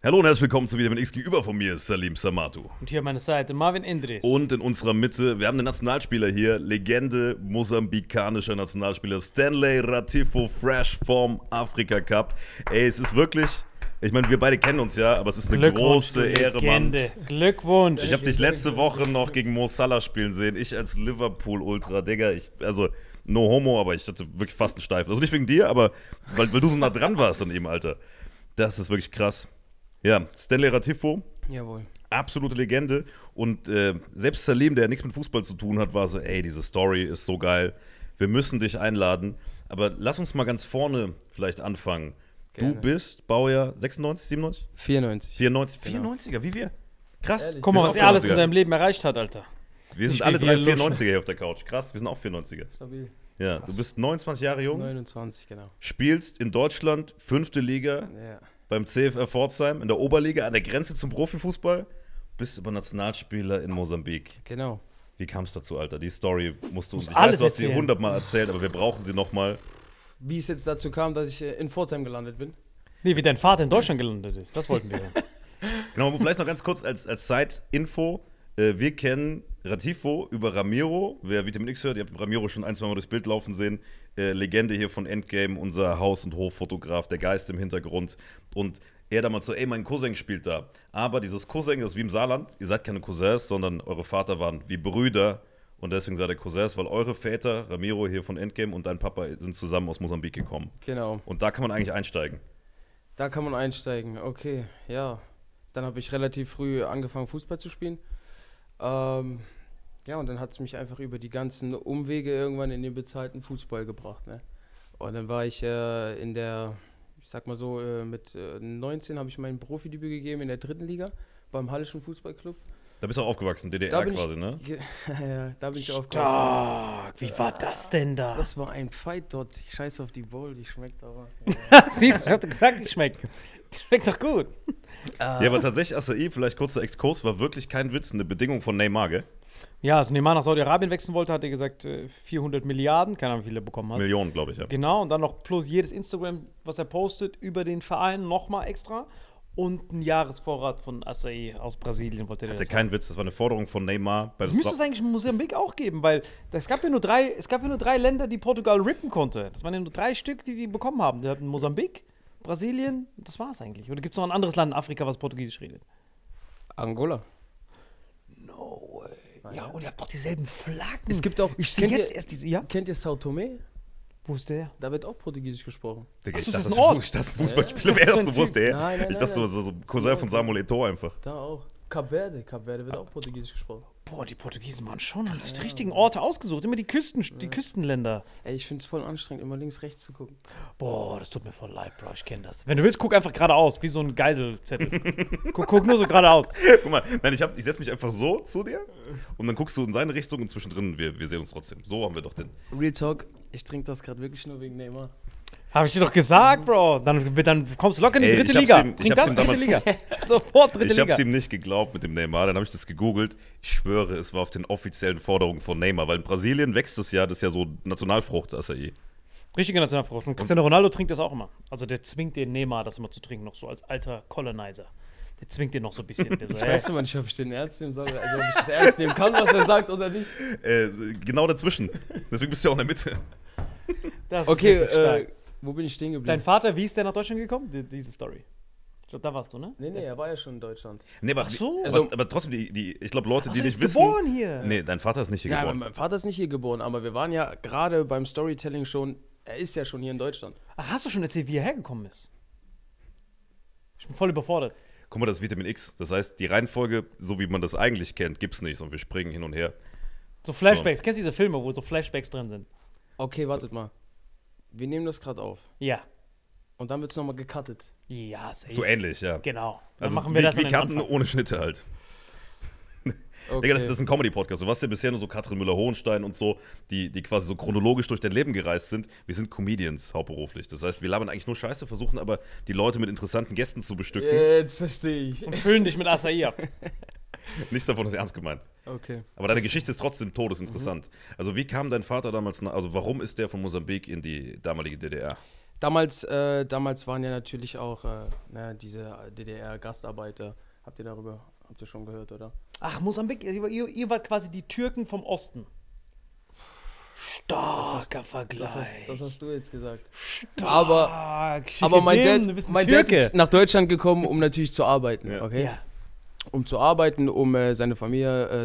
Hallo und herzlich willkommen zu Vitamin X. Gegenüber von mir ist Salim Samatu. Und hier an meiner Seite Marvin Indris. Und in unserer Mitte, wir haben einen Nationalspieler hier, Legende mosambikanischer Nationalspieler, Stanley Ratifo, fresh vom Afrika Cup. Ey, es ist wirklich, ich meine, wir beide kennen uns ja, aber es ist eine große Ehre, Mann. Glückwunsch. Ich habe dich letzte Woche noch gegen Mo Salah spielen sehen, ich als Liverpool-Ultra, Digga, also no homo, aber ich hatte wirklich fast einen Steifen. Also nicht wegen dir, aber weil du so nah dran warst an ihm, Alter. Das ist wirklich krass. Ja, Stanley Ratifo. Jawohl. Absolute Legende. Und selbst Salim, der nichts mit Fußball zu tun hat, war so, ey, diese Story ist so geil. Wir müssen dich einladen. Aber lass uns mal ganz vorne vielleicht anfangen. Gerne. Du bist Baujahr 96, 97? 94. 94? Genau. 94er, wie wir? Krass. Ehrlich? Guck mal, Wir was sind er auch alles in 94er. seinem Leben erreicht hat, Alter. Wir sind Ich alle will drei hier luschen. 94er hier auf der Couch. Krass, wir sind auch 94er. Stabil. Ja, du bist 29 Jahre jung, 29, genau. spielst in Deutschland 5. Liga Ja. beim CFR Pforzheim in der Oberliga an der Grenze zum Profifußball, bist aber Nationalspieler in Mosambik. Genau. Wie kam es dazu, Alter? Die Story musst du uns. Musst Ich weiß, alles du hast sie erzählen. 100-mal erzählt, aber wir brauchen sie nochmal. Wie es jetzt dazu kam, dass ich in Pforzheim gelandet bin. Nee, wie dein Vater in Deutschland gelandet ist. Das wollten wir hören. Genau, vielleicht noch ganz kurz als Side-Info. Wir kennen Ratifo über Ramiro. Wer Vitamin X hört, ihr habt Ramiro schon ein, zwei Mal durchs Bild laufen sehen. Legende hier von Endgame, unser Haus- und Hoffotograf, der Geist im Hintergrund. Und er damals so, ey, mein Cousin spielt da. Aber dieses Cousin, das ist wie im Saarland. Ihr seid keine Cousins, sondern eure Vater waren wie Brüder. Und deswegen seid ihr Cousins, weil eure Väter, Ramiro hier von Endgame und dein Papa, sind zusammen aus Mosambik gekommen. Genau. Und da kann man eigentlich einsteigen. Da kann man einsteigen. Okay, ja. Dann habe ich relativ früh angefangen, Fußball zu spielen. Ja, und dann hat es mich einfach über die ganzen Umwege irgendwann in den bezahlten Fußball gebracht. Ne? Und dann war ich in der, ich sag mal so, mit 19 habe ich mein Profidebüt gegeben in der 3. Liga beim Hallischen Fußballclub. Da bist du auch aufgewachsen, DDR Da bin quasi, ne? Ja, da bin ich aufgewachsen. Stark. Wie war das denn da? Das war ein Fight dort. Ich scheiße auf die Bowl, die schmeckt aber. Siehst du, ich hab dir gesagt, die schmeckt. Die schmeckt doch gut. Ja, aber tatsächlich, Acai, vielleicht kurzer Exkurs, war wirklich kein Witz, eine Bedingung von Neymar, gell? Ja, als Neymar nach Saudi-Arabien wechseln wollte, hat er gesagt 400 Milliarden. Keine Ahnung, wie viel er bekommen hat. Millionen, glaube ich, ja. Genau, und dann noch plus jedes Instagram, was er postet, über den Verein nochmal extra. Und ein Jahresvorrat von Acai aus Brasilien wollte er Der das haben. kein Witz, das war eine Forderung von Neymar. Das müsste es eigentlich in Mosambik auch geben, weil es gab ja nur drei Länder, die Portugal rippen konnte. Das waren ja nur 3 Stück, die bekommen haben. Die hatten Mosambik, Brasilien, das war's eigentlich. Oder gibt es noch ein anderes Land in Afrika, was Portugiesisch redet? Angola. No way. Ja, und ihr habt doch dieselben Flaggen. Es gibt auch. Ich sehe kennt jetzt ihr- erst diese. Ja? Kennt ihr Sao Tome? Wo ist der? Da wird auch Portugiesisch gesprochen. Digga, Ach so, ich das dachte, ist ein Ort. ich dachte, Fußballspieler wäre doch so, wo ist der? Nein, nein, Ich dachte, nein, so Cousin von Samuel Eto'o einfach. Da auch. Kap Verde. Kap Verde wird auch Portugiesisch gesprochen. Boah, die Portugiesen waren schon, haben sich die richtigen Orte ausgesucht. Immer die Küstenländer. Ey, ich finde es voll anstrengend, immer links, rechts zu gucken. Boah, das tut mir voll leid, Bro. Ich kenne das. Wenn du willst, guck einfach geradeaus, wie so ein Geiselzettel. guck nur so geradeaus. Guck mal, nein, ich setze mich einfach so zu dir und dann guckst du in seine Richtung und zwischendrin, wir sehen uns trotzdem. So haben wir doch den. Real Talk, ich trinke das gerade wirklich nur wegen Neymar. Hab ich dir doch gesagt, Bro. Dann kommst du locker in die Ey, dritte ich Liga. hab's ihm- ich Trink hab's das, ihm dritte Liga. Sofort dritte Ich habe Liga. es ihm nicht geglaubt mit dem Neymar, dann habe ich das gegoogelt. Ich schwöre, es war auf den offiziellen Forderungen von Neymar, weil in Brasilien wächst es ja, das ist ja so Nationalfrucht, Acai. Richtige Nationalfrucht. Und Cristiano Ronaldo trinkt das auch immer. Also der zwingt den Neymar, das immer zu trinken, noch so als alter Colonizer. Der zwingt den noch so ein bisschen. Der so, Ich weiß immer nicht, ob ich den ernst nehmen soll, also ob ich das ernst nehmen kann, was er sagt oder nicht. Genau dazwischen. Deswegen bist du ja auch in der Mitte. das ist Okay, wirklich stark. wo bin ich stehen geblieben? Dein Vater, wie ist der nach Deutschland gekommen? Diese Story. Ich glaube, da warst du, ne? Nee, er war ja schon in Deutschland. Nee, aber, Ach so. aber trotzdem, ich glaube, Leute, die Ach, nicht ist wissen. geboren hier. Nee, dein Vater ist nicht hier Ja, geboren. mein Vater ist nicht hier geboren, aber wir waren ja gerade beim Storytelling schon, er ist ja schon hier in Deutschland. Ach, hast du schon erzählt, wie er hergekommen ist? Ich bin voll überfordert. Guck mal, das ist Vitamin X. Das heißt, die Reihenfolge, so wie man das eigentlich kennt, gibt's nicht. Und wir springen hin und her. So Flashbacks. Kennst du diese Filme, wo so Flashbacks drin sind? Okay, wartet mal. Wir nehmen das gerade auf. Ja. Und dann wird es nochmal gecuttet. Ja, safe. So ähnlich, ja. Genau. Dann Also machen wir das wie an den Karten Anfang. ohne Schnitte halt. Okay. Digga, das ist ein Comedy-Podcast. Du warst ja bisher nur so Katrin Müller-Hohenstein und so, die quasi so chronologisch durch dein Leben gereist sind. Wir sind Comedians hauptberuflich. Das heißt, wir labern eigentlich nur Scheiße, versuchen aber die Leute mit interessanten Gästen zu bestücken. Jetzt verstehe ich. Und füllen dich mit Acai ab. Nichts davon ist ernst gemeint. Okay. Aber deine Geschichte ist trotzdem todesinteressant. Also wie kam dein Vater damals, also warum ist der von Mosambik in die damalige DDR? Damals waren ja natürlich auch diese DDR-Gastarbeiter. Habt ihr schon gehört, oder? Ach, Mosambik, ihr wart quasi die Türken vom Osten. Starker Vergleich. Das hast du jetzt gesagt. Stark. Aber mein Du bist ein Dad Türke. ist nach Deutschland gekommen, um natürlich zu arbeiten, Ja. okay? Ja. Um zu arbeiten, um seine Familie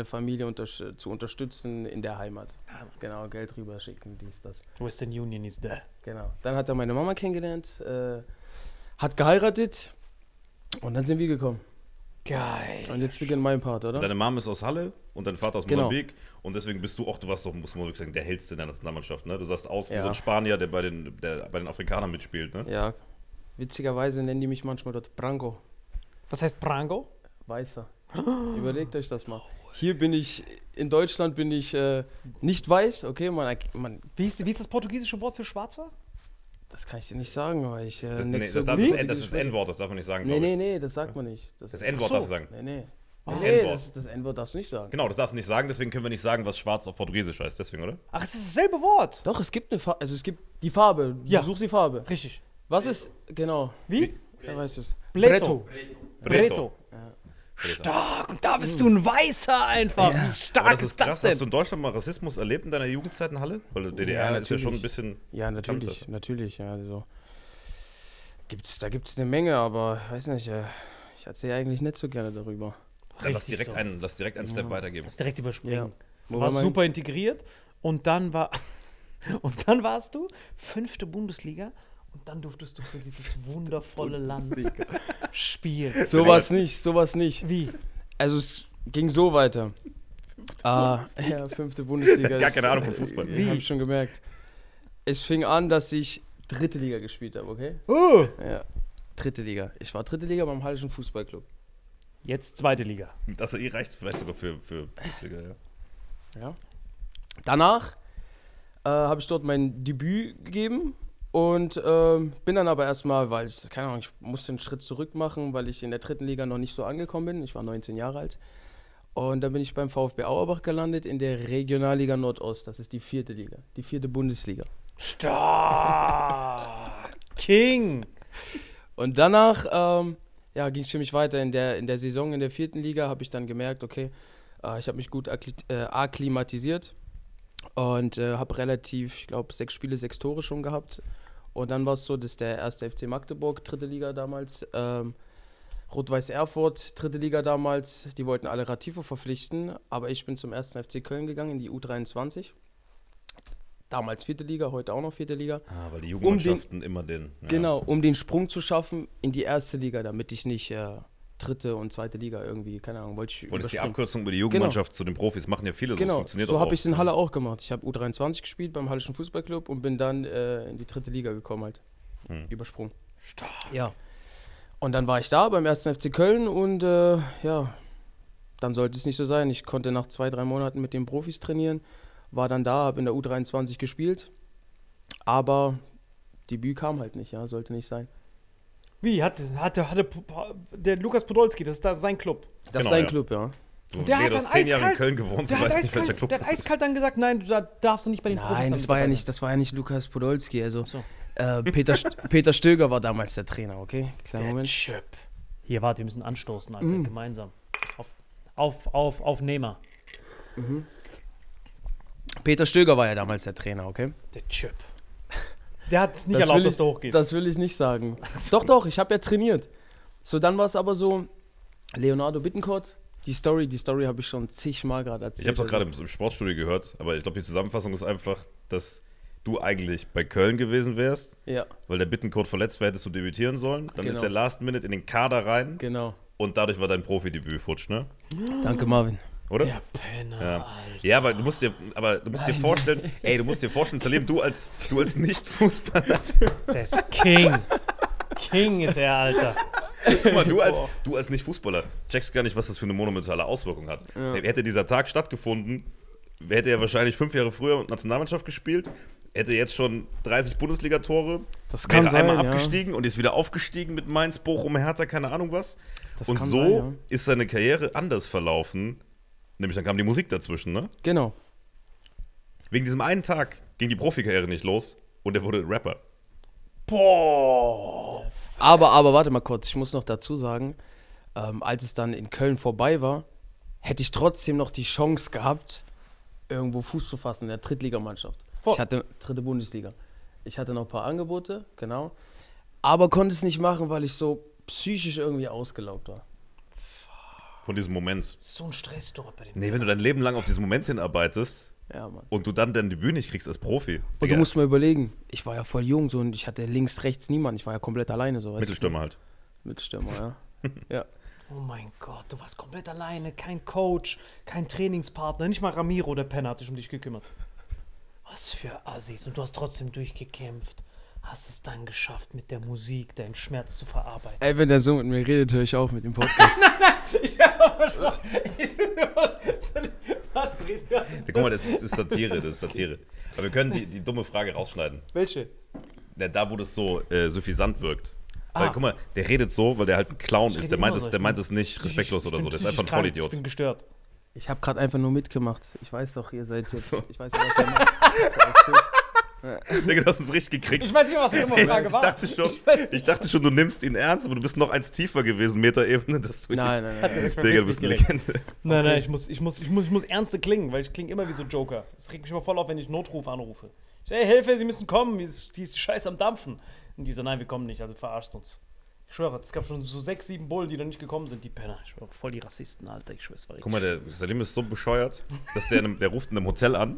zu unterstützen in der Heimat. Genau, Geld rüberschicken, dies, das. Western Union is there. Genau. Dann hat er meine Mama kennengelernt, hat geheiratet und dann sind wir gekommen. Geil. Und jetzt beginnt mein Part, oder? Deine Mom ist aus Halle und dein Vater aus Genau. Mosambik. Und deswegen bist du warst doch, muss man wirklich sagen, der Hellste in der Nationalmannschaft. Ne? Du sahst aus wie Ja. so ein Spanier, der bei den Afrikanern mitspielt. Ne? Ja. Witzigerweise nennen die mich manchmal dort Branco. Was heißt Brango? Weißer. Überlegt euch das mal. Hier in Deutschland bin ich nicht weiß, okay? Wie ist das portugiesische Wort für Schwarzer? Das kann ich dir nicht sagen, weil ich Das, nicht nee, so das, gut das, Portugiesisch das ist das spreche. N-Wort, das darf man nicht sagen. Nee, glaub ich. nee, das sagt man nicht. Das N-Wort darfst du sagen. Nee. Das Nee, N-Wort. das N-Wort darfst du nicht sagen. Genau, das darfst du nicht sagen, deswegen können wir nicht sagen, was schwarz auf Portugiesisch heißt. Deswegen, oder? Ach, es ist dasselbe Wort. Doch, es gibt eine Farbe, also es gibt die Farbe. Ja. Du suchst die Farbe. Richtig. Was ist, genau, Wie? wer weiß es? Bleto. Preto. Stark. Und da bist du ein Weißer einfach. Wie stark Aber das ist krass. Hast denn? du in Deutschland mal Rassismus erlebt in deiner Jugendzeit in Halle? Weil DDR Ja, ist ja schon ein natürlich. bisschen. Ja, natürlich, Kannte. natürlich, ja, also. Da gibt's eine Menge, aber weiß nicht, ich erzähle eigentlich nicht so gerne darüber. Dann lass Richtig direkt einen Step weitergeben. Das direkt überspringen. Ja. Du Wo warst war mein- super integriert und dann warst du 5. Bundesliga und dann durftest du für dieses wundervolle Land spielen. Sowas nicht. Wie? Also es ging so weiter. Ja, 5. Bundesliga. Gar ist- keine Ahnung von Fußball. Wie? Hab ich schon gemerkt. Es fing an, dass ich 3. Liga gespielt habe, okay? Oh. Ja. 3. Liga. Ich war 3. Liga beim Hallischen Fußballclub. Jetzt 2. Liga. Das reicht vielleicht sogar für Fußliga, ja. Ja. Danach habe ich dort mein Debüt gegeben und bin dann aber erstmal, weil es, keine Ahnung, ich musste einen Schritt zurück machen, weil ich in der 3. Liga noch nicht so angekommen bin. Ich war 19 Jahre alt. Und dann bin ich beim VfB Auerbach gelandet in der Regionalliga Nordost. Das ist die 4. Liga, die 4. Bundesliga. Stark. King. Und danach ging es für mich weiter in der Saison in der 4. Liga, habe ich dann gemerkt, okay, ich habe mich gut akklimatisiert und habe relativ, ich glaube, 6 Spiele, 6 Tore schon gehabt. Und dann war es so, dass der 1. FC Magdeburg, 3. Liga damals, Rot-Weiß Erfurt, 3. Liga damals, die wollten alle Ratifo verpflichten, aber ich bin zum 1. FC Köln gegangen in die U23. Damals 4. Liga, heute auch noch 4. Liga. Ah, weil die Jugendmannschaften immer den. Ja. Genau, um den Sprung zu schaffen in die 1. Liga, damit ich nicht 3. und 2. Liga irgendwie, keine Ahnung, wollte ich Wolltest die überspringen. Abkürzung über die Jugendmannschaft zu den Profis machen ja viele, so das Genau, funktioniert so auch. habe ich es in Halle auch gemacht. Ich habe U23 gespielt beim Hallischen Fußballclub und bin dann in die 3. Liga gekommen halt. Übersprungen. Stark. Ja. Und dann war ich da beim 1. FC Köln und dann sollte es nicht so sein. Ich konnte nach 2-3 Monaten mit den Profis trainieren, war dann da, habe in der U23 gespielt, aber Debüt kam halt nicht, ja, sollte nicht sein. Wie? Hatte der Lukas Podolski, das ist da sein Club. Das Genau, ist sein ja. Club, ja. Du, Der hat du hast dann 10 Jahre in eiskalt- Köln gewohnt, du Der hat weißt nicht, welcher eiskalt, Club der das hat ist. eiskalt dann gesagt, nein, da darfst du nicht bei den Profis Nein, dann das war dabei ja nicht Lukas Podolski, also So. Peter Stöger war damals der Trainer, okay? Kleinen sein. Der Moment. Chip. Hier, warte, wir müssen anstoßen, Alter, gemeinsam. Auf Nehmer. Peter Stöger war ja damals der Trainer, okay? Der Chip. Der hat es nicht erlaubt, dass du hochgehst. Das will ich nicht sagen. Doch, ich habe ja trainiert. So, dann war es aber so, Leonardo Bittencourt, die Story habe ich schon zigmal gerade erzählt. Ich habe es auch Also, gerade im Sportstudio gehört, aber ich glaube, die Zusammenfassung ist einfach, dass du eigentlich bei Köln gewesen wärst, Ja, weil der Bittencourt verletzt wäre, hättest du debütieren sollen. Dann Genau. ist der Last Minute in den Kader rein genau. und dadurch war dein Profidebüt futsch, ne? Danke, Marvin. Oder? Der Penner, Ja. Alter. Ja, aber du musst dir vorstellen, Salim, du als Nicht-Fußballer, Der ist King. King ist er, Alter. guck mal, du als Nicht-Fußballer checkst gar nicht, was das für eine monumentale Auswirkung hat. Hätte dieser Tag stattgefunden, hätte er wahrscheinlich 5 Jahre früher Nationalmannschaft gespielt, hätte jetzt schon 30 Bundesligatore, Das kann wäre sein, einmal ja. abgestiegen und ist wieder aufgestiegen mit Mainz, Bochum, Hertha, keine Ahnung was. Das Und kann so sein, ja. ist seine Karriere anders verlaufen, nämlich dann kam die Musik dazwischen, ne? Genau. Wegen diesem einen Tag ging die Profikarriere nicht los und er wurde Rapper. Boah. Aber warte mal kurz, ich muss noch dazu sagen, als es dann in Köln vorbei war, hätte ich trotzdem noch die Chance gehabt, irgendwo Fuß zu fassen in der Drittligamannschaft. Ich hatte dritte Bundesliga. Ich hatte noch ein paar Angebote, genau. Aber konnte es nicht machen, weil ich so psychisch irgendwie ausgelaugt war. Von diesem Moment. Das ist so ein Stress dort bei dem. Nee, wenn du dein Leben lang auf diesen Moment hinarbeitest Ja, Mann. und du dann dein Debüt nicht kriegst als Profi. Und du Digga, musst mal überlegen, ich war ja voll jung so und ich hatte links, rechts niemanden. Ich war ja komplett alleine so. weißt du? Mittelstürmer halt. Mittelstürmer, ja. Ja. Oh mein Gott, du warst komplett alleine, kein Coach, kein Trainingspartner, nicht mal Ramiro, der Penner, hat sich um dich gekümmert. Was für Assis, und du hast trotzdem durchgekämpft, hast es dann geschafft, mit der Musik deinen Schmerz zu verarbeiten. Ey, wenn der so mit mir redet, höre ich auf mit dem Podcast. Ja, guck mal, das ist Satire, Aber wir können die dumme Frage rausschneiden. Welche? Ja, da, wo das so suffisant wirkt. Weil, Ah. guck mal, der redet so, weil der halt ein Clown ist. rede Der meint immer es, so. der meint es nicht respektlos oder so. Der ist einfach ein Vollidiot. Ich bin gestört. Ich habe gerade einfach nur mitgemacht. Ich weiß doch, ihr seid jetzt. So. Ich weiß ja, was ihr macht. Ist alles gut. Digga, du hast uns richtig gekriegt. Ich weiß nicht, was die dumme Frage war. Ich dachte schon, du nimmst ihn ernst, aber du bist noch eins tiefer gewesen, Metaebene, dass du Nein. Digga, du bist eine Legende. Nein, ich muss ernste klingen, weil ich klinge immer wie so Joker. Das regt mich immer voll auf, wenn ich Notruf anrufe. Ich sage, hey, Hilfe, Sie müssen kommen, die ist Scheiße am Dampfen. Und die so, nein, wir kommen nicht, also verarscht uns. Ich schwöre, es gab schon so 6, 7 Bullen, die noch nicht gekommen sind, die Penner. Ich schwöre, voll die Rassisten, Alter, ich schwöre, es war richtig. Guck mal, der Salim ist so bescheuert, dass der ruft in einem Hotel an.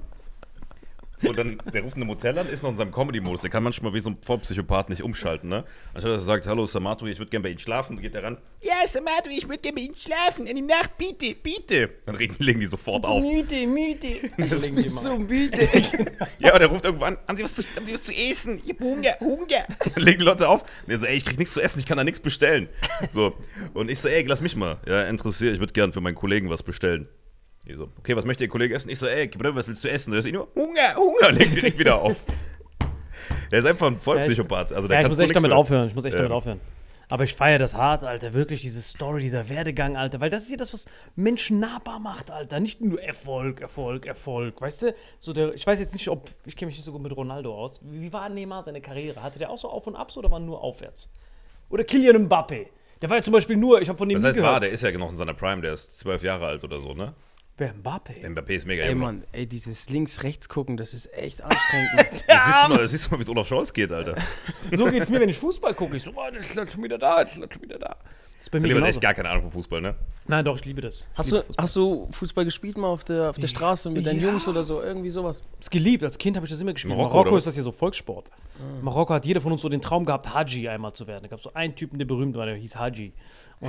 Und dann, der ruft in einem Hotel an, ist noch in seinem Comedy-Modus. Der kann manchmal wie so ein Vollpsychopath nicht umschalten, ne? Anstatt dass er sagt, hallo Samato, ich würde gerne bei Ihnen schlafen, geht er ran. Ja, Samato, ich würde gerne bei Ihnen schlafen, in die Nacht, bitte. Dann legen die sofort auf. Müde. Ich bin so müde. Ja, und der ruft irgendwo an, haben Sie was zu essen? Ich hab Hunger. Dann legen die Leute auf. Und er so, ey, ich krieg nichts zu essen, ich kann da nichts bestellen. So. Und ich so, ey, lass mich mal. Ja, interessiert, ich würde gerne für meinen Kollegen was bestellen. Die so, okay, was möchte Ihr Kollege essen? Ich so, ey, Bruder, was willst du essen? Und er so, nur, Hunger. Legen direkt wieder auf. Der ist einfach ein Vollpsychopath. Also, Ja, ich muss echt damit aufhören. aufhören. Aber ich feiere das hart, Alter. Wirklich, diese Story, dieser Werdegang, Alter. Weil das ist ja das, was Menschen nahbar macht, Alter. Nicht nur Erfolg. Weißt du? So ich weiß jetzt nicht, ich kenne mich nicht so gut mit Ronaldo aus. Wie war Neymar seine Karriere? Hatte der auch so Auf und Abs oder war nur aufwärts? Oder Kylian Mbappé? Der war ja zum Beispiel ich habe von dem Das nie heißt, gehört. der ist ja noch in seiner Prime, der ist 12 Jahre alt oder so, ne? Wer Mbappé? Mbappé ist mega Ey, jung. Mann, dieses links-rechts gucken, das ist echt anstrengend. Das siehst du mal, wie es Olaf Scholz geht, Alter. So geht's mir, wenn ich Fußball gucke. Ich so, oh, das ist schon wieder da. Das ist bei mir Salim hat genauso. echt gar keine Ahnung von Fußball, ne? Nein, doch, ich liebe das. Hast du Fußball gespielt mal auf der Straße mit deinen Ja. Jungs oder so? Irgendwie sowas? Das geliebt. Als Kind habe ich das immer gespielt. Marokko, Marokko oder ist das ja so Volkssport. In Marokko hat jeder von uns so den Traum gehabt, Haji einmal zu werden. Da gab es so einen Typen, der berühmt war, der hieß Haji. Und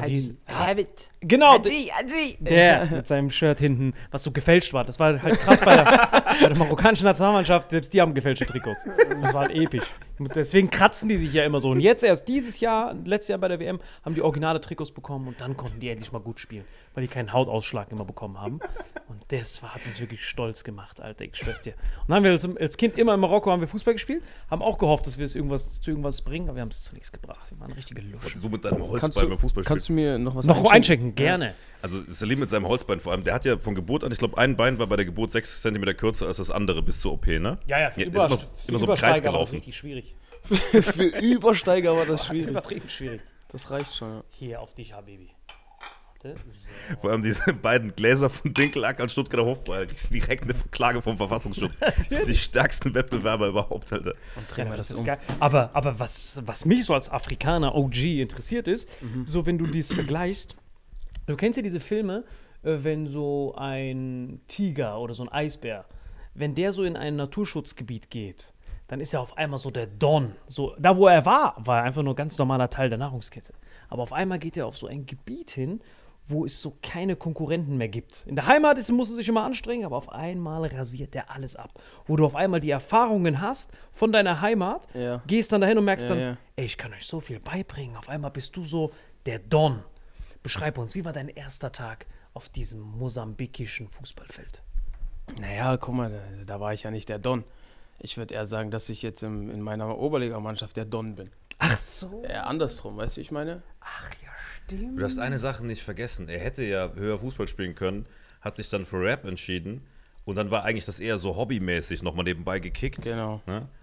Genau, der mit seinem Shirt hinten, was so gefälscht war. Das war halt krass bei der marokkanischen Nationalmannschaft. Selbst die haben gefälschte Trikots. Das war halt episch. Und deswegen kratzen die sich ja immer so. Und jetzt erst letztes Jahr bei der WM, haben die originale Trikots bekommen und dann konnten die endlich mal gut spielen, weil die keinen Hautausschlag immer bekommen haben. Und das hat uns wirklich stolz gemacht, Alter, ich schwör's dir. Und dann haben wir als Kind immer in Marokko haben wir Fußball gespielt, haben auch gehofft, dass wir es zu irgendwas bringen, aber wir haben es zu nichts gebracht. Wir waren richtige Lusch. So mit deinem Holzbein beim Fußball Kannst du mir noch was Noch einschenken, gerne. Also Salim mit seinem Holzbein vor allem, der hat ja von Geburt an, ich glaube, ein Bein war bei der Geburt 6 cm kürzer als das andere bis zur OP, ne? Ja, ist immer so im Kreis gelaufen. Richtig schwierig. Für Übersteiger war das schwierig. Übertrieben schwierig. Das reicht schon, ja. Hier auf dich, Habibi. Warte, so. Vor allem diese beiden Gläser von Dinkelack als Stuttgarter Hofbräu, die sind direkt eine Klage vom Verfassungsschutz. Das sind die stärksten Wettbewerber überhaupt, Alter. Ja, das ist geil. Aber was mich so als Afrikaner OG interessiert ist, so wenn du dies vergleichst, du kennst ja diese Filme, wenn so ein Tiger oder so ein Eisbär, wenn der so in ein Naturschutzgebiet geht, dann ist er auf einmal so der Don. So, da, wo er war er einfach nur ein ganz normaler Teil der Nahrungskette. Aber auf einmal geht er auf so ein Gebiet hin, wo es so keine Konkurrenten mehr gibt. In der Heimat muss er sich immer anstrengen, aber auf einmal rasiert der alles ab. Wo du auf einmal die Erfahrungen hast von deiner Heimat, Ja. gehst dann dahin und merkst dann, Ja. ey, ich kann euch so viel beibringen. Auf einmal bist du so der Don. Beschreib uns, wie war dein erster Tag auf diesem mosambikischen Fußballfeld? Naja, guck mal, da war ich ja nicht der Don. Ich würde eher sagen, dass ich jetzt in meiner Oberligamannschaft der Don bin. Ach so. Eher andersrum, weißt du, ich meine? Ach ja, stimmt. Du darfst eine Sache nicht vergessen. Er hätte ja höher Fußball spielen können, hat sich dann für Rap entschieden und dann war eigentlich das eher so hobbymäßig nochmal nebenbei gekickt. Genau. Ne?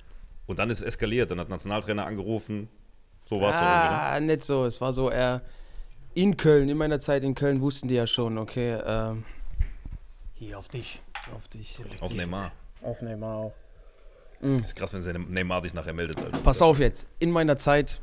Und dann ist es eskaliert, dann hat der Nationaltrainer angerufen. So war es ja irgendwie, ne? Nicht so. Es war so eher in Köln, in meiner Zeit in Köln wussten die ja schon, okay, Hier auf dich. auf dich. Auf Neymar. Auf Neymar auch. Das ist krass, wenn Neymar sich nachher meldet. Alter. Pass auf jetzt, in meiner Zeit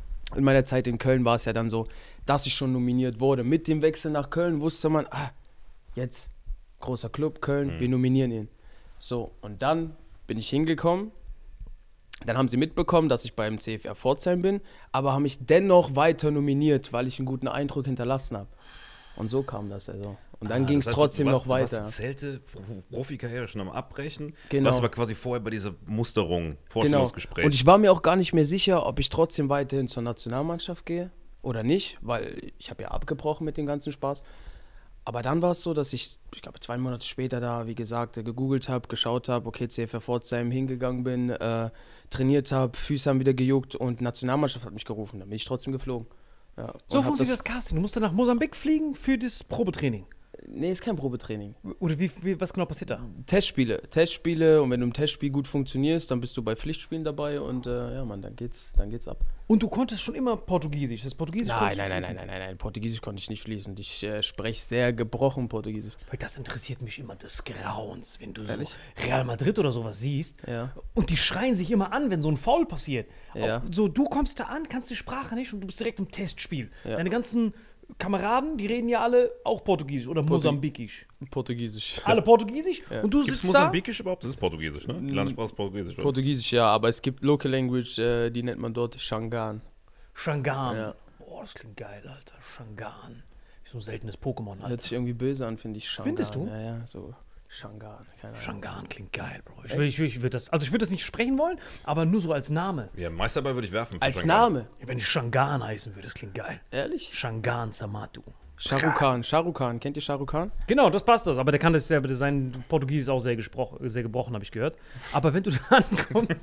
in Köln war es ja dann so, dass ich schon nominiert wurde. Mit dem Wechsel nach Köln wusste man, jetzt großer Club Köln, wir nominieren ihn. So, und dann bin ich hingekommen. Dann haben sie mitbekommen, dass ich beim CFR Pforzheim bin, aber haben mich dennoch weiter nominiert, weil ich einen guten Eindruck hinterlassen habe. Und so kam das also. Und dann ging es das heißt, trotzdem noch Du weiter. warst die Zelte, Profikarriere schon am Abbrechen. Genau. Du warst aber quasi vorher bei dieser Musterung, Vorstellungsgespräch. Und ich war mir auch gar nicht mehr sicher, ob ich trotzdem weiterhin zur Nationalmannschaft gehe oder nicht, weil ich habe ja abgebrochen mit dem ganzen Spaß. Aber dann war es so, dass ich glaube 2 Monate später da, wie gesagt, gegoogelt habe, geschaut habe, okay, CFR Pforzheim hingegangen bin, trainiert habe, Füße haben wieder gejuckt und Nationalmannschaft hat mich gerufen. Dann bin ich trotzdem geflogen. Ja, So funktioniert das Casting. Du musst dann nach Mosambik fliegen für das Probetraining. Nee, ist kein Probetraining. Oder was genau passiert da? Testspiele und wenn du im Testspiel gut funktionierst, dann bist du bei Pflichtspielen dabei und ja Mann, dann geht's ab. Und du konntest schon immer Portugiesisch. Das Portugiesisch konntest du fließen? Nein, Portugiesisch konnte ich nicht fließend. Ich spreche sehr gebrochen Portugiesisch. Weil das interessiert mich immer des Grauens, wenn du Ehrlich? so Real Madrid oder sowas siehst. Ja. Und die schreien sich immer an, wenn so ein Foul passiert. Ja. Auch so, du kommst da an, kannst die Sprache nicht und du bist direkt im Testspiel. Ja. Deine ganzen Kameraden, die reden ja alle auch Portugiesisch oder Mosambikisch. Portugiesisch. Alle Portugiesisch. Ja. Und du Gibt es sitzt da. Mosambikisch überhaupt? Das ist Portugiesisch, ne? Die Landessprache ist Portugiesisch, oder? Portugiesisch, ja, aber es gibt Local Language, die nennt man dort Shangan. Shangan. Ja. Boah, das klingt geil, Alter. Shangan. So ein seltenes Pokémon, Alter. Hört sich irgendwie böse an, finde ich. Shangan. Findest du? Ja, so Shangan. Keine Ahnung. Shangan klingt geil, Bro. Ich würde das nicht sprechen wollen, aber nur so als Name. Ja, Meisterball würde ich werfen. für Als Shanghai. Name? Wenn ich Shangan heißen würde, das klingt geil. Ehrlich? Shangan Samatu. Shahrukh Khan. Kennt ihr Shahrukh Khan? Genau, das passt das. Aber der kann das ja, sein Portugiesisch ist auch sehr gebrochen, habe ich gehört. Aber wenn du da ankommst.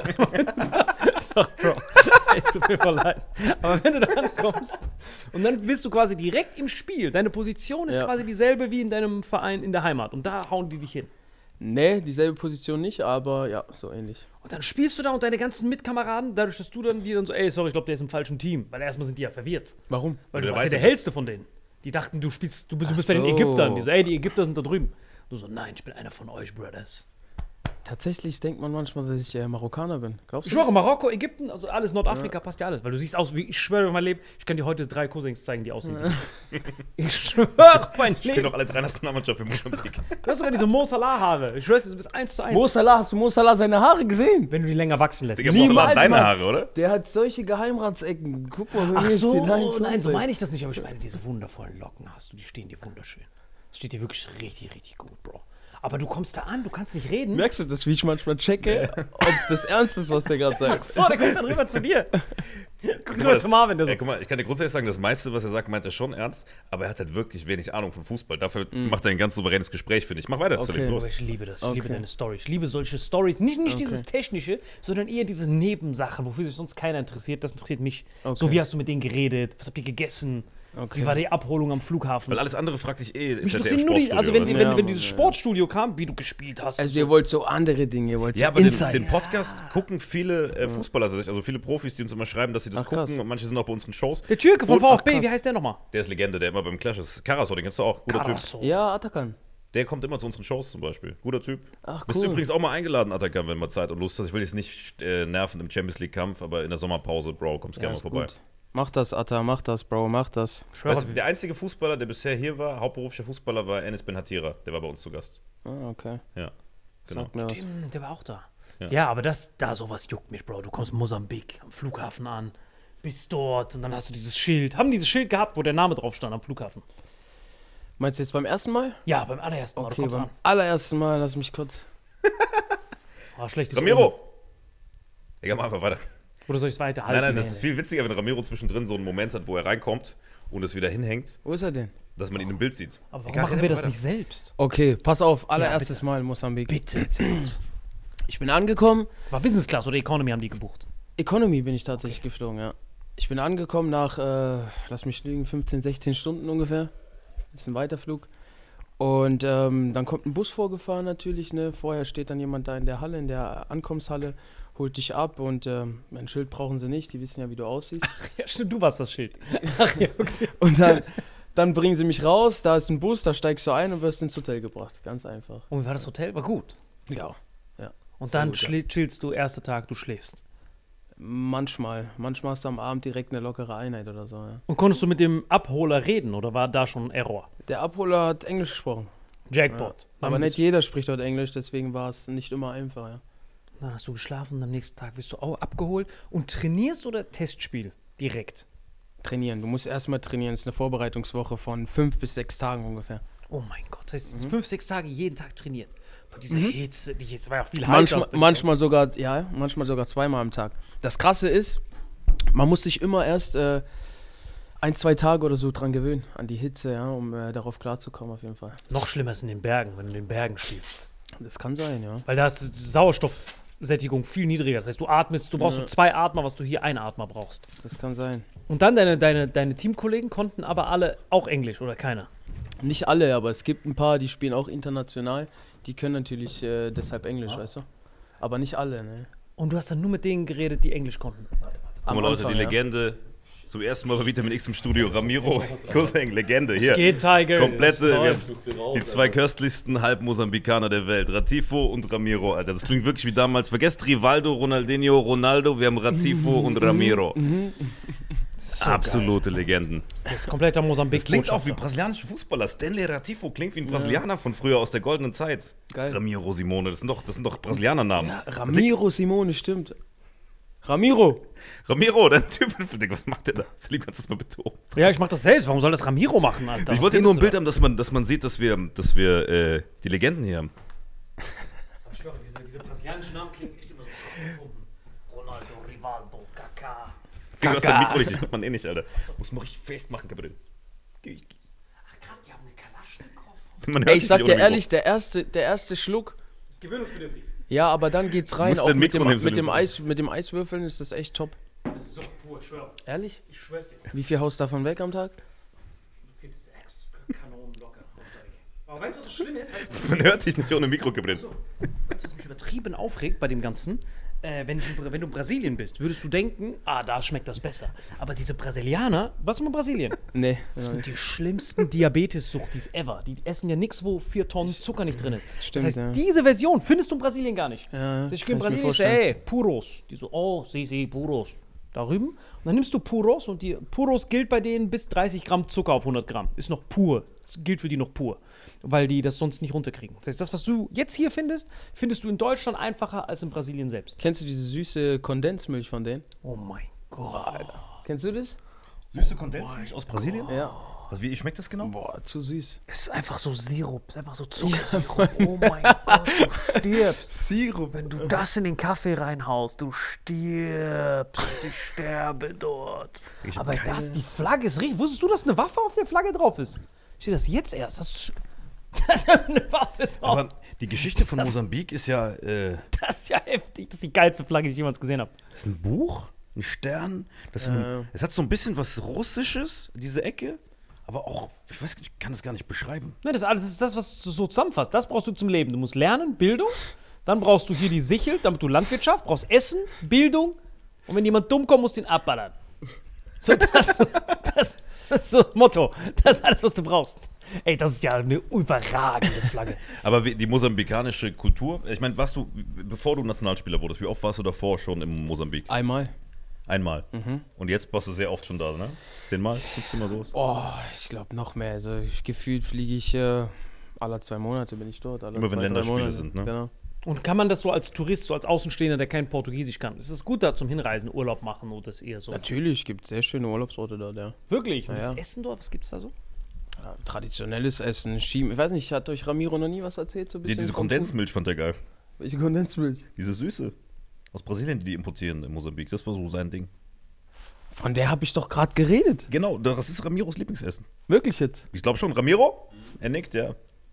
Sorry, Bro. Es tut mir voll leid. Aber wenn du da ankommst und dann bist du quasi direkt im Spiel. Deine Position ist Ja. quasi dieselbe wie in deinem Verein in der Heimat. Und da hauen die dich hin. Nee, dieselbe Position nicht, aber ja, so ähnlich. Und dann spielst du da und deine ganzen Mitkameraden, dadurch, dass du dann die dann so, ey, sorry, ich glaube, der ist im falschen Team. Weil erstmal sind die ja verwirrt. Warum? Weil Der du warst ja weiß der nicht. Hellste von denen. Die dachten, du bist bei den so. Ägyptern. Die so, ey, die Ägypter sind da drüben. Du so, nein, ich bin einer von euch, Brothers. Tatsächlich denkt man manchmal, dass ich Marokkaner bin. Glaubst Ich du? schwöre, Marokko, Ägypten, also alles Nordafrika passt ja alles. Weil du siehst aus wie, ich schwöre mein Leben, ich kann dir heute 3 Cousins zeigen, die aussehen. wie du. Ich schwöre mein Ich bin Leben. noch alle 3 Nationalmannschaften für Mosambik. Du hast sogar diese Mo Salah-Haare. Ich schwöre, du bist 1:1. Mo Salah, hast du Mo Salah seine Haare gesehen? Wenn du die länger wachsen lässt. Digga, Niemals, Mo Salah hat deine Mann. Haare, oder? Der hat solche Geheimratsecken. Guck mal, Ach ist so, die Line nein, so schwarz. meine ich das nicht, aber ich meine, diese wundervollen Locken hast du, die stehen dir wunderschön. Das steht dir wirklich richtig, richtig gut, Bro. Aber du kommst da an, du kannst nicht reden. Merkst du das, wie ich manchmal checke, ob das ernst ist, was der gerade sagt? So, der kommt dann rüber zu dir. Guck mal, rüber zu Marvin, der so. Ey, guck mal, ich kann dir grundsätzlich sagen, das meiste, was er sagt, meint er schon ernst, aber er hat halt wirklich wenig Ahnung von Fußball. Dafür macht er ein ganz souveränes Gespräch, finde ich. Mach weiter, Okay. Philipp, los. Aber ich liebe das. Ich Okay. liebe deine Story. Ich liebe solche Stories. Nicht dieses Technische, sondern eher diese Nebensachen, wofür sich sonst keiner interessiert. Das interessiert mich. Okay. So, wie hast du mit denen geredet? Was habt ihr gegessen? Okay. Wie war die Abholung am Flughafen? Weil alles andere fragt dich im Mich interessieren nur die, also wenn, weißt du? wenn dieses Sportstudio kam, wie du gespielt hast. Also ihr wollt so andere Dinge, ihr wollt so Ja, aber den Insights. Podcast gucken viele Fußballer tatsächlich, also viele Profis, die uns immer schreiben, dass sie das Ach, krass. gucken und manche sind auch bei unseren Shows. der Türke vom Und- VfB, krass. wie heißt der nochmal? Der ist Legende, der immer beim Clash ist. Karasor, den kennst du auch, guter Typ. Carasso. Ja, Atakan. Der kommt immer zu unseren Shows zum Beispiel. Guter Typ. Ach, Bist du cool. übrigens auch mal eingeladen, Atakan, wenn mal Zeit und Lust hast. Ich will jetzt nicht nerven im Champions League-Kampf, aber in der Sommerpause, Bro, kommst Ja, gerne mal ist vorbei. gut. Mach das, Atta, mach das, Bro, mach das. Ich schwöre, Weißt du, der einzige Fußballer, der bisher hier war, hauptberuflicher Fußballer, war Enes Ben-Hatira. Der war bei uns zu Gast. Ah, okay. Ja, genau. Sag mir was. Stimmt, der war auch da. Ja. Ja, aber da sowas juckt mich, Bro. Du kommst in Mosambik am Flughafen an, bist dort und dann hast du dieses Schild. Haben die dieses Schild gehabt, wo der Name drauf stand am Flughafen? Meinst du jetzt beim ersten Mal? Ja, beim allerersten Mal. Okay, du kommst beim an. allerersten Mal, lass mich kurz. Schlechtes Ramiro! Egal, mach einfach weiter. Oder soll ich es weiterhalten? Nein, das ist viel witziger, wenn Ramiro zwischendrin so einen Moment hat, wo er reinkommt und es wieder hinhängt, Wo ist er denn? dass man ihn im Bild sieht. Aber warum Egal, machen red wir das einfach nicht selbst? Okay, pass auf, allererstes bitte. Mal in Mosambik. Bitte, erzähl uns. Ich bin angekommen. War Business Class oder Economy haben die gebucht? Economy bin ich tatsächlich geflogen, ja. Ich bin angekommen nach, lass mich lügen, 15, 16 Stunden ungefähr. Das ist ein Weiterflug. Und dann kommt ein Bus vorgefahren natürlich, ne. Vorher steht dann jemand da in der Halle, in der Ankommenshalle holt dich ab und mein Schild brauchen sie nicht, die wissen ja, wie du aussiehst. Ja, stimmt, du warst das Schild. Ach ja, okay. Und dann bringen sie mich raus, da ist ein Bus, da steigst du ein und wirst ins Hotel gebracht. Ganz einfach. Und wie war das Hotel? War gut. Ja. Und Sehr dann gut, ja. chillst du, erster Tag, du schläfst. Manchmal hast du am Abend direkt eine lockere Einheit oder so, ja. Und konntest du mit dem Abholer reden oder war da schon ein Error? Der Abholer hat Englisch gesprochen. Jackpot. Aber Dann nicht bist- jeder spricht dort Englisch, deswegen war es nicht immer einfach, ja. Dann hast du geschlafen und am nächsten Tag wirst du auch abgeholt und trainierst oder Testspiel direkt? Trainieren, du musst erstmal trainieren, es ist eine Vorbereitungswoche von 5 bis 6 Tagen ungefähr. Oh mein Gott, das heißt, es ist 5, 6 Tage jeden Tag trainiert. Bei dieser Hitze, die jetzt war ja auch viel heißer. Manchmal sogar zweimal am Tag. Das Krasse ist, man muss sich immer erst 1-2 Tage oder so dran gewöhnen, an die Hitze, ja, um darauf klarzukommen auf jeden Fall. Noch schlimmer ist in den Bergen, wenn du in den Bergen spielst. Das kann sein, ja. Weil da ist die Sauerstoffsättigung viel niedriger. Das heißt, du brauchst so 2 Atmer, was du hier 1 Atmer brauchst. Das kann sein. Und dann deine Teamkollegen konnten aber alle auch Englisch oder keiner? Nicht alle, aber es gibt ein paar, die spielen auch international. Die können natürlich deshalb Englisch, weißt du? Aber nicht alle, ne? Und du hast dann nur mit denen geredet, die Englisch konnten. Guck mal, Leute, die Legende. Zum ersten Mal bei Vitamin X im Studio. Ramiro, Cousin, Legende. Hier. Geht, Tiger. Komplette, wir haben die 2 köstlichsten Halbmosambikaner der Welt. Ratifo und Ramiro, Alter. Das klingt wirklich wie damals. Vergesst Rivaldo, Ronaldinho, Ronaldo. Wir haben Ratifo und Ramiro. Absolute Legenden. Das ist kompletter Mosambik. Das klingt auch wie brasilianische Fußballer. Stanley Ratifo klingt wie ein Brasilianer von früher aus der goldenen Zeit. Geil. Ramiro Simone, das sind doch Brasilianernamen. Ja, Ramiro Simone, stimmt. Ramiro! Ramiro, der Typ, was macht der da? Selim, kannst du das mal betonen? Ja, ich mach das selbst. Warum soll das Ramiro machen, Alter? Ich Was wollte nur ein denkst Bild du haben, dass man sieht, dass wir die Legenden hier haben. da? Ich schwöre, diese brasilianischen Namen klingen echt immer so erfunden. Ronaldo, Rivaldo, Kaká. Du hast das Mikro nicht, das hört man eh nicht, Alter. Muss man richtig festmachen, Gabriel. Ach krass, die haben eine Kalaschnikow. Man hört Ey, ich dich sag nicht dir ohne ehrlich, der erste Schluck, Das ist gewöhnungsbedürftig. ja, aber dann geht's rein, Musst auch dein mit Mikro nehmen, Selim. mit dem Eiswürfeln ist das echt top. Das ist so pur, ich schwöre. Ehrlich? Ich schwör's dir. Wie viel haust davon weg am Tag? 5, 6 Kanonen locker. Aber weißt du, was so schlimm ist? Mikro. Man hört dich nicht ohne Mikro, Gabriel. Weißt du, was mich übertrieben aufregt bei dem Ganzen? Wenn du in Brasilien bist, würdest du denken, da schmeckt das besser. Aber diese Brasilianer, warst du mal in Brasilien? Nee. Das sind die schlimmsten Diabetes-Suchtis ever. Die essen ja nichts, wo 4 Tonnen Zucker nicht drin ist. Stimmt, das heißt, ja. diese Version findest du in Brasilien gar nicht. Ja, Ich gehe in kann ich mir Brasilien, ich so, vorstellen. ey, Puros. Die so, oh, si, Puros. Da drüben. Und dann nimmst du Puros und die Puros gilt bei denen bis 30 Gramm Zucker auf 100 Gramm. Ist noch pur. Das gilt für die noch pur. Weil die das sonst nicht runterkriegen. Das heißt, das, was du jetzt hier findest, findest du in Deutschland einfacher als in Brasilien selbst. Kennst du diese süße Kondensmilch von denen? Oh mein Gott. Kennst du das? Süße Kondensmilch aus Brasilien? Ja. Wie schmeckt das genau? Boah, zu süß. Es ist einfach so Sirup, es ist einfach so Zuckersirup. Oh mein Gott, du stirbst. Sirup. Wenn du das in den Kaffee reinhaust, du stirbst. Ich sterbe dort. Aber die Flagge ist richtig. Wusstest du, dass eine Waffe auf der Flagge drauf ist? Steht das jetzt erst? Das ist eine Waffe drauf. Aber die Geschichte von Mosambik ist ja, Das ist ja heftig. Das ist die geilste Flagge, die ich jemals gesehen habe. das ist ein Buch, ein Stern. Es hat so ein bisschen was Russisches, diese Ecke. Aber auch, ich weiß nicht, ich kann das gar nicht beschreiben. Ne, das ist das, was du so zusammenfasst. Das brauchst du zum Leben. Du musst lernen, Bildung. Dann brauchst du hier die Sichel, damit du Landwirtschaft, brauchst Essen, Bildung. Und wenn jemand dumm kommt, musst du ihn abballern. So, das ist so das Motto. Das ist alles, was du brauchst. Ey, das ist ja eine überragende Flagge. Aber die mosambikanische Kultur, ich meine, warst du, bevor du Nationalspieler wurdest, wie oft warst du davor schon im Mosambik? Einmal. Einmal. Und jetzt warst du sehr oft schon da, ne? 10 Mal? 15 Mal sowas? Oh, ich glaube noch mehr. Also gefühlt fliege ich alle 2 Monate bin ich dort. Alle Immer wenn 2, 3 Länderspiele Monate. sind, ne? Genau. Und kann man das so als Tourist, so als Außenstehender, der kein Portugiesisch kann? Ist es gut da zum Hinreisen, Urlaub machen oder ist eher so? Natürlich gibt es sehr schöne Urlaubsorte dort, ja. Wirklich? Und Ja, das ja. Essen dort, was gibt's da so? Ja, traditionelles Essen, Schiem. Ich weiß nicht, hat euch Ramiro noch nie was erzählt? So ein bisschen Diese vom Food? Kondensmilch fand er geil. Welche Kondensmilch? Diese Süße. Aus Brasilien, die importieren in Mosambik. Das war so sein Ding. Von der habe ich doch gerade geredet. Genau, das ist Ramiros Lieblingsessen. Wirklich jetzt? Ich glaube schon. Ramiro? Er nickt, ja.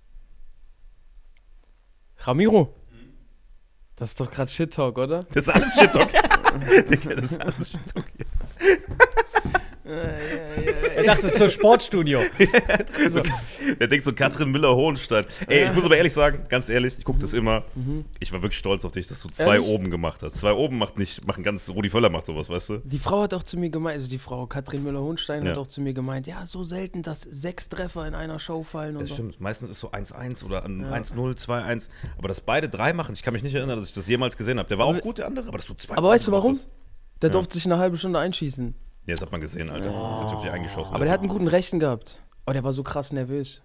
Ramiro? Das ist doch gerade Shit-Talk, oder? Das ist alles Shit-Talk. Digga, das ist alles Shit-Talk hier. Er dachte, das ist so ein Sportstudio. Der denkt so Katrin Müller-Hohenstein. Ey, ich muss aber ehrlich sagen, ganz ehrlich, ich gucke das immer. Ich war wirklich stolz auf dich, dass du 2 Ehrlich? oben gemacht hast. 2 oben machen ganz, Rudi Völler macht sowas, weißt du? Die Frau hat auch zu mir gemeint, also die Frau Katrin Müller-Hohenstein Ja. hat auch zu mir gemeint, ja, so selten, dass 6 Treffer in einer Show fallen und Das so. stimmt. Meistens ist so 1-1 oder 1-0, 2-1. Aber dass beide 3 machen, ich kann mich nicht erinnern, dass ich das jemals gesehen habe. Der war auch gut, der andere, aber dass du 2 Aber weißt du gemacht warum? hast. Der durfte sich eine halbe Stunde einschießen. Ja, das hat man gesehen, Alter. Der hat sich auf dich eingeschossen. Aber der hat einen guten Rechten gehabt. Aber der war so krass nervös.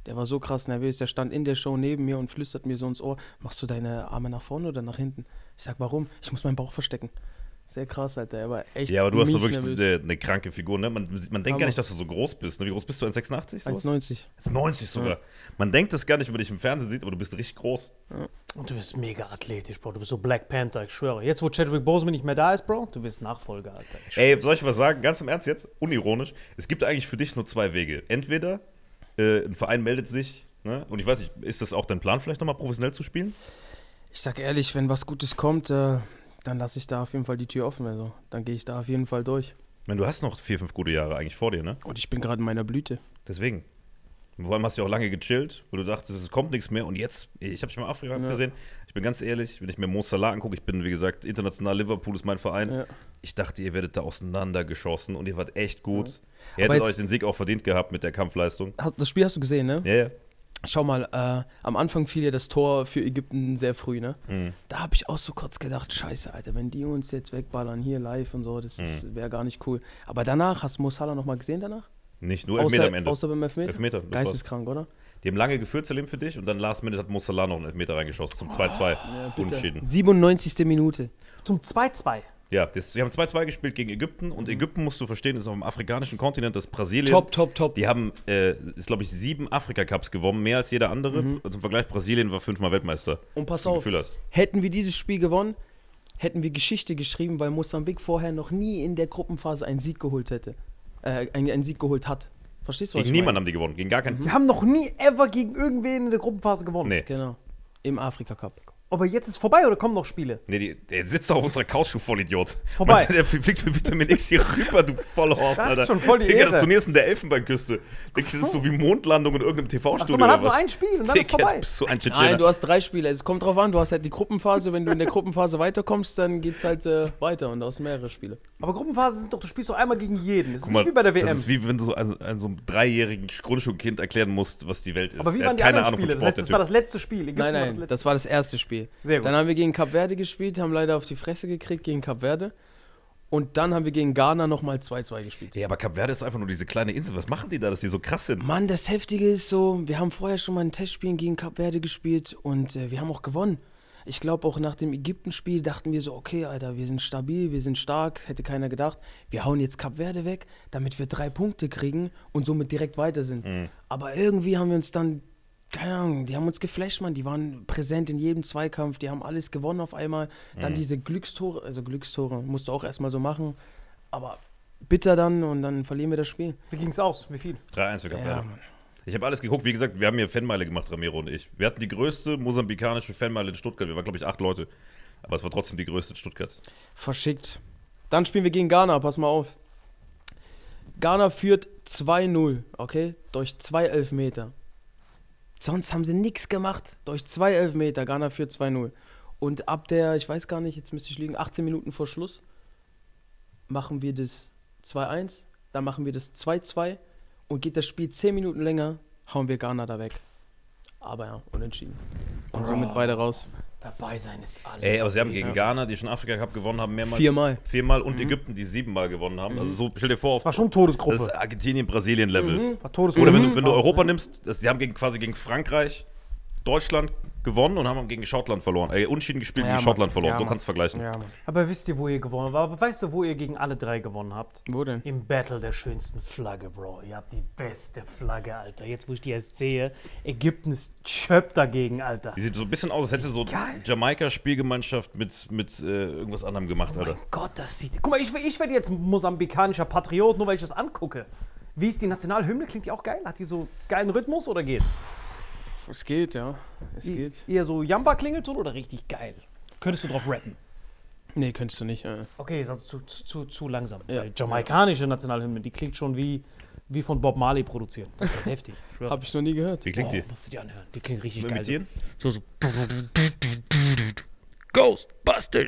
Der stand in der Show neben mir und flüstert mir so ins Ohr, machst du deine Arme nach vorne oder nach hinten? Ich sag, warum? Ich muss meinen Bauch verstecken. Sehr krass, Alter. Er war echt Ja, aber du hast so mies wirklich nervös. eine kranke Figur, ne? Man denkt gar nicht, dass du so groß bist. Ne? Wie groß bist du? 1,86? 1,90. 1,90 sogar. Ja. Man denkt das gar nicht, wenn man dich im Fernsehen sieht, aber du bist richtig groß. Und du bist mega athletisch, Bro. Du bist so Black Panther, ich schwöre. Jetzt, wo Chadwick Boseman nicht mehr da ist, Bro, du bist Nachfolger, Alter. Ich Ey, soll ich was sagen? Ganz im Ernst jetzt, unironisch. Es gibt eigentlich für dich nur 2 Wege. Entweder ein Verein meldet sich, ne? Und ich weiß nicht, ist das auch dein Plan, vielleicht nochmal professionell zu spielen? Ich sag ehrlich, wenn was Gutes kommt, dann lasse ich da auf jeden Fall die Tür offen. Also. Dann gehe ich da auf jeden Fall durch. Ich meine, du hast noch 4, 5 gute Jahre eigentlich vor dir, ne? Und ich bin gerade in meiner Blüte. Deswegen. Vor allem hast du ja auch lange gechillt, wo du dachtest, es kommt nichts mehr. Und jetzt, ich habe dich mal in Afrika gesehen. Ich bin ganz ehrlich, wenn ich mir Mo Salah angucke, ich bin, wie gesagt, international, Liverpool ist mein Verein. Ja. Ich dachte, ihr werdet da auseinandergeschossen und ihr wart echt gut. Ja. Ihr Aber hättet jetzt- euch den Sieg auch verdient gehabt mit der Kampfleistung. Das Spiel hast du gesehen, ne? Ja, ja. Schau mal, am Anfang fiel ja das Tor für Ägypten sehr früh, ne? Da habe ich auch so kurz gedacht, scheiße, Alter, wenn die uns jetzt wegballern, hier live und so, das wäre gar nicht cool. Aber danach, hast du Mo Salah nochmal gesehen danach? Nicht nur Elfmeter am Ende. Außer beim Elfmeter? Elfmeter, das Geisteskrank, oder? Die haben lange geführt, Salim, für dich. Und dann Last Minute hat Mo Salah noch einen Elfmeter reingeschossen zum 2-2. Unentschieden. 97. Minute. Zum 2-2. Ja, wir haben 2-2 gespielt gegen Ägypten. Und Ägypten, musst du verstehen, ist auf dem afrikanischen Kontinent, das Brasilien. Top. Die haben, ist glaube ich, 7 Afrika-Cups gewonnen, mehr als jeder andere. Also im Vergleich, Brasilien war 5-mal Weltmeister. Und pass Wenn du auf, Gefühl hast. hätten wir dieses Spiel gewonnen, hätten wir Geschichte geschrieben, weil Mosambik vorher noch nie in der Gruppenphase einen Sieg geholt hätte. Einen Sieg geholt hat. Verstehst du, was Gegen ich niemanden meine? haben die gewonnen, gegen gar keinen. Wir haben noch nie ever gegen irgendwen in der Gruppenphase gewonnen. Nee. Genau. Im Afrika-Cup. Aber jetzt ist vorbei oder kommen noch Spiele? Nee, der sitzt doch auf unserer Couch, du Vollidiot. Vorbei. Meinst du, der fliegt mit Vitamin X hier rüber, du Vollhorst, Ja, Alter. schon voll die Digga, Ehre. das Turnier ist in der Elfenbeinküste. Denkst du, das ist so wie Mondlandung in irgendeinem TV-Studio Achso, man hat oder nur was? ein Spiel und dann ist Digga, vorbei. du bist so ein Nein, Tschetschener. du hast 3 Spiele. Es kommt drauf an, du hast halt die Gruppenphase. Wenn du in der Gruppenphase weiterkommst, dann geht's halt weiter und du hast mehrere Spiele. Aber Gruppenphase sind doch, du spielst doch einmal gegen jeden. Das ist Guck mal, nicht wie bei der WM. Das ist wie wenn du so einem so einem 3-jährigen Grundschulkind erklären musst, was die Welt ist. Aber wie Er waren hat die keine anderen Ahnung Spiele? von Das heißt, Sport, das der war Typ. das letzte Spiel. Ägypten war Nein, letzte. das war das erste Spiel. Sehr gut. Dann haben wir gegen Kap Verde gespielt, haben leider auf die Fresse gekriegt gegen Kap Verde. Und dann haben wir gegen Ghana nochmal 2-2 gespielt. Ja, aber Kap Verde ist einfach nur diese kleine Insel. Was machen die da, dass die so krass sind? Mann, das Heftige ist so, wir haben vorher schon mal ein Testspiel gegen Kap Verde gespielt und wir haben auch gewonnen. Ich glaube auch nach dem Ägypten-Spiel dachten wir so, okay, Alter, wir sind stabil, wir sind stark, hätte keiner gedacht. Wir hauen jetzt Kap Verde weg, damit wir 3 Punkte kriegen und somit direkt weiter sind. Aber irgendwie haben wir uns dann, keine Ahnung, die haben uns geflasht, Mann. Die waren präsent in jedem Zweikampf, die haben alles gewonnen auf einmal. Dann diese Glückstore, also Glückstore musst du auch erstmal so machen. Aber bitter dann und dann verlieren wir das Spiel. Wie ging's aus? Wie viel? 3-1 für Kap Ja, Verde. Mann. Ich habe alles geguckt. Wie gesagt, wir haben hier Fanmeile gemacht, Ramiro und ich. Wir hatten die größte mosambikanische Fanmeile in Stuttgart. Wir waren, glaube ich, 8 Leute. Aber es war trotzdem die größte in Stuttgart. Verschickt. Dann spielen wir gegen Ghana, pass mal auf. Ghana führt 2-0, okay? Durch 2 Elfmeter. Sonst haben sie nichts gemacht. Durch 2 Elfmeter, Ghana führt 2-0. Und ab der, ich weiß gar nicht, jetzt müsste ich liegen, 18 Minuten vor Schluss, machen wir das 2-1, dann machen wir das 2-2 und geht das Spiel 10 Minuten länger, hauen wir Ghana da weg. Aber ja, unentschieden. Und somit beide raus. Dabei sein ist alles. Ey, aber sie haben gegen Ja. Ghana, die schon Afrika Cup gewonnen haben, mehrmals. 4-mal. 4-mal und Ägypten, die 7-mal gewonnen haben. Also so, stell dir vor, War schon das Todesgruppe. ist Argentinien-Brasilien-Level. War Todesgruppe. Oder wenn du Europa nimmst, sie haben quasi gegen Frankreich, Deutschland gewonnen und haben gegen Schottland verloren. Unentschieden gespielt, Ja, gegen Mann. Schottland verloren. Ja, So Mann. kannst du vergleichen. Ja, Mann. Aber wisst ihr, wo ihr gewonnen habt? Aber weißt du, wo ihr gegen alle 3 gewonnen habt? Wo denn? Im Battle der schönsten Flagge, Bro. Ihr habt die beste Flagge, Alter. Jetzt, wo ich die erst sehe, Ägypten ist Chöp dagegen, Alter. Die sieht so ein bisschen aus, als hätte so Geil. Jamaika-Spielgemeinschaft mit irgendwas anderem gemacht, Alter. Mein Gott, das sieht... Guck mal, ich werde jetzt mosambikanischer Patriot, nur weil ich das angucke. Wie ist die Nationalhymne? Klingt die auch geil? Hat die so geilen Rhythmus oder geht? Es geht, ja. Es geht. Eher so Jamba-Klingelton oder richtig geil? Könntest du drauf rappen? Nee, könntest du nicht. Okay, sonst zu langsam. Ja. Weil jamaikanische Nationalhymne, die klingt schon wie wie von Bob Marley produziert. Das ist heftig. Ich schwöre. Hab ich noch nie gehört. Wie klingt die? Musst du dir anhören. Die klingt richtig Mal geil. imitieren? So. Ghostbusters.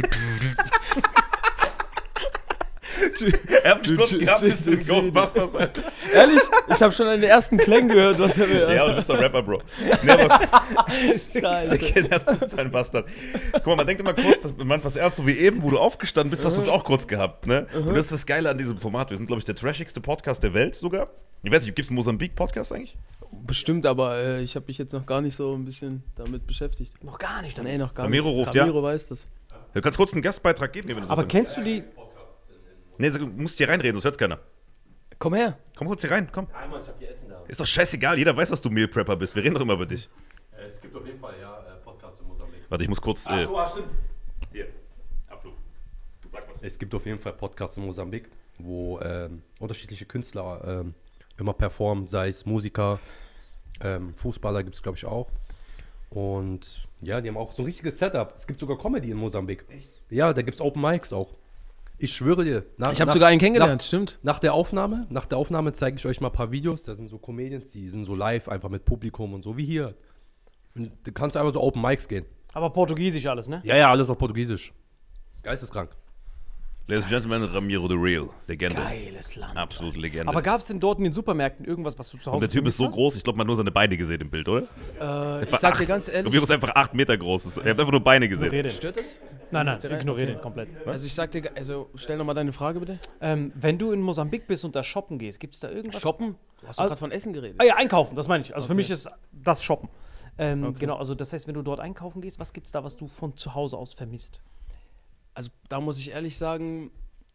Er hat mich bloß gehabt, bis in Ghostbusters. Alter. Ehrlich? Ich habe schon an den ersten Klängen gehört, was er will. Ja, und du bist ein Rapper, Bro. Nee, aber der Scheiße. Kind hat seinen Bastard. Guck mal, man denkt immer kurz, dass man was ernst, so wie eben, wo du aufgestanden bist, hast du uns auch kurz gehabt, ne? Und das ist das Geile an diesem Format. Wir sind, glaube ich, der trashigste Podcast der Welt sogar. Ich weiß nicht, gibt es einen Mosambik-Podcast eigentlich? Bestimmt, aber ich habe mich jetzt noch gar nicht so ein bisschen damit beschäftigt. Noch gar nicht. Nee, noch gar Ramiro nicht. ruft, ja. Ramiro weiß das. Du kannst kurz einen Gastbeitrag geben, wenn du das Aber hast. kennst du die? Nee, du musst hier reinreden, das hört keiner. Komm her. Komm kurz hier rein, komm. Einmal, ich hab hier Essen da. Ist doch scheißegal, jeder weiß, dass du Meal Prepper bist. Wir reden doch immer über dich. Es gibt auf jeden Fall, ja, Podcasts in Mosambik. Warte, ich muss kurz. stimmt. Hier, Abflug. Sag was. Es gibt auf jeden Fall Podcasts in Mosambik, wo unterschiedliche Künstler immer performen, sei es Musiker, Fußballer gibt es, glaube ich, auch. Und ja, die haben auch so ein richtiges Setup. Es gibt sogar Comedy in Mosambik. Echt? Ja, da gibt es Open Mics auch. Ich schwöre dir. Ich habe sogar einen kennengelernt, stimmt. Nach der Aufnahme zeige ich euch mal ein paar Videos. Da sind so Comedians, die sind so live, einfach mit Publikum und so, wie hier. Und du kannst einfach so Open Mics gehen. Aber Portugiesisch alles, ne? Ja, alles auf Portugiesisch. Das ist geisteskrank. Ladies and Gentlemen, Ramiro the Real. Legende. Geiles Land. Absolut Legende. Aber gab es denn dort in den Supermärkten irgendwas, was du zu Hause und der Typ ist so vermisst groß, ich glaube, man hat nur seine Beine gesehen im Bild, oder? Ich sag dir ganz ehrlich. Ramiro ist einfach 8 Meter groß. Er hat einfach nur Beine hast? gesehen. Ignoriere den. Stört das? Nein, Okay. ignoriere den komplett. Also ich sag dir, stell nochmal deine Frage bitte. Wenn du in Mosambik bist und da shoppen gehst, gibt es da irgendwas? Shoppen? Du hast doch Also- gerade von Essen geredet. Ah ja, einkaufen, das meine ich. Also für Okay. mich ist das Shoppen. Okay. Genau, also das heißt, wenn du dort einkaufen gehst, was gibt es da, was du von zu Hause aus vermisst? Also da muss ich ehrlich sagen,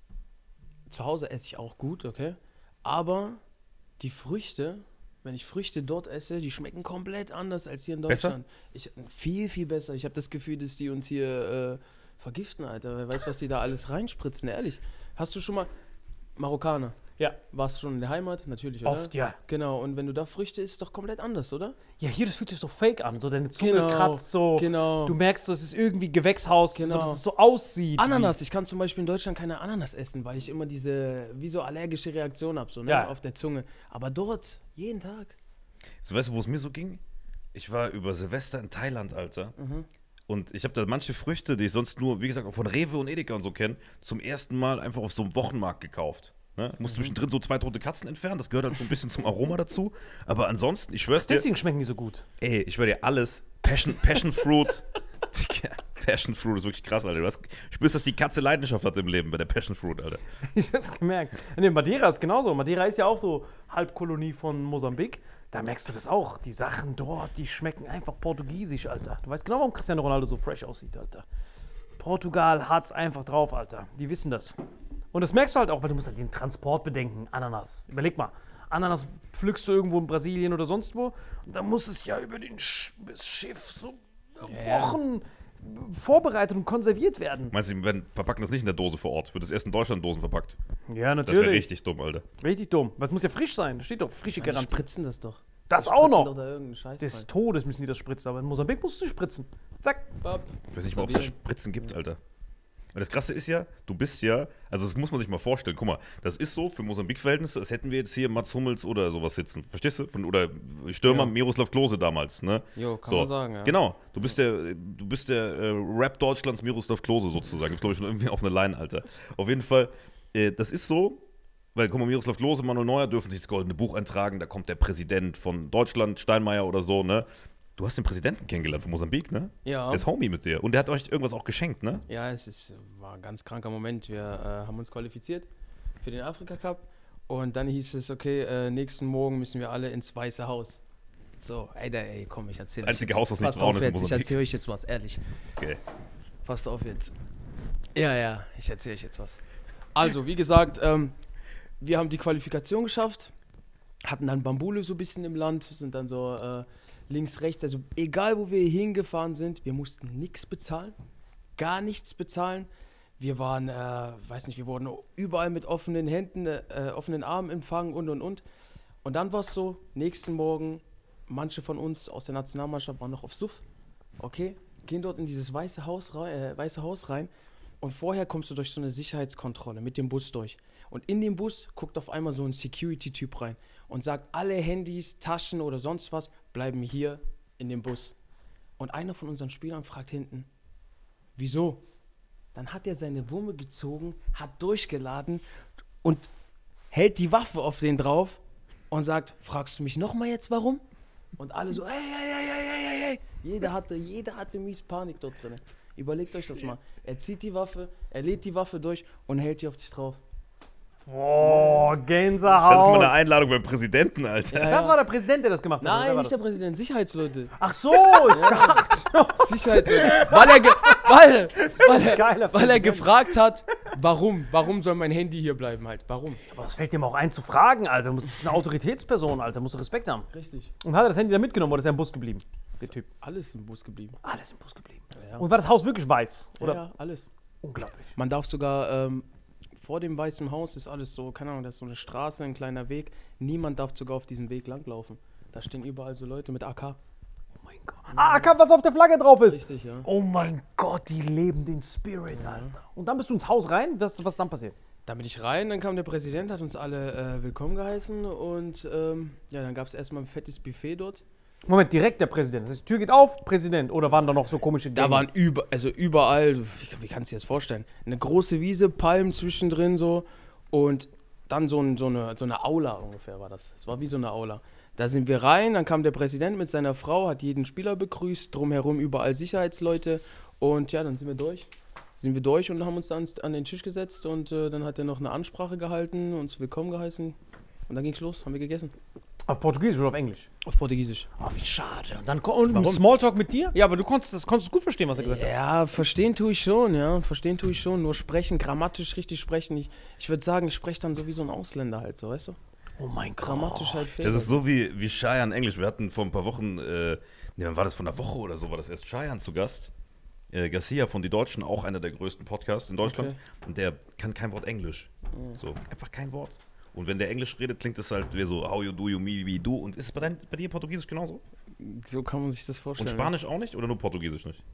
zu Hause esse ich auch gut, okay? Aber die Früchte, wenn ich Früchte dort esse, die schmecken komplett anders als hier in Besser? Deutschland. Viel, viel besser. Ich habe das Gefühl, dass die uns hier vergiften, Alter. Wer weiß, was die da alles reinspritzen, ehrlich. Hast du schon mal Marokkaner? Ja. Warst du schon in der Heimat? Natürlich, oder? Oft, ja. Genau, und wenn du da Früchte isst, ist doch komplett anders, oder? Ja, hier, das fühlt sich so fake an. So deine Zunge Genau, kratzt so. genau. Du merkst, so, es ist irgendwie Gewächshaus, Genau. so, dass es so aussieht. Ananas, ich kann zum Beispiel in Deutschland keine Ananas essen, weil ich immer diese, wie so allergische Reaktion habe, so, ne, Ja. auf der Zunge. Aber dort, jeden Tag. So, weißt du, wo es mir so ging? Ich war über Silvester in Thailand, Alter. Und ich habe da manche Früchte, die ich sonst nur, wie gesagt, auch von Rewe und Edeka und so kenne, zum ersten Mal einfach auf so einem Wochenmarkt gekauft. Ne? Musst zwischendrin so 2 tote Katzen entfernen, das gehört halt so ein bisschen zum Aroma dazu. Aber ansonsten, ich schwör's dir, Deswegen schmecken die so gut. ey, ich schwör dir, alles, Passion Fruit. Passion Fruit ist wirklich krass, Alter. Du spürst, dass die Katze Leidenschaft hat im Leben bei der Passion Fruit, Alter. Ich hab's gemerkt. Ne, Madeira ist genauso. Madeira ist ja auch so Halbkolonie von Mosambik. Da merkst du das auch. Die Sachen dort, die schmecken einfach portugiesisch, Alter. Du weißt genau, warum Cristiano Ronaldo so fresh aussieht, Alter. Portugal hat's einfach drauf, Alter. Die wissen das. Und das merkst du halt auch, weil du musst halt den Transport bedenken. Ananas. Überleg mal. Ananas pflückst du irgendwo in Brasilien oder sonst wo. Und dann muss es ja über das Schiff so Wochen vorbereitet und konserviert werden. Meinst du, wir verpacken das nicht in der Dose vor Ort? Wird das erst in Deutschland in Dosen verpackt? Ja, Das wäre richtig dumm, Alter. Richtig dumm. Was muss ja frisch sein? Da steht doch frische Die Garantie. spritzen das doch. Das Die auch spritzen noch. Doch da irgendeinen Scheiß Des rein. Todes müssen die das spritzen, aber in Mosambik musst du spritzen. Zack. Bab. Ich weiß nicht mal, ob es da Spritzen gibt, Alter. Und das Krasse ist ja, du bist ja, also das muss man sich mal vorstellen, guck mal, das ist so für Mosambik-Verhältnisse, als hätten wir jetzt hier Mats Hummels oder sowas sitzen, verstehst du? Oder Stürmer Ja. Miroslav Klose damals, ne? Jo, kann man sagen, ja. Genau, du bist der Rap Deutschlands Miroslav Klose sozusagen, gibt glaube ich noch irgendwie auch eine Line, Alter. Auf jeden Fall, das ist so, weil, guck mal, Miroslav Klose, Manuel Neuer dürfen sich das goldene Buch eintragen, da kommt der Präsident von Deutschland, Steinmeier oder so, ne? Du hast den Präsidenten kennengelernt von Mosambik, ne? Ja. Der ist Homie mit dir. Und der hat euch irgendwas auch geschenkt, ne? Ja, war ein ganz kranker Moment. Wir haben uns qualifiziert für den Afrika Cup und dann hieß es, okay, nächsten Morgen müssen wir alle ins Weiße Haus. So, ey, komm, ich erzähle Das einzige Haus, was nicht Passt braun auf ist in jetzt, ich Mosambik. erzähle euch jetzt was, ehrlich. Okay. Passt auf jetzt. Ja, ich erzähle euch jetzt was. Also, wie gesagt, wir haben die Qualifikation geschafft, hatten dann Bambule so ein bisschen im Land, sind dann so links, rechts, also egal wo wir hingefahren sind, wir mussten nichts bezahlen, gar nichts bezahlen. Wir waren, weiß nicht, wir wurden überall mit offenen Händen, offenen Armen empfangen und. Und dann war es so, nächsten Morgen, manche von uns aus der Nationalmannschaft waren noch auf Suff, okay, gehen dort in dieses Weiße Haus rein. Und vorher kommst du durch so eine Sicherheitskontrolle mit dem Bus durch. Und in dem Bus guckt auf einmal so ein Security-Typ rein und sagt, alle Handys, Taschen oder sonst was bleiben hier in dem Bus. Und einer von unseren Spielern fragt hinten, wieso? Dann hat er seine Wumme gezogen, hat durchgeladen und hält die Waffe auf den drauf und sagt, fragst du mich nochmal jetzt warum? Und alle so, hey. Jeder hatte mies Panik dort drin. Überlegt euch das mal. Er zieht die Waffe, er lädt die Waffe durch und hält die auf dich drauf. Boah, Gänsehaut. Das ist mal eine Einladung beim Präsidenten, Alter. Das war der Präsident, der das gemacht hat. oder wer Nein, war nicht das? der Präsident, Sicherheitsleute. Ach so, ich dachte. Sicherheitsleute. Weil er gefragt hat, warum soll mein Handy hier bleiben halt? Warum? Aber es fällt dem auch ein zu fragen, Alter. Das ist eine Autoritätsperson, Alter. Musst du Respekt haben. Richtig. Und hat er das Handy da mitgenommen oder ist er im Bus geblieben? Der Typ. Alles im Bus geblieben. Alles im Bus geblieben. Und war das Haus wirklich weiß? Oder? Ja, alles. Unglaublich. Man darf sogar, vor dem Weißen Haus ist alles so, keine Ahnung, das ist so eine Straße, ein kleiner Weg. Niemand darf sogar auf diesem Weg langlaufen. Da stehen überall so Leute mit AK. Oh mein Gott. Ah, was auf der Flagge drauf ist. Richtig, ja. Oh mein Gott, die leben den Spirit, Alter. Und dann bist du ins Haus rein. Was dann passiert? Da bin ich rein, dann kam der Präsident, hat uns alle willkommen geheißen und dann gab es erstmal ein fettes Buffet dort. Moment, direkt der Präsident. Das heißt, die Tür geht auf, Präsident. Oder waren da noch so komische Dinge? Da waren überall, wie kannst du dir das vorstellen? Eine große Wiese, Palmen zwischendrin so und dann so eine Aula ungefähr war das. Es war wie so eine Aula. Da sind wir rein, dann kam der Präsident mit seiner Frau, hat jeden Spieler begrüßt, drumherum überall Sicherheitsleute und ja, dann sind wir durch und haben uns dann an den Tisch gesetzt und dann hat er noch eine Ansprache gehalten, uns willkommen geheißen und dann ging's los, haben wir gegessen. Auf Portugiesisch oder auf Englisch? Auf Portugiesisch. Oh, wie schade. Und dann und Smalltalk mit dir? Ja, aber du konntest gut verstehen, was er gesagt hat. Ja, verstehen tue ich schon. Nur sprechen, grammatisch richtig sprechen. Ich würde sagen, ich spreche dann so wie so ein Ausländer halt so, weißt du? Oh mein Gott. Grammatisch halt fehlt. Das ist so wie Cheyenne Englisch. Wir hatten vor ein paar Wochen, wann war das, von einer Woche oder so, war das erst Cheyenne zu Gast. Garcia von Die Deutschen, auch einer der größten Podcasts in Deutschland. Okay. Und der kann kein Wort Englisch. So, einfach kein Wort. Und wenn der Englisch redet, klingt es halt wie so, how you do, you, me, wie du. Und ist es bei dir Portugiesisch genauso? So kann man sich das vorstellen. Und Spanisch auch nicht oder nur Portugiesisch nicht?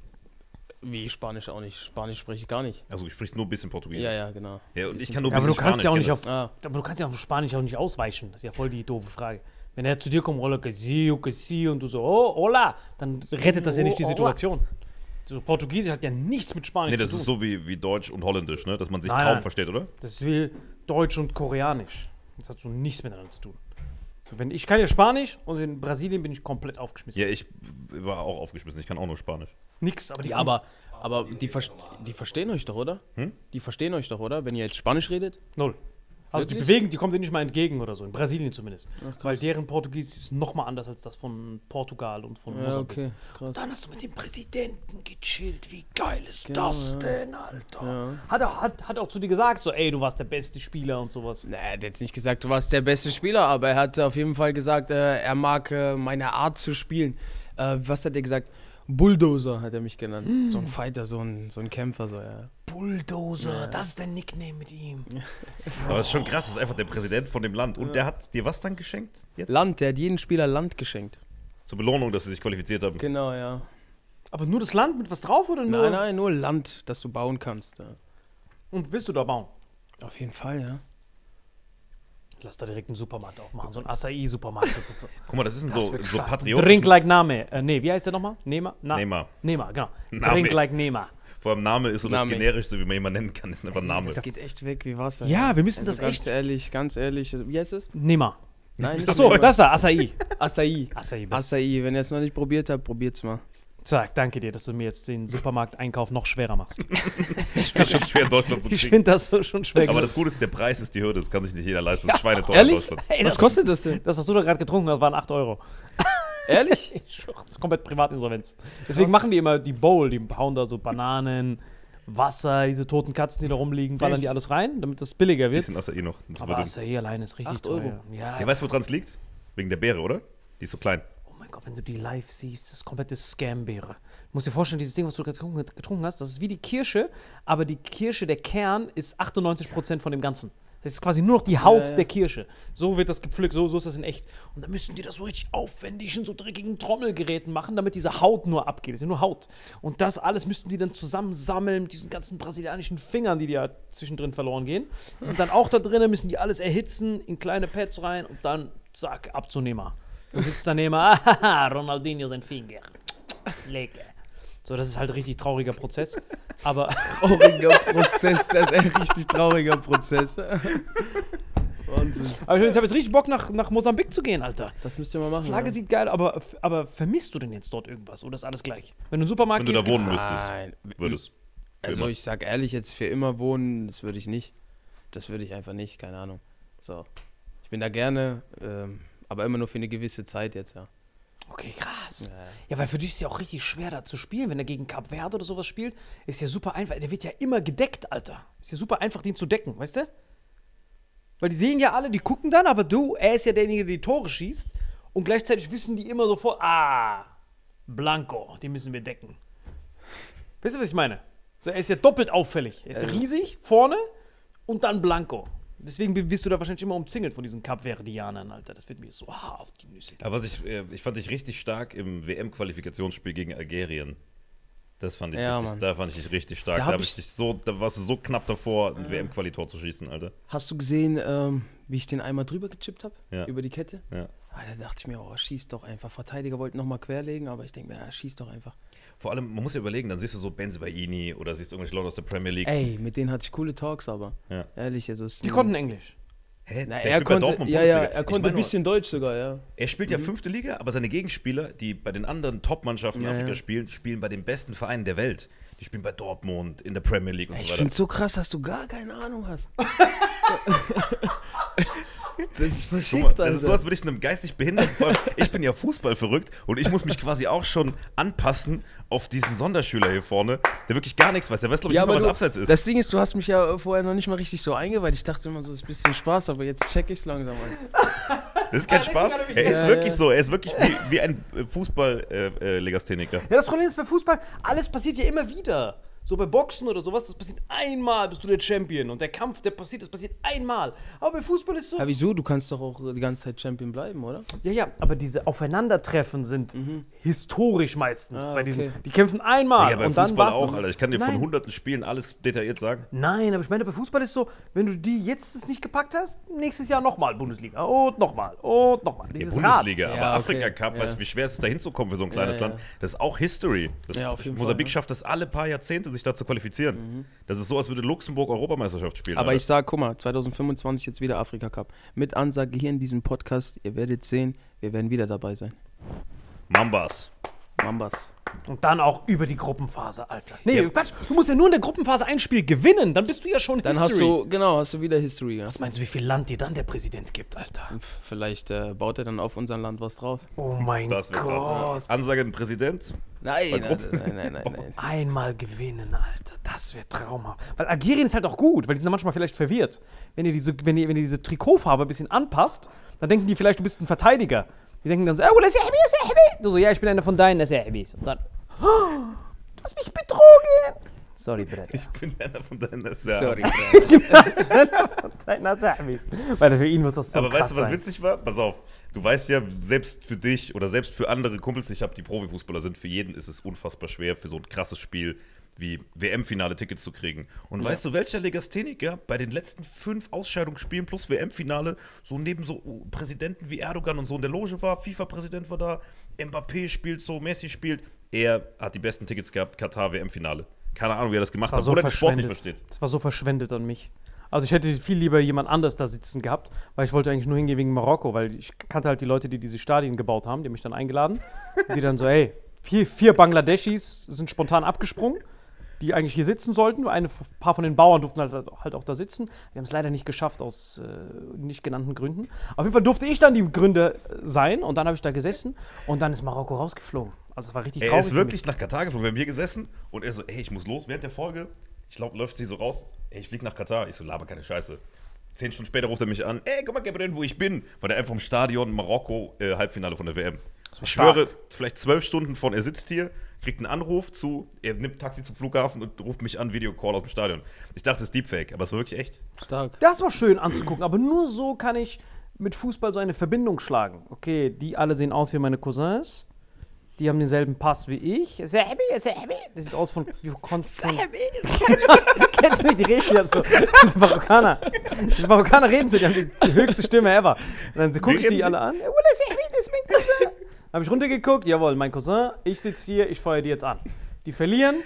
Wie Spanisch auch nicht. Spanisch spreche ich gar nicht. Also du sprichst nur ein bisschen Portugiesisch. Ja, genau. Ja, und ich kann nur ein Aber bisschen du kannst ja auch Spanisch, nicht kenn das. aber du kannst ja auf Spanisch auch nicht ausweichen. Das ist ja voll die doofe Frage. Wenn er zu dir kommt, hola, que sí, und du so, oh, hola, dann rettet das ja nicht die Situation. So, Portugiesisch hat ja nichts mit Spanisch Nee, zu das tun. ist so wie Deutsch und Holländisch, ne? Dass man sich Nein, kaum nein. versteht, oder? Das ist wie Deutsch und Koreanisch. Das hat so nichts miteinander zu tun. So, ich kann ja Spanisch und in Brasilien bin ich komplett aufgeschmissen. Ja, ich war auch aufgeschmissen. Ich kann auch nur Spanisch. Nix, aber die Ja, aber die verstehen euch doch, oder? Die verstehen euch doch, oder? Wenn ihr jetzt Spanisch redet? null. Also Wirklich? die kommen dir nicht mal entgegen oder so, in Brasilien zumindest. Weil deren Portugiesisch ist nochmal anders als das von Portugal und von Mosambik. krass. Dann hast du mit dem Präsidenten gechillt. Wie geil ist Genau, das denn, Alter? Hat auch zu dir gesagt, so, ey, du warst der beste Spieler und sowas. Na, er hat jetzt nicht gesagt, du warst der beste Spieler, aber er hat auf jeden Fall gesagt, er mag meine Art zu spielen. Was hat er gesagt? Bulldozer hat er mich genannt. So ein Fighter, so ein Kämpfer. So, ja. Bulldozer, das ist der Nickname mit ihm. Aber es ist schon krass, das ist einfach der Präsident von dem Land. Und der hat dir was dann geschenkt? Jetzt? Land, der hat jeden Spieler Land geschenkt. Zur Belohnung, dass sie sich qualifiziert haben. Genau, ja. Aber nur das Land mit was drauf oder nur? Nein, nur Land, das du bauen kannst. Ja. Und willst du da bauen? Auf jeden Fall, ja. Lass da direkt einen Supermarkt aufmachen, so ein Acai-Supermarkt. Guck mal, das ist ein so Drink patriotisch. like Name. Nee, wie heißt der nochmal? Neymar? Neymar. Neymar, genau. Name. Drink like Neymar. Vor allem Name ist so das Name. Generischste, wie man jemanden nennen kann. Das ist einfach ein Name. Das geht echt weg wie Wasser. Ja, wir müssen das ganz echt. Ganz ehrlich. Wie heißt es? Neymar. Nein, nicht Achso, Neymar. das da, Acai. Acai. Acai. Acai. Wenn ihr es noch nicht probiert habt, probiert's mal. Sag, danke dir, dass du mir jetzt den Supermarkteinkauf noch schwerer machst. Das ist schon schwer in Deutschland zu Ich kriegen. finde das so schon schwer. Aber das Gute ist, der Preis ist die Hürde. Das kann sich nicht jeder leisten. Das ist schweineteuer in Ehrlich? Deutschland. Ey, Was kostet das denn? Das, was du da gerade getrunken hast, waren 8 Euro. Ehrlich? Ich schwör, das ist komplett Privatinsolvenz. Deswegen machen die immer die Bowl, die hauen da so Bananen, Wasser, diese toten Katzen, die da rumliegen, ballern die Echt? alles rein, damit das billiger wird. Bisschen Acai noch. Das Aber würde- Acai allein ist richtig 8 Euro. teuer. Ja, Ja, weißt du, woran es liegt? Wegen der Beere, oder? Die ist so klein. oh mein Gott, wenn du die live siehst, das ist komplette Scam-Beere. Du musst dir vorstellen, dieses Ding, was du getrunken hast, das ist wie die Kirsche, aber die Kirsche, der Kern, ist 98% von dem Ganzen. Das ist quasi nur noch die Haut Ja. der Kirsche. So wird das gepflückt, so ist das in echt. Und dann müssen die das so richtig aufwendig in so dreckigen Trommelgeräten machen, damit diese Haut nur abgeht. Das ist ja nur Haut. Und das alles müssten die dann zusammensammeln mit diesen ganzen brasilianischen Fingern, die ja zwischendrin verloren gehen. Die sind dann auch da drin, müssen die alles erhitzen, in kleine Pads rein und dann, zack, Abzunehmer. Du sitzt daneben, Ronaldinho sein Finger. Lecker. So, das ist halt ein richtig trauriger Prozess. Aber Trauriger Prozess, das ist ein richtig trauriger Prozess. Wahnsinn. ich habe jetzt richtig Bock, nach Mosambik zu gehen, Alter. Das müsst ihr mal machen. Flagge ja. sieht geil, aber vermisst du denn jetzt dort irgendwas? Oder ist alles gleich? Wenn du in den Supermarkt Wenn du da gehst, wohnen gibt's- müsstest, Nein. würdest. Für Also immer. ich sag ehrlich, jetzt für immer wohnen, das würde ich nicht. Das würde ich einfach nicht, keine Ahnung. So. Ich bin da gerne, aber immer nur für eine gewisse Zeit jetzt, ja. Okay, krass. Ja. Ja, weil für dich ist es ja auch richtig schwer, da zu spielen. Wenn er gegen Kap Verde oder sowas spielt, ist ja super einfach. Der wird ja immer gedeckt, Alter. Ist ja super einfach, den zu decken, weißt du? Weil die sehen ja alle, die gucken dann, aber er ist ja derjenige, der die Tore schießt. Und gleichzeitig wissen die immer sofort, Blanco, den müssen wir decken. Weißt du, was ich meine? So, er ist ja doppelt auffällig. Er ist ja riesig, vorne und dann Blanco. Deswegen wirst du da wahrscheinlich immer umzingelt von diesen Kapverdianern, Alter. Das wird mir so auf die Nüsse. Aber ich fand dich richtig stark im WM-Qualifikationsspiel gegen Algerien. Das fand ich Ja, richtig, Mann. da fand ich dich richtig stark. Da Da, hab da warst du so knapp davor, ein WM-Qualitor zu schießen, Alter. Hast du gesehen, wie ich den einmal drüber gechippt habe? Ja. Über die Kette? Ja. Da dachte ich mir, oh, schieß doch einfach. Verteidiger wollten nochmal querlegen, aber ich denke mir, ja, schieß doch einfach. Vor allem, man muss ja überlegen, dann siehst du so Benzibaini oder siehst irgendwelche Leute aus der Premier League. Ey, mit denen hatte ich coole Talks, aber Ja. ehrlich, also es Die konnten Englisch. Hä? Na, Der er spielt bei konnte, Dortmund ja, Bundesliga. er Ich konnte meine ein nur, bisschen Deutsch sogar, ja. Er spielt ja 5. Liga, aber seine Gegenspieler, die bei den anderen Top-Mannschaften Ja, Afrika ja. spielen bei den besten Vereinen der Welt. Die spielen bei Dortmund, in der Premier League und Ich so weiter. finde es so krass, dass du gar keine Ahnung hast. Das ist Guck verschickt, mal, Alter. das ist so, als würde ich einem geistig Behinderten, vor allem, ich bin ja Fußball verrückt und ich muss mich quasi auch schon anpassen auf diesen Sonderschüler hier vorne, der wirklich gar nichts weiß. Der weiß, glaube ich, Ja, nicht mal, aber was Abseits ist. das Ding ist, du hast mich ja vorher noch nicht mal richtig so eingeweiht. Ich dachte immer so, es ist ein bisschen Spaß, aber jetzt check ich es langsam an. Das ist kein Spaß. deswegen hat er mich Er ist Ja, wirklich ja. so. Er ist wirklich wie ein Fußball-Legastheniker. Ja, das Problem ist bei Fußball, alles passiert ja immer wieder. So bei Boxen oder sowas, das passiert einmal, bist du der Champion. Und der Kampf, das passiert einmal. Aber bei Fußball ist so. Ja, wieso? Du kannst doch auch die ganze Zeit Champion bleiben, oder? Ja, aber diese Aufeinandertreffen sind historisch meistens. Ah, Bei diesen, okay. die kämpfen einmal Ja, bei und dann Fußball war's auch, das. Alter. Ich kann dir von Nein. hunderten Spielen alles detailliert sagen. Nein, aber ich meine, bei Fußball ist so, wenn du die jetzt es nicht gepackt hast, nächstes Jahr nochmal Bundesliga und nochmal und nochmal. Ja, Dieses Bundesliga, Ja, aber okay. Afrika-Cup, Ja. weißt du, wie schwer ist es da hinzukommen für so ein kleines Ja, ja. Land? Das ist auch History. Ja, auf jeden Fall, Mosambik ne? schafft das alle paar Jahrzehnte, sich da zu qualifizieren. Das ist so, als würde Luxemburg Europameisterschaft spielen. Aber Alter. ich sag, guck mal, 2025 jetzt wieder Afrika Cup. Mit Ansage hier in diesem Podcast, ihr werdet sehen, wir werden wieder dabei sein. Mambas. Mambas. Und dann auch über die Gruppenphase, Alter. Nee, Quatsch, du musst ja nur in der Gruppenphase ein Spiel gewinnen, dann bist du ja schon Dann History. hast du wieder History. Ja. Was meinst du, wie viel Land dir dann der Präsident gibt, Alter? Vielleicht baut er dann auf unser Land was drauf. Oh mein Das wird Gott. krass. Ansage an den Präsident. Nein, nein. Einmal gewinnen, Alter. Das wird traumhaft. Weil Algerien ist halt auch gut, weil die sind da manchmal vielleicht verwirrt. Wenn ihr diese Trikotfarbe ein bisschen anpasst, dann denken die vielleicht, du bist ein Verteidiger. Die denken dann so, oh, das ist Sahbi. Du so, ja, ich bin einer von deinen Sahbis. Und dann, oh, du hast mich betrogen. Sorry, Brett. Ich bin einer von deinen Serben. Sorry. Deiner Sahbis. Weil für ihn muss das so Aber krass weißt du, was sein. witzig war? Pass auf. Du weißt ja, selbst für dich oder selbst für andere Kumpels, die ich habe, die Profifußballer sind, für jeden ist es unfassbar schwer, für so ein krasses Spiel wie WM-Finale-Tickets zu kriegen. Und weißt du, welcher Legastheniker bei den letzten 5 Ausscheidungsspielen plus WM-Finale so neben so Präsidenten wie Erdogan und so in der Loge war, FIFA-Präsident war da, Mbappé spielt so, Messi spielt, er hat die besten Tickets gehabt, Katar WM-Finale. Keine Ahnung, wie er das gemacht hat, so oder den Sport nicht verschwendet. versteht. Das war so verschwendet an mich. Also ich hätte viel lieber jemand anders da sitzen gehabt, weil ich wollte eigentlich nur hingehen wegen Marokko, weil ich kannte halt die Leute, die diese Stadien gebaut haben, die haben mich dann eingeladen. Die dann so, ey, vier Bangladeschis sind spontan abgesprungen, die eigentlich hier sitzen sollten. Ein paar von den Bauern durften halt auch da sitzen. Wir haben es leider nicht geschafft, aus nicht genannten Gründen. Auf jeden Fall durfte ich dann die Gründe sein und dann habe ich da gesessen und dann ist Marokko rausgeflogen. Also es war richtig Er traurig. ist für wirklich mich. nach Katar geflogen. Wir haben hier gesessen und er so, ey, ich muss los während der Folge. Ich glaube, läuft sie so raus. Ey, ich flieg nach Katar. Ich so, laber keine Scheiße. 10 Stunden später ruft er mich an. Ey, guck mal, Gabriel, wo ich bin. War der einfach im Stadion Marokko, Halbfinale von der WM. Ich schwöre, vielleicht 12 Stunden von, er sitzt hier, kriegt einen Anruf er nimmt Taxi zum Flughafen und ruft mich an, Videocall aus dem Stadion. Ich dachte, es ist Deepfake, aber es war wirklich echt. Stark. Das war schön anzugucken, aber nur so kann ich mit Fußball so eine Verbindung schlagen. Okay, die alle sehen aus wie meine Cousins. Die haben denselben Pass wie ich. Sahabi. Das sieht aus wie Sahabi. Kennst du nicht, die reden ja so. Diese Marokkaner reden so, die haben die höchste Stimme ever. Und dann gucke ich die alle an. Sahabi, das ist mein Cousin. Habe ich runtergeguckt, jawohl, mein Cousin, ich sitze hier, ich feuere die jetzt an. Die verlieren,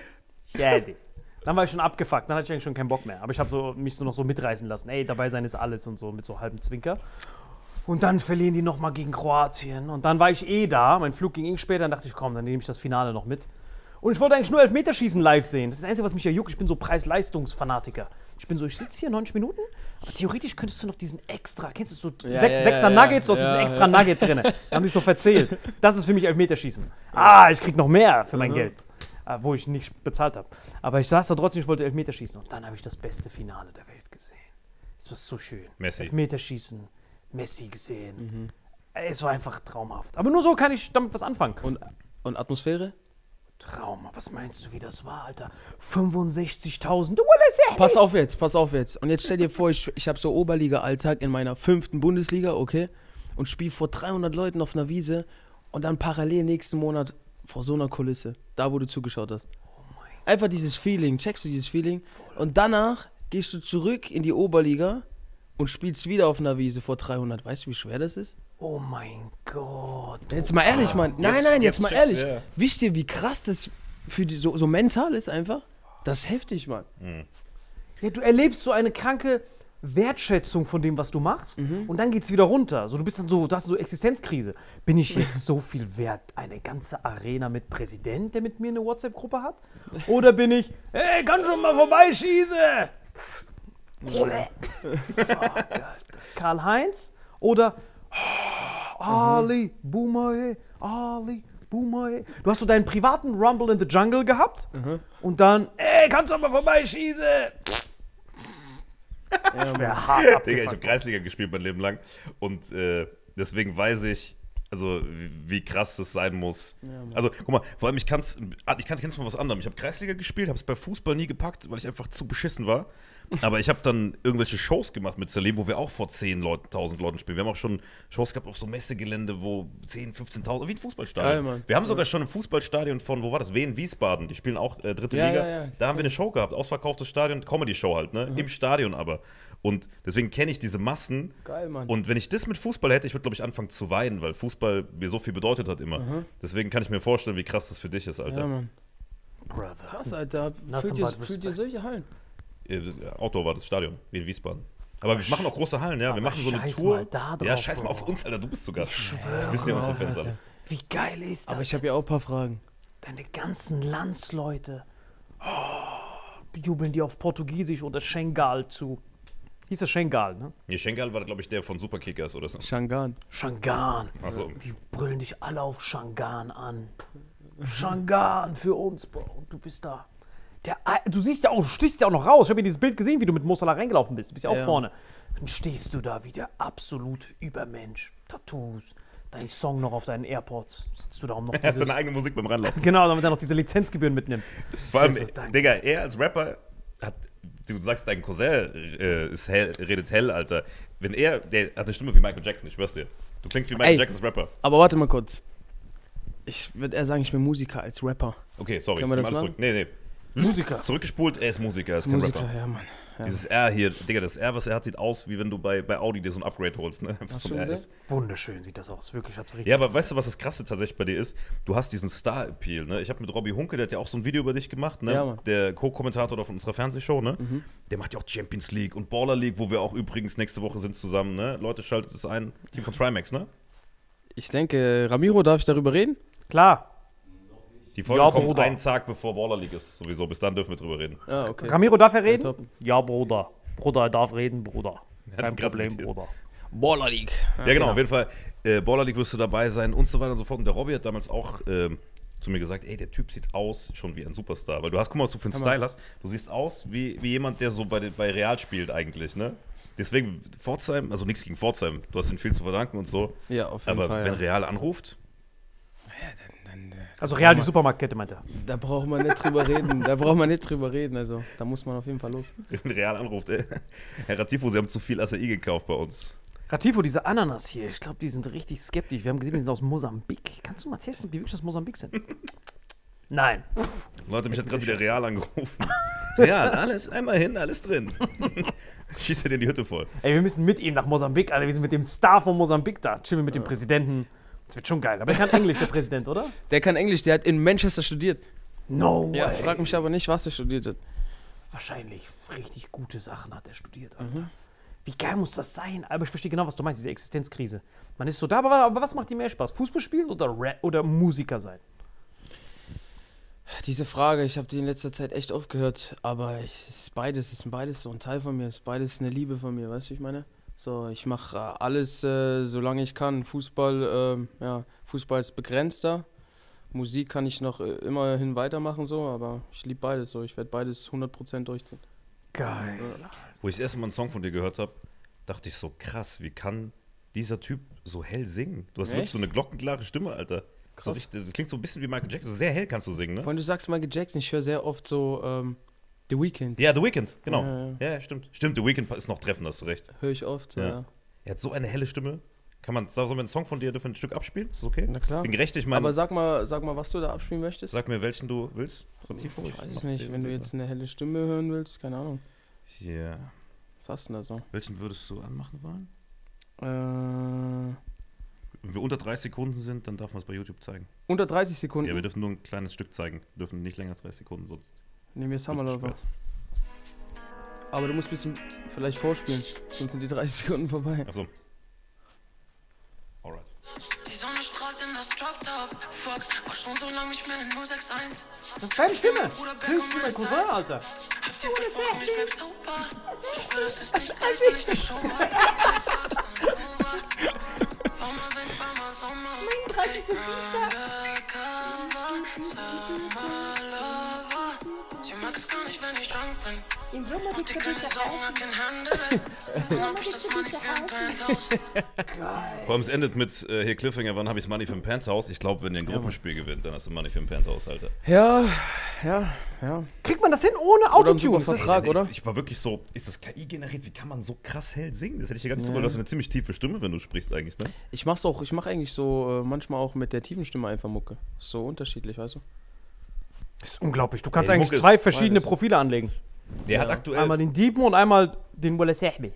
Dann war ich schon abgefuckt, dann hatte ich eigentlich schon keinen Bock mehr. Aber ich habe mich so noch so mitreißen lassen. Ey, dabei sein ist alles und so, mit so halbem Zwinker. Und dann verlieren die nochmal gegen Kroatien. Und dann war ich da, mein Flug ging später, dann dachte ich, komm, dann nehme ich das Finale noch mit. Und ich wollte eigentlich nur Elfmeterschießen live sehen. Das ist das Einzige, was mich ja juckt. Ich bin so Preis-Leistungs-Fanatiker. Ich sitze hier 90 Minuten, aber theoretisch könntest du noch diesen extra, kennst du so Sechser Nuggets, du hast diesen extra Nugget drin. Da haben die so verzählt. Das ist für mich Elfmeterschießen. Ich krieg noch mehr für mein Geld. Wo ich nicht bezahlt habe. Aber ich saß da trotzdem, ich wollte Elfmeterschießen. Und dann habe ich das beste Finale der Welt gesehen. Es war so schön. Messi. Elfmeterschießen, Messi gesehen. Es war einfach traumhaft. Aber nur so kann ich damit was anfangen. Und Atmosphäre? Trauma, was meinst du, wie das war, Alter? 65.000. Pass auf jetzt. Und jetzt stell dir vor, ich habe so Oberliga-Alltag in meiner 5. Bundesliga, okay? Und spiele vor 300 Leuten auf einer Wiese und dann parallel nächsten Monat vor so einer Kulisse, da wo du zugeschaut hast. Einfach dieses Feeling, checkst du dieses Feeling? Und danach gehst du zurück in die Oberliga und spielst wieder auf einer Wiese vor 300. Weißt du, wie schwer das ist? Oh mein Gott. Jetzt mal ehrlich, Mann. Jetzt mal ehrlich. Ja. Wisst ihr, wie krass das für die so mental ist einfach? Das ist heftig, Mann. Ja, du erlebst so eine kranke Wertschätzung von dem, was du machst, und dann geht's wieder runter. So, du hast so Existenzkrise. Bin ich jetzt so viel wert? Eine ganze Arena mit Präsident, der mit mir eine WhatsApp-Gruppe hat? Oder bin ich, hey, kann schon mal vorbeischießen? Karl-Heinz? Oder Ali, Boomer, Ali, Boomer. Du hast so deinen privaten Rumble in the Jungle gehabt und dann, ey, kannst du mal vorbeischießen? Ich wäre hart abgefuckt. Digga, ich habe Kreisliga gespielt mein Leben lang und deswegen weiß ich, also wie krass das sein muss. Ja, also guck mal, vor allem ich kann's von was anderem. Ich habe Kreisliga gespielt, habe es bei Fußball nie gepackt, weil ich einfach zu beschissen war. Aber ich habe dann irgendwelche Shows gemacht mit Salim, wo wir auch vor 10.000 Leuten spielen. Wir haben auch schon Shows gehabt auf so Messegelände, wo 10.000, 15.000, wie ein Fußballstadion. Geil, wir haben sogar schon ein Fußballstadion von, wo war das? Wien, Wiesbaden. Die spielen auch dritte Liga. Ja. Da haben wir eine Show gehabt, ausverkauftes Stadion, Comedy-Show halt, ne? Im Stadion aber. Und deswegen kenne ich diese Massen. Geil, Mann. Und wenn ich das mit Fußball hätte, ich würde, glaube ich, anfangen zu weinen, weil Fußball mir so viel bedeutet hat immer. Deswegen kann ich mir vorstellen, wie krass das für dich ist, Alter. Ja, Mann. Brother. Krass, Alter. Fühlt ihr solche Hallen? Outdoor war das Stadion, wie in Wiesbaden. Aber wir machen auch große Hallen, ja. Wir machen so eine Tour. Ja, scheiß mal auf uns, Alter. Du bist zu Gast. Das wissen ja unsere Fans alles. Wie geil ist das? Aber ich habe ja auch ein paar Fragen. Deine ganzen Landsleute jubeln dir auf Portugiesisch oder Schengal zu. Hieß das Schengal, ne? Nee, Schengal war, glaube ich, der von Superkickers oder so. Shangan. Also. Die brüllen dich alle auf Shangan an. Shangan für uns, Bro. Du bist da. Du siehst ja auch, du stichst ja auch noch raus. Ich habe ja dieses Bild gesehen, wie du mit Mo Salah reingelaufen bist. Du bist ja auch vorne. Dann stehst du da wie der absolute Übermensch. Tattoos, dein Song noch auf deinen AirPods. Sitzt du da noch er hat seine eigene Musik beim Ranlaufen. Genau, damit er noch diese Lizenzgebühren mitnimmt. Vor allem, Digga, er als Rapper hat, du sagst, dein Cousin redet hell, Alter. Wenn der hat eine Stimme wie Michael Jackson, ich schwör's dir. Du klingst wie Michael Jacksons Rapper. Aber warte mal kurz. Ich würde eher sagen, ich bin Musiker als Rapper. Okay, sorry. Können wir das machen? Nee. Musiker. Zurückgespult, er ist Musiker, er ist kein Rapper. Ja, Mann. Ja. Dieses R hier, Digga, das R, was er hat, sieht aus, wie wenn du bei Audi dir so ein Upgrade holst, ne? Einfach so ein R ist. Wunderschön sieht das aus, wirklich, ich hab's richtig. Ja, aber weißt du, was das Krasse tatsächlich bei dir ist? Du hast diesen Star-Appeal, ne? Ich habe mit Robbie Hunke, der hat ja auch so ein Video über dich gemacht, ne? Ja, der Co-Kommentator von unserer Fernsehshow, ne? Der macht ja auch Champions League und Baller League, wo wir auch übrigens nächste Woche sind zusammen, ne? Leute, schaltet es ein. Team von Trimax, ne? Ich denke, Ramiro, darf ich darüber reden? Klar. Die Folge kommt einen Tag bevor Baller League ist, sowieso. Bis dann dürfen wir drüber reden. Ah, okay. Ramiro, darf er reden? Ja, Bruder. Bruder, er darf reden, Bruder. Kein Problem, Bruder. Baller League. Ja, genau, auf jeden Fall. Baller League wirst du dabei sein und so weiter und so fort. Und der Robby hat damals auch zu mir gesagt, ey, der Typ sieht aus schon wie ein Superstar. Weil du hast, guck mal, was du für einen Style hast. Du siehst aus wie jemand, der so bei Real spielt eigentlich, ne? Deswegen, Pforzheim, also nichts gegen Pforzheim, du hast ihnen viel zu verdanken und so. Ja, auf jeden Fall. Aber wenn ja. Real anruft, Also Real, die Supermarktkette, meint er. Da braucht man nicht drüber reden. Da braucht man nicht drüber reden. Also, da muss man auf jeden Fall los. Real anruft, ey. Herr Ratifo, Sie haben zu viel Acai gekauft bei uns. Ratifo, diese Ananas hier, ich glaube, die sind richtig skeptisch. Wir haben gesehen, die sind aus Mosambik. Kannst du mal testen, ob die wirklich aus Mosambik sind? Nein. Leute, mich hat gerade wieder Real angerufen. Real, alles, einmal hin, alles drin. Schießt er dir die Hütte voll. Ey, wir müssen mit ihm nach Mosambik, Alter. Wir sind mit dem Star von Mosambik da. Chillen wir mit dem Präsidenten. Das wird schon geil. Aber er kann Englisch, der Präsident, oder? Der kann Englisch, der hat in Manchester studiert. No way. Ja, frag mich aber nicht, was er studiert hat. Wahrscheinlich richtig gute Sachen hat er studiert, Alter. Wie geil muss das sein? Aber ich verstehe genau, was du meinst, diese Existenzkrise. Man ist so da, aber was macht dir mehr Spaß? Fußball spielen oder Musiker sein? Diese Frage, ich habe die in letzter Zeit echt oft gehört, aber es ist beides so ein Teil von mir, es ist beides eine Liebe von mir, weißt du, wie ich meine? So, ich mache alles, solange ich kann. Fußball ist begrenzter. Musik kann ich noch immerhin weitermachen, so, aber ich liebe beides so. Ich werde beides 100% durchziehen. Geil. Wo ich das erste Mal einen Song von dir gehört habe, dachte ich so, krass, wie kann dieser Typ so hell singen? Du hast wirklich so eine glockenklare Stimme, Alter. So richtig, das klingt so ein bisschen wie Michael Jackson. So sehr hell kannst du singen, ne? Wenn du sagst Michael Jackson, ich höre sehr oft so The Weeknd. Ja, The Weeknd, genau. Ja. Ja, stimmt. Stimmt, The Weeknd ist noch treffend, hast du recht. Höre ich oft, so, ja. Er hat so eine helle Stimme. Sollen wir einen Song von dir dürfen ein Stück abspielen? Ist das okay? Na klar. Bin gerecht, ich meine. Aber sag mal, was du da abspielen möchtest. Sag mir, welchen du willst. Ich weiß es nicht, wenn du jetzt eine helle Stimme hören willst, keine Ahnung. Ja. Was hast du denn da so? Welchen würdest du anmachen wollen? Wenn wir unter 30 Sekunden sind, dann darf man es bei YouTube zeigen. Unter 30 Sekunden? Ja, wir dürfen nur ein kleines Stück zeigen. Wir dürfen nicht länger als 30 Sekunden, sonst. Nehmen wir Summerlover. Aber du musst ein bisschen vielleicht vorspielen, sonst sind die 30 Sekunden vorbei. Achso. Alright. Die Sonne strahlt in das Drop-Top. Fuck, war schon so lange nicht mehr in 061. Das ist deine Stimme. Hörst du mein Cousin, Alter? Hab dir versprochen, ich bleib sauber. Ich schwör, das ist nicht alt, wenn ich nicht schau mal. Warmer Wind, warmer Sommer. Sie mag es gar nicht, wenn ich drunk bin. Im Sommer Mach dir gibt's keine wirklich Sorgen, I can handle it. Dann hab ich das Money für ein Penthouse. Vor allem, es endet mit hier Cliffhanger, wann habe ich Money für ein Penthouse? Ich glaube, wenn ihr ein Gruppenspiel gewinnt, dann hast du Money für ein Penthouse, Alter. Ja. Kriegt man das hin ohne Oder ein Autotune? super Vertrag, oder? Ich war wirklich so, ist das KI generiert? Wie kann man so krass hell singen? Das hätte ich ja gar nicht so gehört. Du hast eine ziemlich tiefe Stimme, wenn du sprichst eigentlich, ne? Ich mache eigentlich so manchmal auch mit der tiefen Stimme einfach Mucke. Ist so unterschiedlich, weißt du? Das ist unglaublich. Du kannst Ey, die eigentlich Mucke zwei ist verschiedene beides. Profile anlegen. Der hat aktuell Einmal den Diepen und einmal den Walla Sahbi.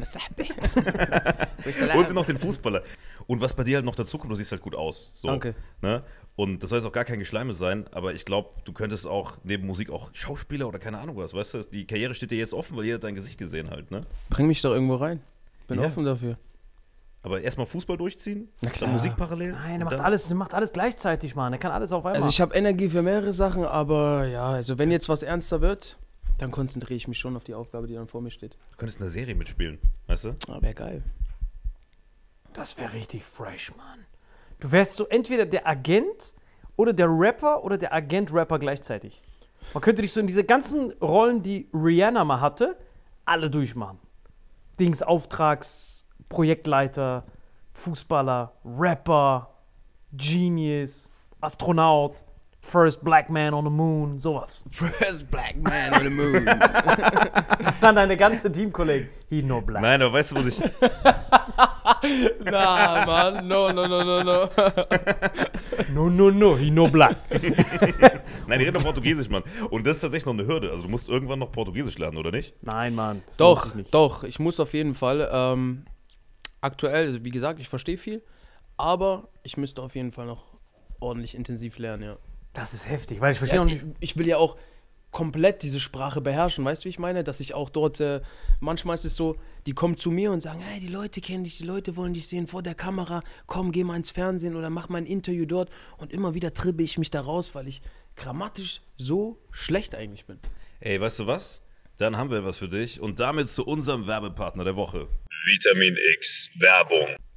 und noch den Fußballer. Und was bei dir halt noch dazu kommt, du siehst halt gut aus. So, Danke. Ne? Und das soll jetzt auch gar kein Geschleime sein, aber ich glaube, du könntest auch neben Musik auch Schauspieler oder keine Ahnung was, weißt du? Die Karriere steht dir jetzt offen, weil jeder dein Gesicht gesehen hat, ne? Bring mich doch irgendwo rein. Bin Ja. offen dafür. Aber erstmal Fußball durchziehen, Na dann klar. Musik parallel. Nein, und der dann- macht alles gleichzeitig, Mann. Er kann alles auf einmal. Also ich habe Energie für mehrere Sachen, aber ja, also wenn jetzt was ernster wird, dann konzentriere ich mich schon auf die Aufgabe, die dann vor mir steht. Du könntest eine Serie mitspielen, weißt du? Aber wäre geil. Das wäre richtig fresh, Mann. Du wärst so entweder der Agent oder der Rapper oder der Agent-Rapper gleichzeitig. Man könnte dich so in diese ganzen Rollen, die Rihanna mal hatte, alle durchmachen. Dings, Auftrags, Projektleiter, Fußballer, Rapper, Genius, Astronaut, First Black Man on the Moon, sowas. First Black Man on the Moon. Dann deine ganze Teamkollegen. He no black. Nein, aber weißt du, was ich. Na, Mann, no. No, he no black. Nein, die reden doch Portugiesisch, Mann. Und das ist tatsächlich noch eine Hürde. Also du musst irgendwann noch Portugiesisch lernen, oder nicht? Nein, Mann. das lohnt sich nicht. Doch, ich muss auf jeden Fall, aktuell, also wie gesagt, ich verstehe viel, aber ich müsste auf jeden Fall noch ordentlich intensiv lernen, ja. Das ist heftig, weil ich verstehe Ja, noch nicht. ich will ja auch komplett diese Sprache beherrschen, weißt du, wie ich meine? Dass ich auch dort, manchmal ist es so, die kommen zu mir und sagen, hey, die Leute kennen dich, die Leute wollen dich sehen vor der Kamera, komm, geh mal ins Fernsehen oder mach mal ein Interview dort und immer wieder tribbe ich mich da raus, weil ich grammatisch so schlecht eigentlich bin. Ey, weißt du was? Dann haben wir was für dich und damit zu unserem Werbepartner der Woche. Vitamin X Werbung.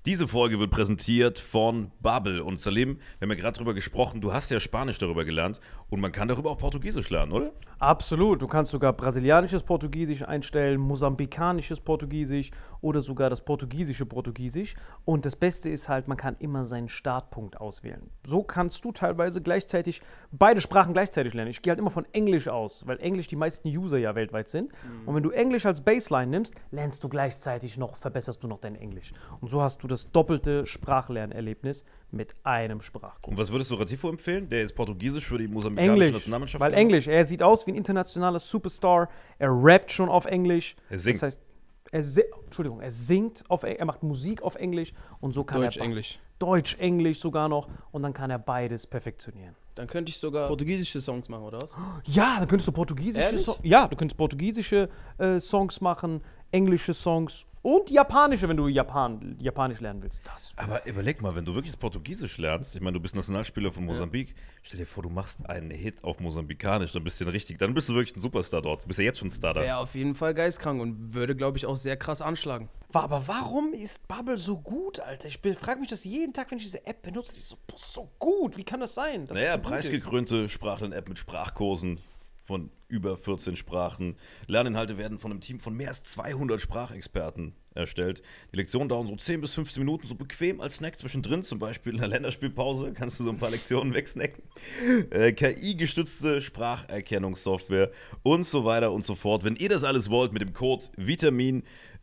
Diese Folge wird präsentiert von Babbel. Und Salim, wir haben ja gerade drüber gesprochen, du hast ja Spanisch darüber gelernt und man kann darüber auch Portugiesisch lernen, oder? Absolut. Du kannst sogar brasilianisches Portugiesisch einstellen, mosambikanisches Portugiesisch oder sogar das portugiesische Portugiesisch. Und das Beste ist halt, man kann immer seinen Startpunkt auswählen. So kannst du teilweise gleichzeitig beide Sprachen gleichzeitig lernen. Ich gehe halt immer von Englisch aus, weil Englisch die meisten User ja weltweit sind. Und wenn du Englisch als Baseline nimmst, lernst du gleichzeitig noch, verbesserst du noch dein Englisch. Und so hast du das doppelte Sprachlernerlebnis mit einem Sprachkurs. Und was würdest du Ratifo empfehlen? Der ist Portugiesisch für die mosambikanische Nationalmannschaft. Weil Englisch, er sieht aus wie ein internationaler Superstar, er rappt schon auf Englisch. Er singt. Das heißt, er singt er macht Musik auf Englisch und so kann Deutsch-Englisch. Deutsch-Englisch sogar noch und dann kann er beides perfektionieren. Dann könnte ich sogar portugiesische Songs machen, oder was? Ja, dann könntest du portugiesische Ehrlich? du könntest portugiesische Songs machen, englische Songs und japanische, wenn du Japanisch lernen willst. Das. Aber überleg mal, wenn du wirklich Portugiesisch lernst, ich meine, du bist Nationalspieler von Mosambik, stell dir vor, du machst einen Hit auf Mosambikanisch, dann bist du wirklich ein Superstar dort. Du bist ja jetzt schon ein Star da. Wäre auf jeden Fall geistkrank und würde, glaube ich, auch sehr krass anschlagen. Aber warum ist Babbel so gut, Alter? Ich frage mich das jeden Tag, wenn ich diese App benutze. Ich so, boah, so gut, wie kann das sein? Dass Naja, es so gut ist? preisgekrönte Sprachlern-App mit Sprachkursen von über 14 Sprachen. Lerninhalte werden von einem Team von mehr als 200 Sprachexperten erstellt. Die Lektionen dauern so 10 bis 15 Minuten, so bequem als Snack zwischendrin, zum Beispiel in der Länderspielpause, kannst du so ein paar Lektionen wegsnacken. KI-gestützte Spracherkennungssoftware und so weiter und so fort. Wenn ihr das alles wollt, mit dem Code Vitamin,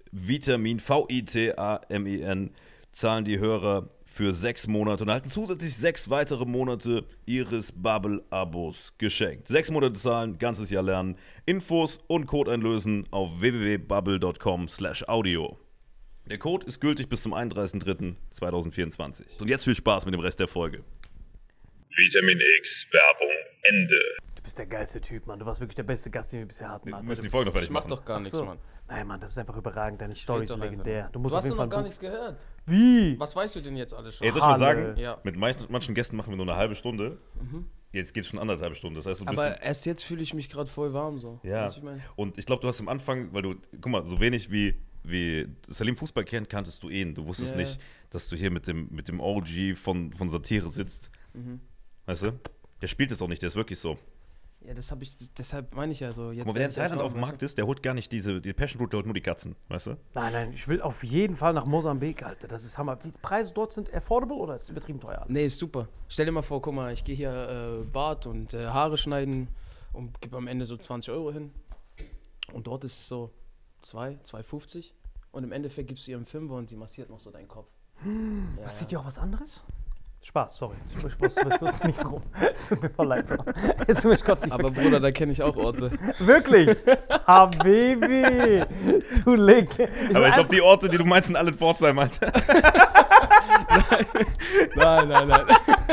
VITAMIN, zahlen die Hörer für 6 Monate und erhalten zusätzlich 6 weitere Monate ihres Babbel-Abos geschenkt. 6 Monate zahlen, ganzes Jahr lernen. Infos und Code einlösen auf www.babbel.com/audio. Der Code ist gültig bis zum 31.03.2024. Und jetzt viel Spaß mit dem Rest der Folge. Vitamin X, Werbung, Ende. Du bist der geilste Typ, Mann. Du warst wirklich der beste Gast, den wir bisher hatten, Wir Alter. müssen die Du Folge noch bist- fertig Ich mach machen. doch gar nichts, so. Mann. Nein, Mann, das ist einfach überragend. Deine Story ist doch einfach legendär. Du musst Du auf hast jeden doch Fall noch gar gut- nichts gehört. Wie? Was weißt du denn jetzt alles schon? Ey, soll ich mal Halle. sagen, Ja. mit manchen Gästen machen wir nur eine halbe Stunde. Jetzt geht es schon 1,5 Stunden. Das heißt, du bist Aber erst jetzt fühle ich mich gerade voll warm so. ja, Weißt du, ich mein? und ich glaube, du hast am Anfang, weil du, guck mal, so wenig wie Salim Fußball kennt, kanntest du ihn. Du wusstest Ja, nicht, dass du hier mit dem OG von Satire sitzt. Weißt du? Der spielt es auch nicht, der ist wirklich so. Ja, deshalb meine ich ja so. Jetzt Guck mal, wenn der in Thailand auf dem Markt ist, der holt gar nicht die Passion Fruit, der holt nur die Katzen, weißt du? Nein, ich will auf jeden Fall nach Mosambik, Alter. Das ist Hammer. Die Preise dort sind affordable oder ist es übertrieben teuer? Alles? Nee, ist super. Stell dir mal vor, guck mal, ich gehe hier Bart und Haare schneiden und gebe am Ende so 20 Euro hin. Und dort ist es so 2,50. Und im Endeffekt gibst du ihr einen Fünfer und sie massiert noch so deinen Kopf. Ja, Sieht ihr auch was anderes? Spaß, sorry. Ich wusste nicht warum. Es tut mir voll leid, Bro. Es tut mir kurz nicht aber Bruder, da kenne ich auch Orte. Wirklich? Habibi! Du Leg. Aber ich glaube, die Orte, die du meinst, sind alle in Pforzheim, Alter. Nein.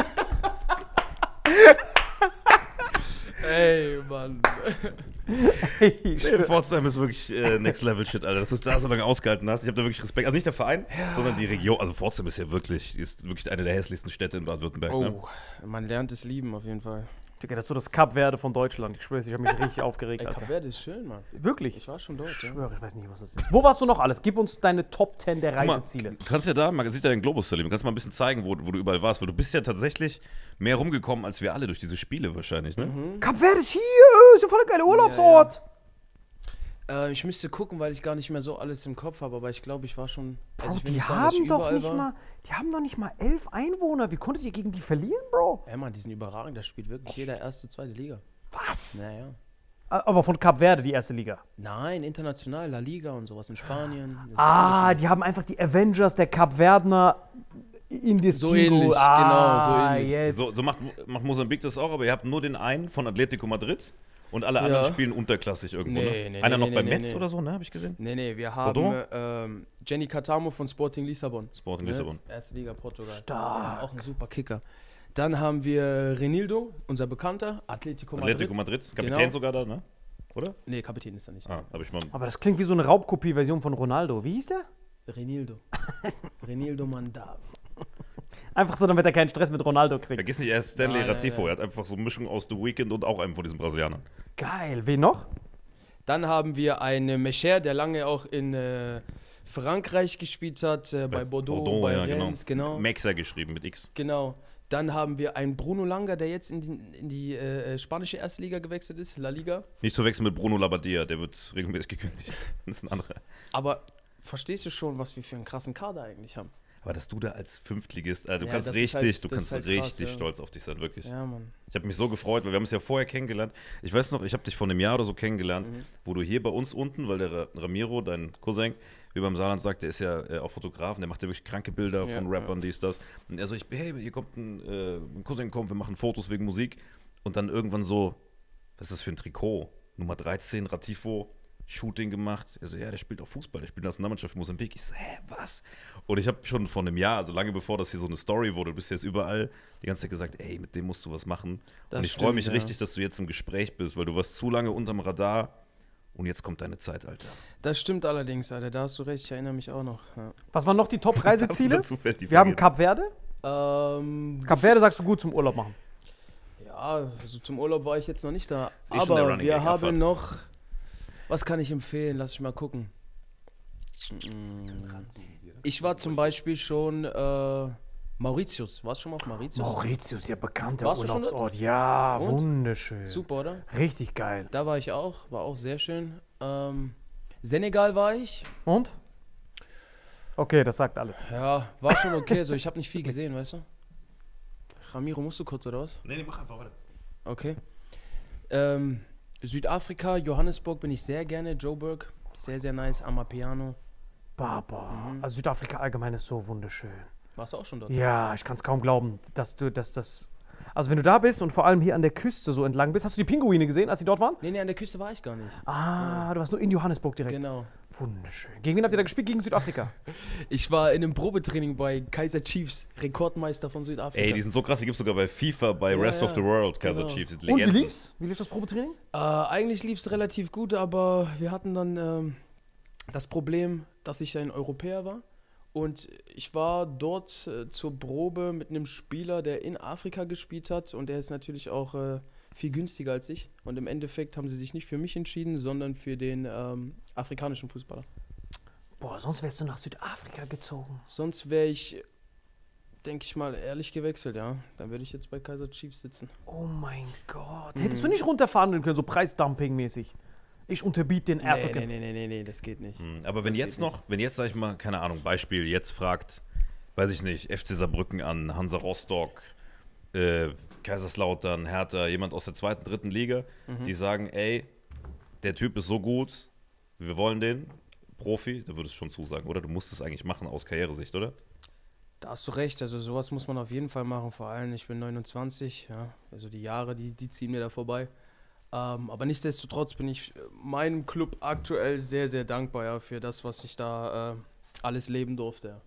Ey, Mann. Nee, Pforzheim ist wirklich Next Level Shit, Alter. Dass du es da so lange ausgehalten hast. Ich habe da wirklich Respekt. Also nicht der Verein, sondern die Region. Also Pforzheim ist wirklich eine der hässlichsten Städte in Baden-Württemberg. Ne? Oh, man lernt es lieben auf jeden Fall. Digga, das ist so das Kap Verde von Deutschland. Ich schwöre, ich habe mich richtig aufgeregt, Ey, Alter. Kap Verde ist schön, Mann. Wirklich? Ich war schon dort, Ich ja. schwöre, ich weiß nicht, was das ist. Wo warst du noch alles? Gib uns deine Top 10 der Guck mal, Reiseziele. du kannst ja da, man sieht ja deinen Globus, Salim. Du kannst mal ein bisschen zeigen, wo du überall warst. Weil du bist ja tatsächlich mehr rumgekommen als wir alle durch diese Spiele wahrscheinlich, ne? Kap Verde ist hier! Ist ja voll ein geiler Urlaubsort! Ich müsste gucken, weil ich gar nicht mehr so alles im Kopf habe, aber ich glaube, ich war schon. Bro, ich will die nicht sagen, dass haben ich doch überall nicht war. mal, die haben doch nicht mal 11 Einwohner. Wie konntet ihr gegen die verlieren, Bro? Ey, Mann, die sind überragend. Da spielt wirklich jeder erste, zweite Liga. Was? Naja. Aber von Kap Verde, die erste Liga. Nein, international, La Liga und sowas in Spanien. Das ist Ah, die haben einfach die Avengers der Kapverdener in das So Team ähnlich, geholt. genau, so ähnlich. Jetzt. So macht Mosambik das auch, aber ihr habt nur den einen von Atletico Madrid und alle anderen Ja. spielen unterklassig irgendwo. Nee, ne? nee, Einer nee, noch nee, bei nee, Metz nee. oder so, ne? Habe ich gesehen. Nee, wir haben Jenny Catamo von Sporting Lissabon. Sporting Lissabon. Erste Liga Portugal. Stark. Ja, auch ein super Kicker. Dann haben wir Renildo, unser Bekannter, Atletico Madrid. Atletico Madrid. Kapitän Genau. sogar da, ne? Oder? Nee, Kapitän ist er nicht. Ah, habe ich mal. Aber das klingt wie so eine Raubkopie-Version von Ronaldo. Wie hieß der? Renildo. Renildo Mandal. Einfach so, damit er keinen Stress mit Ronaldo kriegt. Vergiss nicht, er ist Stanley Nein, nein, Ratifo. nein. Er hat einfach so eine Mischung aus The Weeknd und auch einem von diesen Brasilianern. Geil. Wen noch? Dann haben wir einen Mecher, der lange auch in Frankreich gespielt hat, bei Bordeaux, bei ja, Rennes, genau. Maxa geschrieben mit X. Genau. Dann haben wir einen Bruno Langa, der jetzt in die spanische erste Liga gewechselt ist, La Liga. Nicht zu wechseln mit Bruno Labbadia, der wird regelmäßig gekündigt. Das ist ein anderer. Aber verstehst du schon, was wir für einen krassen Kader eigentlich haben? Aber dass du da als Fünftligist, du Ja, kannst das ist richtig, halt- du das kannst ist halt richtig krass, ja. stolz auf dich sein, wirklich. Ja, Mann. Ich habe mich so gefreut, weil wir haben es ja vorher kennengelernt. Ich weiß noch, ich habe dich vor einem Jahr oder so kennengelernt, wo du hier bei uns unten, weil der Ramiro, dein Cousin, wie beim Saarland sagt, der ist ja auch Fotograf, der macht ja wirklich kranke Bilder Ja, von Rappern, dies, das. Und er so, hey, hier kommt ein Cousin, kommt, wir machen Fotos wegen Musik. Und dann irgendwann so, was ist das für ein Trikot? Nummer 13, Ratifo, Shooting gemacht. Er so, ja, der spielt auch Fußball, der spielt in der Nationalmannschaft Mosambik. Ich so, was? Und ich habe schon vor einem Jahr, also lange bevor das hier so eine Story wurde, du bist jetzt überall, die ganze Zeit gesagt, ey, mit dem musst du was machen. Das und ich freue stimmt, mich ja. richtig, dass du jetzt im Gespräch bist, weil du warst zu lange unterm Radar und jetzt kommt deine Zeit, Alter. Das stimmt allerdings, Alter. Da hast du recht. Ich erinnere mich auch noch. Ja. Was waren noch die Top-Reiseziele? Dazu fällt die Wir haben Frage. Kap Verde. Kap Verde sagst du gut zum Urlaub machen. Ja, also zum Urlaub war ich jetzt noch nicht da. Ist eh schon der Aber Running wir Gag, haben Abfahrt. noch. Was kann ich empfehlen? Lass mich mal gucken. Ich war zum Beispiel schon Mauritius. Warst du schon mal auf Mauritius? Mauritius, ja bekannter Warst du schon Urlaubsort. Ja, Und? wunderschön. Super, oder? Richtig geil. Da war ich auch. War auch sehr schön. Senegal war ich. Und? Okay, das sagt alles. Ja, war schon okay. Also ich habe nicht viel gesehen, weißt du? Ramiro, musst du kurz oder was? Nee, mach einfach weiter. Okay. Südafrika, Johannesburg bin ich sehr gerne. Joburg, sehr, sehr nice. Amapiano. Baba. Also Südafrika allgemein ist so wunderschön. Warst du auch schon dort? Ja, ich kann es kaum glauben, dass das. Also wenn du da bist und vor allem hier an der Küste so entlang bist, hast du die Pinguine gesehen, als sie dort waren? Nee, an der Küste war ich gar nicht. Ah, du warst nur in Johannesburg direkt. Genau. Wunderschön. Gegen wen habt ihr da gespielt? Gegen Südafrika. Ich war in einem Probetraining bei Kaiser Chiefs, Rekordmeister von Südafrika. Ey, die sind so krass, die gibt es sogar bei FIFA, bei Rest of the World, Kaiser Genau. Chiefs. Die Und wie Legenden. lief's? Wie lief das Probetraining? Eigentlich lief es relativ gut, aber wir hatten dann das Problem, dass ich ein Europäer war. Und ich war dort zur Probe mit einem Spieler, der in Afrika gespielt hat. Und der ist natürlich auch viel günstiger als ich. Und im Endeffekt haben sie sich nicht für mich entschieden, sondern für den afrikanischen Fußballer. Boah, sonst wärst du nach Südafrika gezogen. Sonst wäre ich, denke ich mal, ehrlich gewechselt, ja. Dann würde ich jetzt bei Kaiser Chiefs sitzen. Oh mein Gott. Hättest du nicht runterverhandeln können, so Preisdumping-mäßig? Ich unterbiete den African. Nee, das geht nicht. Aber wenn jetzt noch, sag ich mal, keine Ahnung, Beispiel, jetzt fragt, weiß ich nicht, FC Saarbrücken an, Hansa Rostock, Kaiserslautern, Hertha, jemand aus der 2., 3. Liga, die sagen, ey, der Typ ist so gut, wir wollen den, Profi, da würdest du schon zusagen, oder? Du musst es eigentlich machen aus Karrieresicht, oder? Da hast du recht, also sowas muss man auf jeden Fall machen, vor allem ich bin 29, ja, also die Jahre, die ziehen mir da vorbei. Aber nichtsdestotrotz bin ich meinem Club aktuell sehr, sehr dankbar, ja, für das, was ich da alles erleben durfte.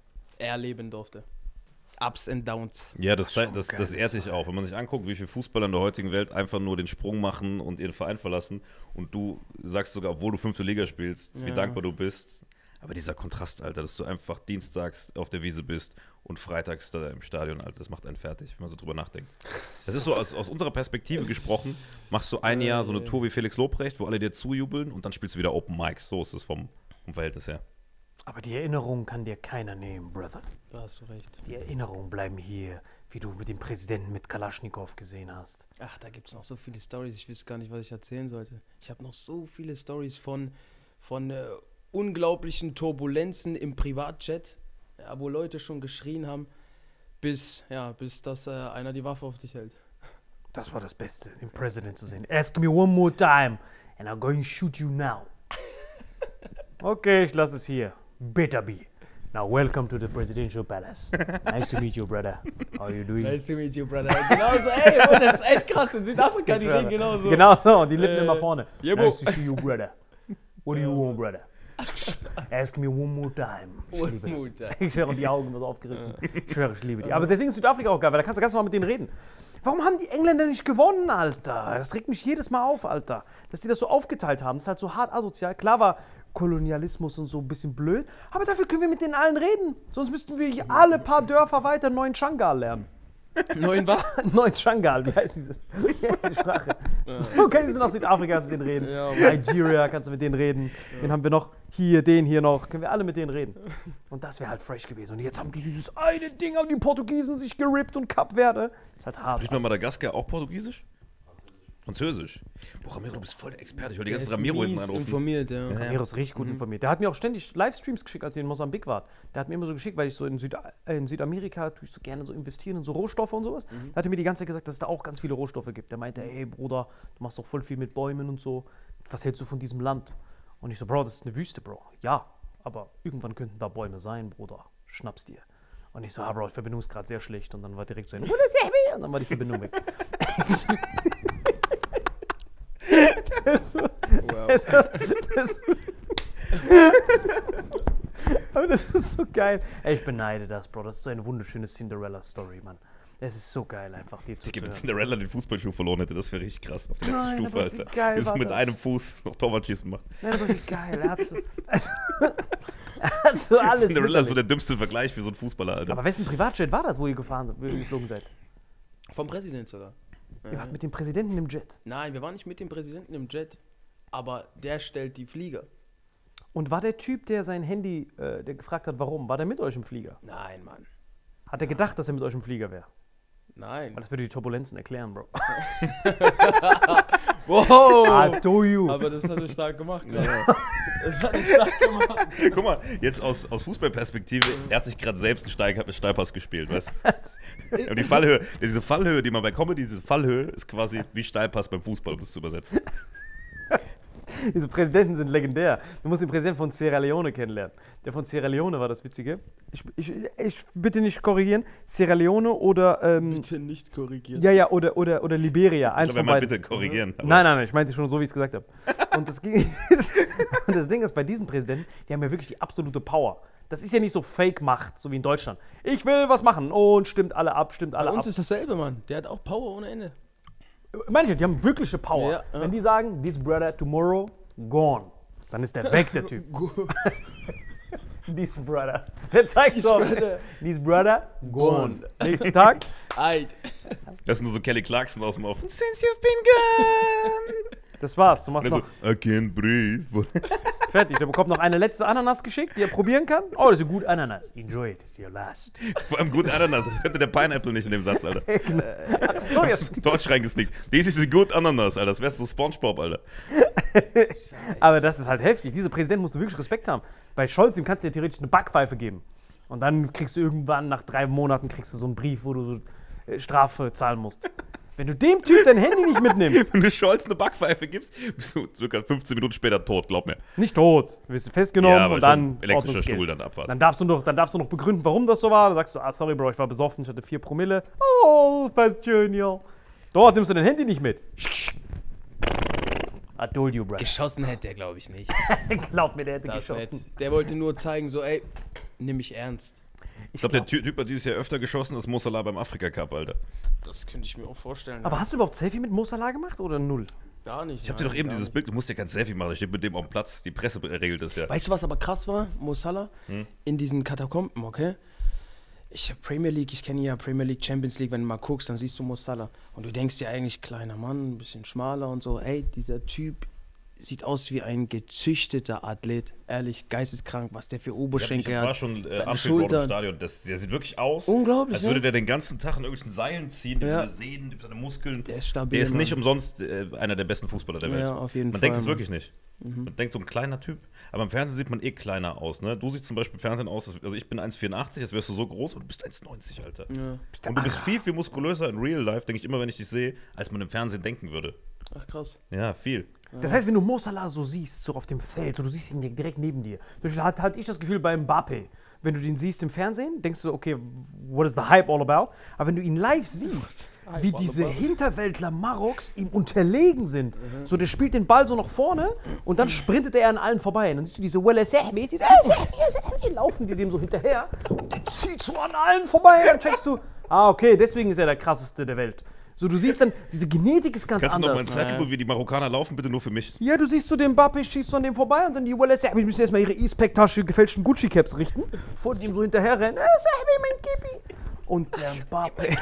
Ups and Downs. Ja, das Schon ehrt geil, dich auch. Wenn man sich anguckt, wie viele Fußballer in der heutigen Welt einfach nur den Sprung machen und ihren Verein verlassen und du sagst sogar, obwohl du 5. Liga spielst, wie Ja. dankbar du bist. Aber dieser Kontrast, Alter, dass du einfach dienstags auf der Wiese bist und freitags da im Stadion, Alter, das macht einen fertig, wenn man so drüber nachdenkt. Das ist so, aus unserer Perspektive gesprochen, machst du ein Jahr so eine Tour wie Felix Lobrecht, wo alle dir zujubeln und dann spielst du wieder Open Mics. So ist es vom Verhältnis her. Aber die Erinnerung kann dir keiner nehmen, Brother. Da hast du recht. Die Erinnerungen bleiben hier, wie du mit dem Präsidenten mit Kalaschnikow gesehen hast. Ach, da gibt es noch so viele Stories, ich weiß gar nicht, was ich erzählen sollte. Ich habe noch so viele Stories von unglaublichen Turbulenzen im Privatjet, ja, wo Leute schon geschrien haben, bis dass einer die Waffe auf dich hält. Das war das Beste, den Präsidenten zu sehen. Ask me one more time and I'm going to shoot you now. Okay, ich lasse es hier. Better be. Now welcome to the presidential palace. Nice to meet you, brother. How are you doing? Nice to meet you, brother. Genauso, ey, und das ist echt krass. In Südafrika, die reden genauso. Genau so, und die Lippen immer vorne. Jebo. Nice to see you, brother. What do you want, brother? Ask me one more time. Ich One liebe more das. time. Ich schwöre, die Augen immer so aufgerissen. Ich schwöre, ich liebe die. Aber deswegen ist Südafrika auch geil, weil da kannst du ganz normal mit denen reden. Warum haben die Engländer nicht gewonnen, Alter? Das regt mich jedes Mal auf, Alter. Dass die das so aufgeteilt haben. Das ist halt so hart asozial. Klar war Kolonialismus und so ein bisschen blöd, aber dafür können wir mit denen allen reden. Sonst müssten wir hier alle paar Dörfer weiter neuen Changal lernen. Neuen was? Neuen Changal, wie heißt die Sprache? So kannst du nach Südafrika kannst du mit denen reden. Ja, Mann. Nigeria kannst du mit denen reden. Wen haben wir noch? hier, den hier noch, können wir alle mit denen reden. Und das wäre halt fresh gewesen. Und jetzt haben die dieses eine Ding, haben die Portugiesen sich gerippt und Kap Verde. Ist halt hart. Spricht man Madagaskar auch Portugiesisch? Französisch. Boah, Ramiro, du bist voll der Experte. Ich wollte die ganze Ramiro hinten anrufen. informiert, ja. Ramiro ist richtig gut informiert. Der hat mir auch ständig Livestreams geschickt, als ich in Mosambik war. Der hat mir immer so geschickt, weil ich so in Südamerika tue ich so gerne so investieren in so Rohstoffe und sowas. Da hat er mir die ganze Zeit gesagt, dass es da auch ganz viele Rohstoffe gibt. Der meinte, ey Bruder, du machst doch voll viel mit Bäumen und so. Was hältst du von diesem Land? Und ich so, Bro, das ist eine Wüste, Bro. Ja, aber irgendwann könnten da Bäume sein, Bruder. Schnapp's dir. Und ich so, Bro, die Verbindung ist gerade sehr schlecht. Und dann war direkt so ein und dann war die Verbindung weg. Aber das ist so geil. Ey, ich beneide das, Bro. Das ist so eine wunderschöne Cinderella-Story, Mann. Es ist so geil, einfach die Ich gebe zuzuhören. Cinderella den Fußballschuh verloren hätte, das wäre richtig krass. Auf der letzten Nein, Stufe, aber wie Alter. geil Wie es war mit das? einem Fuß noch Torwartschießen macht. Nein, aber wie geil. Er hat so, er hat so alles. Cinderella ist so miterlebt. der dümmste Vergleich für so einen Fußballer, Alter. Aber wessen Privatjet war das, wo ihr geflogen seid? Vom Präsident sogar. Ihr wart mit dem Präsidenten im Jet. Nein, wir waren nicht mit dem Präsidenten im Jet, aber der stellt die Flieger. Und war der Typ, der sein Handy, der gefragt hat, warum, war der mit euch im Flieger? Nein, Mann. Hat er gedacht, dass er mit euch im Flieger wäre? Nein. Weil das würde die Turbulenzen erklären, Bro. Wow! do you. Aber das hat er stark gemacht, ja. Das hat er stark gemacht. Guck mal, jetzt aus Fußballperspektive, er hat sich gerade selbst gesteigert mit Steilpass gespielt, weißt du? Und die Fallhöhe, diese Fallhöhe, die man bei Comedy, diese Fallhöhe ist quasi wie Steilpass beim Fußball, um das zu übersetzen. Diese Präsidenten sind legendär. Du musst den Präsidenten von Sierra Leone kennenlernen. Der von Sierra Leone war das Witzige. Ich bitte nicht korrigieren. Sierra Leone oder Bitte nicht korrigieren. ja, oder Liberia. Eins Ich von glaube, beiden. bitte korrigieren. aber- Nein, ich meinte schon so, wie ich es gesagt habe. Und und das Ding ist, bei diesen Präsidenten, die haben ja wirklich die absolute Power. Das ist ja nicht so Fake-Macht, so wie in Deutschland. Ich will was machen und stimmt alle ab, stimmt alle Bei uns ab. ist dasselbe, Mann. Der hat auch Power ohne Ende. Manche, die haben wirkliche Power. Ja, ja. Wenn die sagen, this brother tomorrow, gone, dann ist der weg, der Typ. This brother. Der zeigt so. brother. This brother, gone. Gone. Nächsten Tag. Eid. Das ist nur so Kelly Clarkson aus dem Off. Since you've been gone. Das war's. Du machst Und noch dann so, I can't breathe. fertig. Der bekommt noch eine letzte Ananas geschickt, die er probieren kann. Oh, das ist gut Ananas. Enjoy it, it's your last. Vor allem gut Ananas. Das könnte der Pineapple nicht in dem Satz, Alter. Ach so, jetzt. Deutsch reingesnickt. This is a good Ananas, Alter. Das wär's so Spongebob, Alter. Aber das ist halt heftig. Dieser Präsident musst du wirklich Respekt haben. Bei Scholz, dem kannst du ja theoretisch eine Backpfeife geben. Und dann kriegst du irgendwann, nach 3 Monaten, kriegst du so einen Brief, wo du so Strafe zahlen musst. Wenn du dem Typ dein Handy nicht mitnimmst, Wenn du Scholz eine Backpfeife gibst, bist du circa 15 Minuten später tot, glaub mir. nicht tot, du wirst festgenommen Ja, aber und dann schon elektrischer Ordnungsgeld. Stuhl dann abwarten. Dann darfst du noch begründen, warum das so war. Dann sagst du, sorry Bro, ich war besoffen, ich hatte 4 Promille. Oh, passt schön, ja. Dort nimmst du dein Handy nicht mit. I told you, bro. Geschossen hätte er, glaube ich, nicht. Glaub mir, der hätte Das geschossen. nicht. Der wollte nur zeigen, so, ey, nimm mich ernst. Ich glaube, der Typ hat dieses Jahr öfter geschossen als Mo Salah beim Afrika Cup, Alter. Das könnte ich mir auch vorstellen. Aber hast du überhaupt Selfie mit Mo Salah gemacht oder null? Gar nicht. Ich hab dir doch eben dieses Bild, du musst ja kein Selfie machen, ich stehe mit dem auf dem Platz, die Presse regelt das ja. Weißt du, was aber krass war? Mo Salah in diesen Katakomben, okay? Ich hab Premier League, ich kenne ja Premier League, Champions League, wenn du mal guckst, dann siehst du Mo Salah. Und du denkst dir eigentlich, kleiner Mann, ein bisschen schmaler und so. Ey, dieser Typ sieht aus wie ein gezüchteter Athlet. Ehrlich, geisteskrank, was der für Oberschenkel Ich hat. war schon seine am Schultern. Stadion. Der sieht wirklich aus, Unglaublich, als würde ne? der den ganzen Tag in irgendwelchen Seilen ziehen, die Ja. seine Sehnen, die seine Muskeln. Der ist stabil, Der ist nicht Mann. umsonst einer der besten Fußballer der Welt. Ja, auf jeden man Fall, denkt es Mann. wirklich nicht. Man denkt so ein kleiner Typ, aber im Fernsehen sieht man eh kleiner aus. Ne? Du siehst zum Beispiel im Fernsehen aus, also ich bin 1,84, als wärst du so groß und du bist 1,90, Alter. Ja. Und du bist viel, viel muskulöser in Real Life, denke ich immer, wenn ich dich sehe, als man im Fernsehen denken würde. Ach, krass. Ja, viel. Das heißt, wenn du Mo Salah so siehst, so auf dem Feld, so du siehst ihn direkt neben dir. Zum Beispiel hatte ich das Gefühl bei Mbappé. Wenn du den siehst im Fernsehen, denkst du, okay, what is the hype all about? Aber wenn du ihn live siehst, wie diese Hinterwäldler Maroks ihm unterlegen sind, so der spielt den Ball so nach vorne und dann sprintet er an allen vorbei. Und dann siehst du diese Welle Sehmi, laufen die dem so hinterher und der zieht so an allen vorbei. Dann checkst du, okay, deswegen ist er der krasseste der Welt. So, du siehst dann, diese Genetik ist ganz Kannst du noch mal anders. ein Zeitlupe, wie die Marokkaner laufen, bitte nur für mich? Ja, du siehst so den Mbappé, schießt so an dem vorbei und dann die Welle Sehmi müssen erstmal ihre E-Spec-Tasche gefälschten Gucci-Caps richten, vor ihm so hinterher rennen. Sehmi, mein Kippi. Und der Mbappé.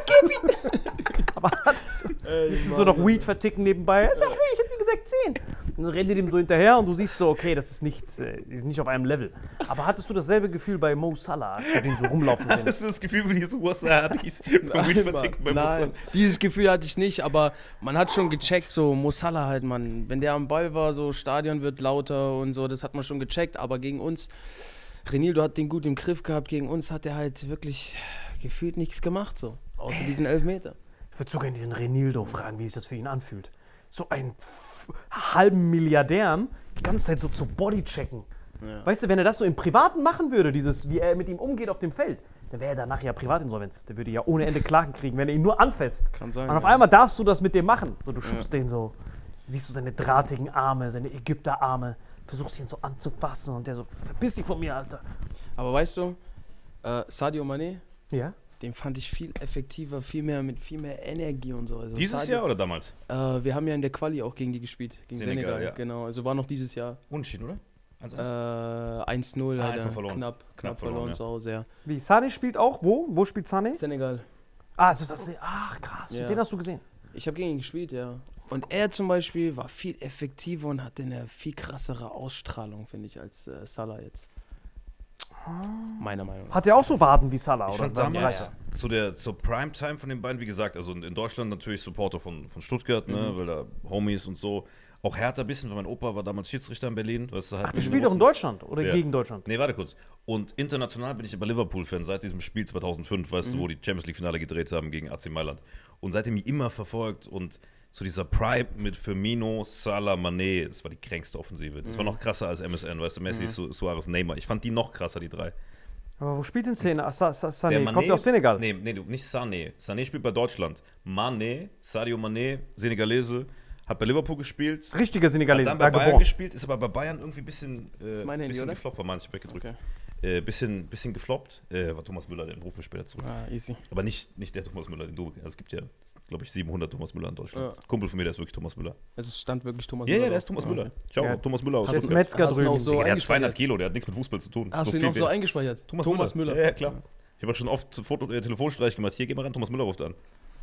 Aber hattest du so noch Weed verticken nebenbei? Sehmi, ich hab dir gesagt 10. dann rennen die dem so hinterher und du siehst so, okay, das ist nicht auf einem Level. Aber hattest du dasselbe Gefühl bei Mo Salah, als wir den so rumlaufen sehen? Hattest du das Gefühl, wie diese Wasabi's beim Weed verticken beim Nein, Muster? dieses Gefühl hatte ich nicht, aber man hat schon gecheckt, so Mo Salah halt, Mann. Wenn der am Ball war, so Stadion wird lauter und so, das hat man schon gecheckt, aber gegen uns, Renildo hat den gut im Griff gehabt, gegen uns hat er halt wirklich gefühlt nichts gemacht, so. Außer diesen Elfmeter. Ich würde sogar diesen Renildo fragen, wie sich das für ihn anfühlt. So einen halben Milliardären die ganze Zeit so zu bodychecken. Ja. Weißt du, wenn er das so im Privaten machen würde, wie er mit ihm umgeht auf dem Feld, dann wäre er danach ja Privatinsolvenz. Der würde ja ohne Ende Klagen kriegen, wenn er ihn nur anfasst. Kann sein. Und auf einmal darfst du das mit dem machen. So, du schubst den so, siehst du seine drahtigen Arme, seine Ägypterarme, versuchst ihn so anzufassen und der so, verpiss dich von mir, Alter. Aber weißt du, Sadio Mané, Ja? den fand ich viel effektiver, mit viel mehr Energie und so. Also Dieses Jahr oder damals? Wir haben ja in der Quali auch gegen die gespielt, gegen Senegal. Ja. Genau, also war noch dieses Jahr. Unentschieden, oder? 1-1. 1-0, leider. verloren. Knapp verloren ja. zu Hause, ja. Wie, Sané spielt auch? Wo? Wo spielt Sané? Senegal. Ach, krass. Ja. Den hast du gesehen. Ich habe gegen ihn gespielt, ja. Und er zum Beispiel war viel effektiver und hatte eine viel krassere Ausstrahlung, finde ich, als Salah jetzt. Meiner Meinung nach. Hat er auch so Waden wie Salah, Ich oder? fand damals zur Primetime von den beiden, wie gesagt, also in Deutschland natürlich Supporter von Stuttgart, ne, weil da Homies und so. Auch Hertha ein bisschen, weil mein Opa war damals Schiedsrichter in Berlin. Weißt du, halt Ach, der spielt doch in Deutschland oder Ja. gegen Deutschland? Nee, warte kurz. Und international bin ich aber Liverpool-Fan seit diesem Spiel 2005, weißt du, wo die Champions League-Finale gedreht haben gegen AC Mailand. Und seitdem mich immer verfolgt und so dieser Prime mit Firmino, Salah, Mané, das war die kränkste Offensive. Das war noch krasser als MSN, weißt du, Messi, Suarez, Neymar. Ich fand die noch krasser, die drei. Aber wo spielt denn Sané? Der Kommt der aus Senegal? Nee, nicht Sané. Sané spielt bei Deutschland. Mané, Sadio Mané, Senegalese, hat bei Liverpool gespielt. Richtiger Hat Senegalese, dann da bei Bayern geboren. gespielt, ist aber bei Bayern irgendwie ein bisschen, ist mein Handy, bisschen oder? gefloppt, war manchmal weggedrückt. Okay. Bisschen gefloppt. War Thomas Müller, den rufen wir später zurück. Easy. Aber nicht der Thomas Müller, den du. Also es gibt ja, glaube ich, 700 Thomas Müller in Deutschland. Ja. Kumpel von mir, der ist wirklich Thomas Müller. Also es stand wirklich Thomas Ja, Müller. ja, der ist Thomas Müller. Okay. Ciao, Ja. Thomas Müller aus Der ist Stuttgart. Metzger Hast du ihn drüben. auch so Digga, der hat 200 eingespeichert? Kilo, der hat nichts mit Fußball zu tun. Hast du ihn viel auch so wert. eingespeichert? Thomas Müller. Ja, klar. Ich habe auch schon oft Telefonstreich gemacht. Hier, geh mal ran, Thomas Müller ruft an.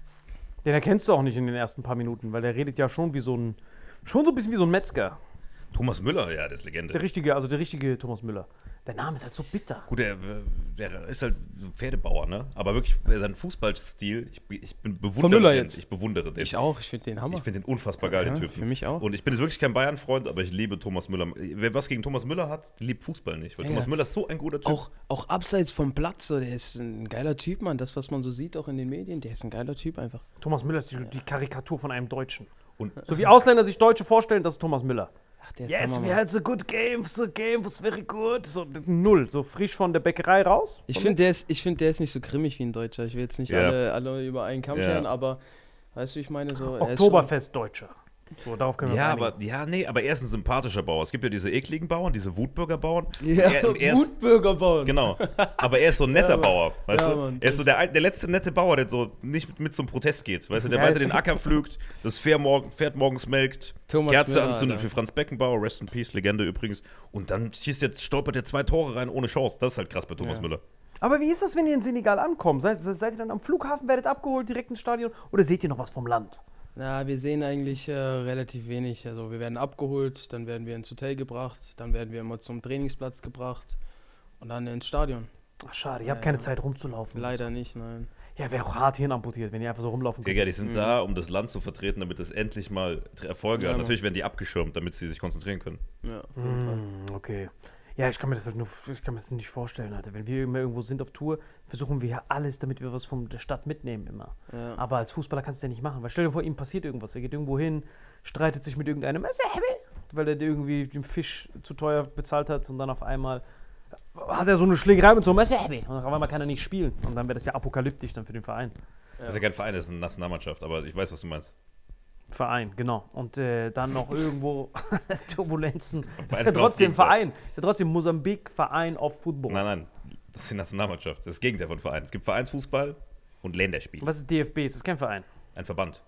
Den erkennst du auch nicht in den ersten paar Minuten, weil der redet ja schon wie so ein bisschen wie so ein Metzger. Thomas Müller, ja, der ist Legende. Der richtige Thomas Müller. Der Name ist halt so bitter. Gut, der ist halt Pferdebauer, ne? Aber wirklich, sein Fußballstil, ich bewundere Müller den. jetzt? Ich bewundere den. Ich auch, ich finde den Hammer. Ich finde den unfassbar geil, den Ja, Typen. für mich auch. Und ich bin jetzt wirklich kein Bayern-Freund, aber ich liebe Thomas Müller. Wer was gegen Thomas Müller hat, liebt Fußball nicht. Weil Ja, Thomas ja. Müller ist so ein guter Typ. Auch abseits vom Platz, so, der ist ein geiler Typ, Mann. Das, was man so sieht, auch in den Medien, der ist ein geiler Typ einfach. Thomas Müller ist die Karikatur von einem Deutschen. Und So wie Ausländer sich Deutsche vorstellen, das ist Thomas Müller. Ach, der ist Yes, Hammer, we Mann. had a good game was very good. So null, so frisch von der Bäckerei raus. Ich finde, der ist nicht so grimmig wie ein Deutscher. Ich will jetzt nicht Ja. alle über einen Kamm Ja. scheren, aber weißt du, ich meine so. er ist Oktoberfest Deutscher. So, darauf können wir ja, uns einigen. aber er ist ein sympathischer Bauer. Es gibt ja diese ekligen Bauern, diese Wutbürger-Bauern. Ja, Er ist, Wutbürger bauen. genau. Aber er ist so ein netter Mann. Bauer, weißt Ja, du? Mann, Er ist so der letzte nette Bauer, der so nicht mit zum Protest geht. Weißt du, der Ja, weiter ist- den Acker pflügt, das Pferd morgens melkt, Thomas Kerze Müller, anzündet Alter. für Franz Beckenbauer, Rest in Peace, Legende übrigens. Und dann stolpert er 2 Tore rein ohne Chance. Das ist halt krass bei Thomas Ja. Müller. Aber wie ist das, wenn ihr in Senegal ankommt? Seid ihr dann am Flughafen, werdet abgeholt, direkt ins Stadion oder seht ihr noch was vom Land? Na, wir sehen eigentlich relativ wenig. Also wir werden abgeholt, dann werden wir ins Hotel gebracht, dann werden wir immer zum Trainingsplatz gebracht und dann ins Stadion. Ach, schade, ihr habt keine Zeit rumzulaufen. Leider nicht, nein. Ja, wäre auch hart hirnamputiert, wenn ihr einfach so rumlaufen könnt. Digga, die sind da, um das Land zu vertreten, damit es endlich mal Erfolge Ja, hat. Mann. Natürlich werden die abgeschirmt, damit sie sich konzentrieren können. Ja, auf jeden Fall. Okay. Ja, ich kann mir das nicht vorstellen, Alter. Wenn wir immer irgendwo sind auf Tour, versuchen wir ja alles, damit wir was von der Stadt mitnehmen immer. Ja. Aber als Fußballer kannst du ja nicht machen, weil stell dir vor, ihm passiert irgendwas. Er geht irgendwo hin, streitet sich mit irgendeinem, weil er irgendwie den Fisch zu teuer bezahlt hat und dann auf einmal hat er so eine Schlägerei mit so einem und auf einmal kann er nicht spielen. Und dann wäre das ja apokalyptisch dann für den Verein. Das ist ja kein Verein, das ist eine Nationalmannschaft, aber ich weiß, was du meinst. Verein, genau. Und dann noch irgendwo Turbulenzen. Verein Ist ja ist trotzdem das Gegenteil. Verein. Ist ja trotzdem Mosambik Verein of Football. Nein, das ist die Nationalmannschaft. Das ist das Gegenteil von Verein. Es gibt Vereinsfußball und Länderspiel. Was ist DFB? Ist das kein Verein? Ein Verband.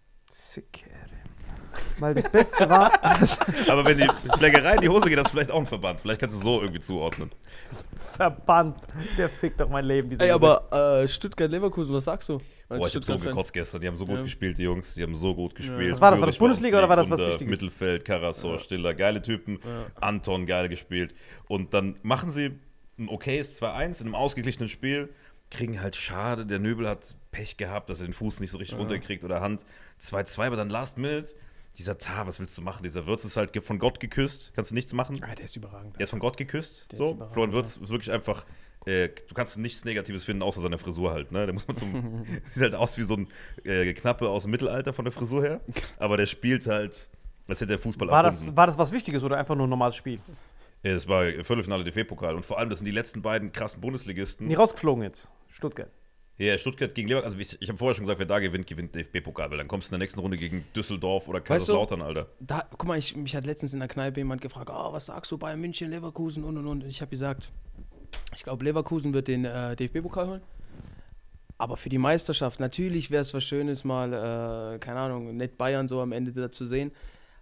Weil das Beste war, Aber wenn die Schlägerei in die Hose geht, das ist vielleicht auch ein Verband. Vielleicht kannst du so irgendwie zuordnen. Verband, der fickt doch mein Leben. diese Ey, Nummer. aber Stuttgart-Leverkusen, was sagst du? Boah, ich hab so gekotzt gestern. Die haben so gut gespielt, die Jungs. Die haben so gut gespielt. Was war das? War das Bundesliga oder war das was Wichtiges? Mittelfeld, Karasor, Stiller, geile Typen. Anton, geil gespielt. Und dann machen sie ein okayes 2-1 in einem ausgeglichenen Spiel. Kriegen halt schade. Der Nöbel hat Pech gehabt, dass er den Fuß nicht so richtig runterkriegt oder Hand. 2-2, aber dann Last Minute. Dieser Tar, was willst du machen? Dieser Wirtz ist halt von Gott geküsst. Kannst du nichts machen. Ah, der ist überragend. Der ist von Gott geküsst. So. Florian Wirtz ist wirklich einfach. Du kannst nichts Negatives finden, außer seiner Frisur halt. Ne? Der muss man sieht halt aus wie so ein Knappe aus dem Mittelalter von der Frisur her. Aber der spielt halt, als hätte er Fußball erfunden. War das was Wichtiges oder einfach nur ein normales Spiel? Es war Viertelfinale DFB-Pokal. Und vor allem, das sind die letzten beiden krassen Bundesligisten. Sind die rausgeflogen jetzt? Stuttgart. Ja, Stuttgart gegen Leverkusen. Also ich habe vorher schon gesagt, wer da gewinnt, gewinnt DFB-Pokal. Weil dann kommst du in der nächsten Runde gegen Düsseldorf oder Kaiserslautern, Alter. Guck mal, mich hat letztens in der Kneipe jemand gefragt, was sagst du Bayern München, Leverkusen und. Ich habe gesagt, ich glaube, Leverkusen wird den DFB-Pokal holen. Aber für die Meisterschaft, natürlich wäre es was Schönes, mal, keine Ahnung, nett Bayern so am Ende da zu sehen.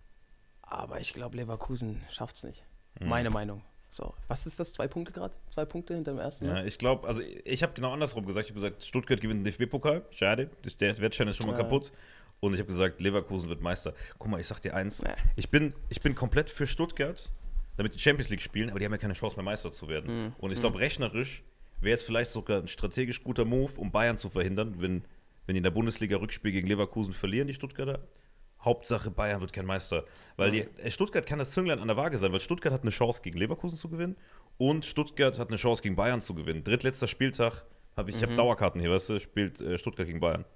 Aber ich glaube, Leverkusen schafft es nicht. Meine Meinung. So, was ist das? 2 Punkte gerade? 2 Punkte hinter dem ersten? Ja, ich glaube, also ich habe genau andersrum gesagt. Ich habe gesagt, Stuttgart gewinnt den DFB-Pokal. Schade, der Wettschein ist schon mal kaputt. Und ich habe gesagt, Leverkusen wird Meister. Guck mal, ich sag dir eins. Ich bin komplett für Stuttgart, damit die Champions League spielen, aber die haben ja keine Chance mehr Meister zu werden. Und ich glaube, rechnerisch wäre es vielleicht sogar ein strategisch guter Move, um Bayern zu verhindern, wenn die in der Bundesliga Rückspiel gegen Leverkusen verlieren, die Stuttgarter. Hauptsache Bayern wird kein Meister. Weil Stuttgart kann das Zünglein an der Waage sein, weil Stuttgart hat eine Chance gegen Leverkusen zu gewinnen und Stuttgart hat eine Chance gegen Bayern zu gewinnen. Drittletzter Spieltag, ich habe Dauerkarten hier, weißt du, spielt Stuttgart gegen Bayern.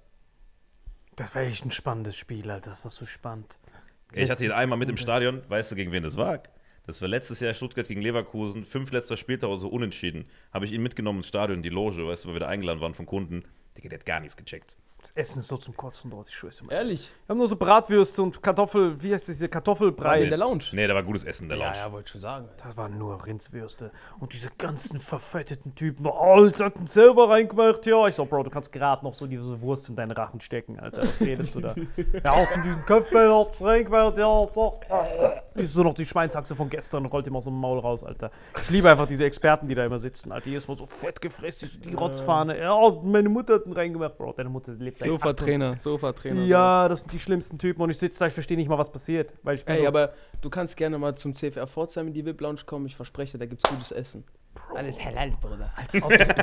Das wäre echt ein spannendes Spiel, Alter. Das war so spannend. Ich hatte ihn einmal mit im Stadion, weißt du, gegen wen das war? Das war letztes Jahr Stuttgart gegen Leverkusen, 5 letzter Spieltag, also unentschieden. Habe ich ihn mitgenommen ins Stadion, in die Loge, weißt du, weil wir da eingeladen waren von Kunden. Der hat gar nichts gecheckt. Das Essen ist so zum Kotzen dort, ich schwör's dir mal. Ehrlich? Wir haben nur so Bratwürste und Kartoffel, wie heißt das hier, Kartoffelbrei. In der Lounge? Nee, da war gutes Essen in der Lounge. Ja, wollte schon sagen. Da waren nur Rindswürste. Und diese ganzen verfetteten Typen, Alter, hat ihn selber reingemacht, ja. Ich so, Bro, du kannst gerade noch so diese Wurst in deinen Rachen stecken, Alter. Was redest du da? Ja, auch in diesen Köpfbein hat reingemacht, ja, doch. Ist so noch die Schweinshaxe von gestern und rollt ihm aus dem Maul raus, Alter. Ich liebe einfach diese Experten, die da immer sitzen, Alter. Die ist mal so fett gefressen, die Rotzfahne. Ja, meine Mutter hat ihn reingemacht, Bro. Deine Mutter lebt seit Sofa-Trainer. Ja, das sind die schlimmsten Typen und ich sitze da, ich verstehe nicht mal, was passiert. Weil ich bin so aber du kannst gerne mal zum CFR Pforzheim in die VIP-Lounge kommen, ich verspreche, da gibt's gutes Essen. Bro. Alles halal, Bruder. Als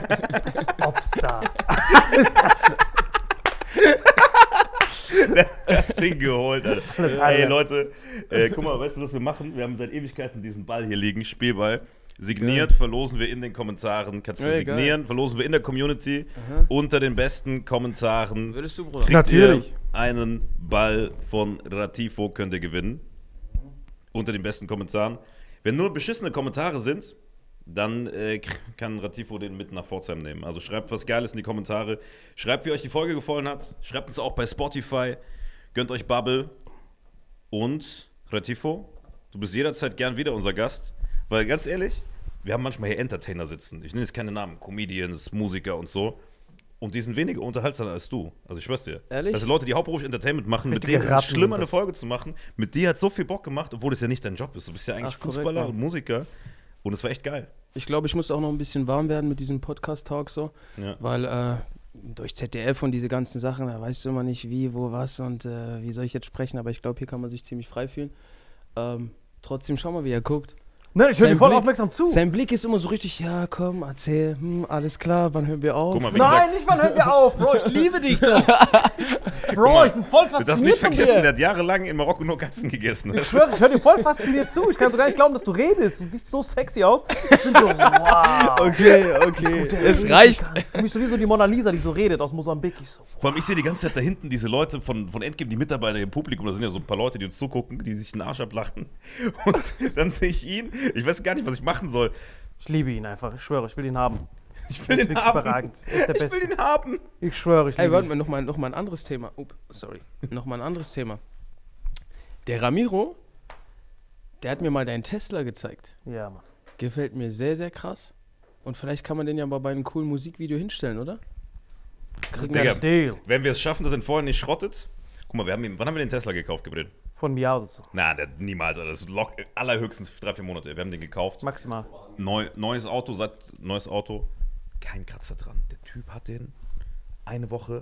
ob's da. Das Ding geholt, Alter. Ey, Leute, guck mal, weißt du, was wir machen? Wir haben seit Ewigkeiten diesen Ball hier liegen, Spielball. Signiert, verlosen wir in den Kommentaren. Kannst du signieren, verlosen wir in der Community. Unter den besten Kommentaren. Würdest du, Bruder? Kriegt ihr einen Ball von Ratifo, könnt ihr gewinnen. Unter den besten Kommentaren. Wenn nur beschissene Kommentare sind, dann kann Ratifo den mit nach Pforzheim nehmen. Also schreibt was Geiles in die Kommentare. Schreibt, wie euch die Folge gefallen hat. Schreibt uns auch bei Spotify. Gönnt euch Bubble. Und Ratifo, du bist jederzeit gern wieder unser Gast. Weil ganz ehrlich, wir haben manchmal hier Entertainer sitzen. Ich nenne jetzt keine Namen. Comedians, Musiker und so. Und die sind weniger unterhaltsamer als du. Also ich schwör's dir. Ehrlich? Also Leute, die hauptberuflich Entertainment machen, mit denen ist es schlimm, eine Folge zu machen. Mit dir hat so viel Bock gemacht, obwohl es ja nicht dein Job ist. Du bist ja eigentlich Fußballer und Musiker. Und es war echt geil. Ich glaube, ich muss auch noch ein bisschen warm werden mit diesem Podcast-Talk so. Ja. Weil durch ZDF und diese ganzen Sachen, da weißt du immer nicht wie, wo, was und wie soll ich jetzt sprechen. Aber ich glaube, hier kann man sich ziemlich frei fühlen. Trotzdem, schau mal, wie er guckt. Nein, ich höre dir voll aufmerksam zu. Sein Blick ist immer so richtig, ja komm, erzähl, alles klar, wann hören wir auf? Guck mal, wie Nein, gesagt, nicht wann hören wir auf, Bro, ich liebe dich doch. Bro, ich bin voll du darfst fasziniert nicht von vergessen, dir. der hat jahrelang in Marokko nur Katzen gegessen. Ich schwöre, ich höre dir voll fasziniert zu. Ich kann so gar nicht glauben, dass du redest. Du siehst so sexy aus. Ich bin so, wow. Okay, es reicht. Für mich so wie so die Mona Lisa, die so redet aus Mosambik. Ich so, Vor allem, ich sehe die ganze Zeit da hinten diese Leute von Endgame, die Mitarbeiter im Publikum, da sind ja so ein paar Leute, die uns zugucken, die sich den Arsch ablachen. Und dann sehe ich ihn, ich weiß gar nicht, was ich machen soll. ich liebe ihn einfach. Ich schwöre, ich will ihn haben. Ich will Er ist ihn wirklich haben. überragend. Er ist der Ich Beste. will ihn haben. Ich schwöre, ich Ey, liebe warte ihn. mal, noch mal ein anderes Thema. Nochmal ein anderes Thema. Der Ramiro, der hat mir mal deinen Tesla gezeigt. Ja, Mann. Gefällt mir sehr, sehr krass. Und vielleicht kann man den ja mal bei einem coolen Musikvideo hinstellen, oder? Kriegen wir Digga, das? Deal. wenn wir es schaffen, dass er vorher nicht schrottet. Guck mal, wann haben wir den Tesla gekauft, Gabriel? Von mir aus. So. Na, niemals, Alter. Das ist allerhöchstens 3-4 Monate. Wir haben den gekauft. Maximal. Neues Auto, kein Kratzer dran. Der Typ hat den eine Woche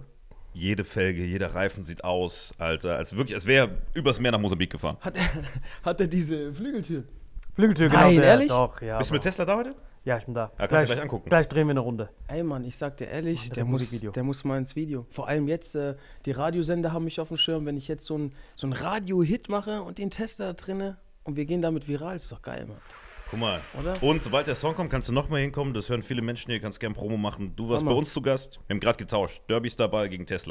Jede Felge, jeder Reifen sieht aus, Alter, als wäre übers Meer nach Mosambik gefahren. Hat er diese Flügeltür? Flügeltür, Nein, der- ehrlich? Doch, ja. Bist du mit Tesla da heute? Ja, ich bin da. Ja, kannst du gleich angucken. Gleich drehen wir eine Runde. Ey Mann, ich sag dir ehrlich, Macht der ein muss, Musikvideo. der muss mal ins Video. Vor allem jetzt, die Radiosender haben mich auf dem Schirm, wenn ich jetzt so ein Radio-Hit mache und den Tester da drinne und wir gehen damit viral, ist doch geil, Mann. Guck mal. Oder? Und sobald der Song kommt, kannst du nochmal hinkommen. Das hören viele Menschen hier, kannst gerne Promo machen. Du warst Hammer. bei uns zu Gast. Wir haben gerade getauscht. Derby Starball gegen Tesla.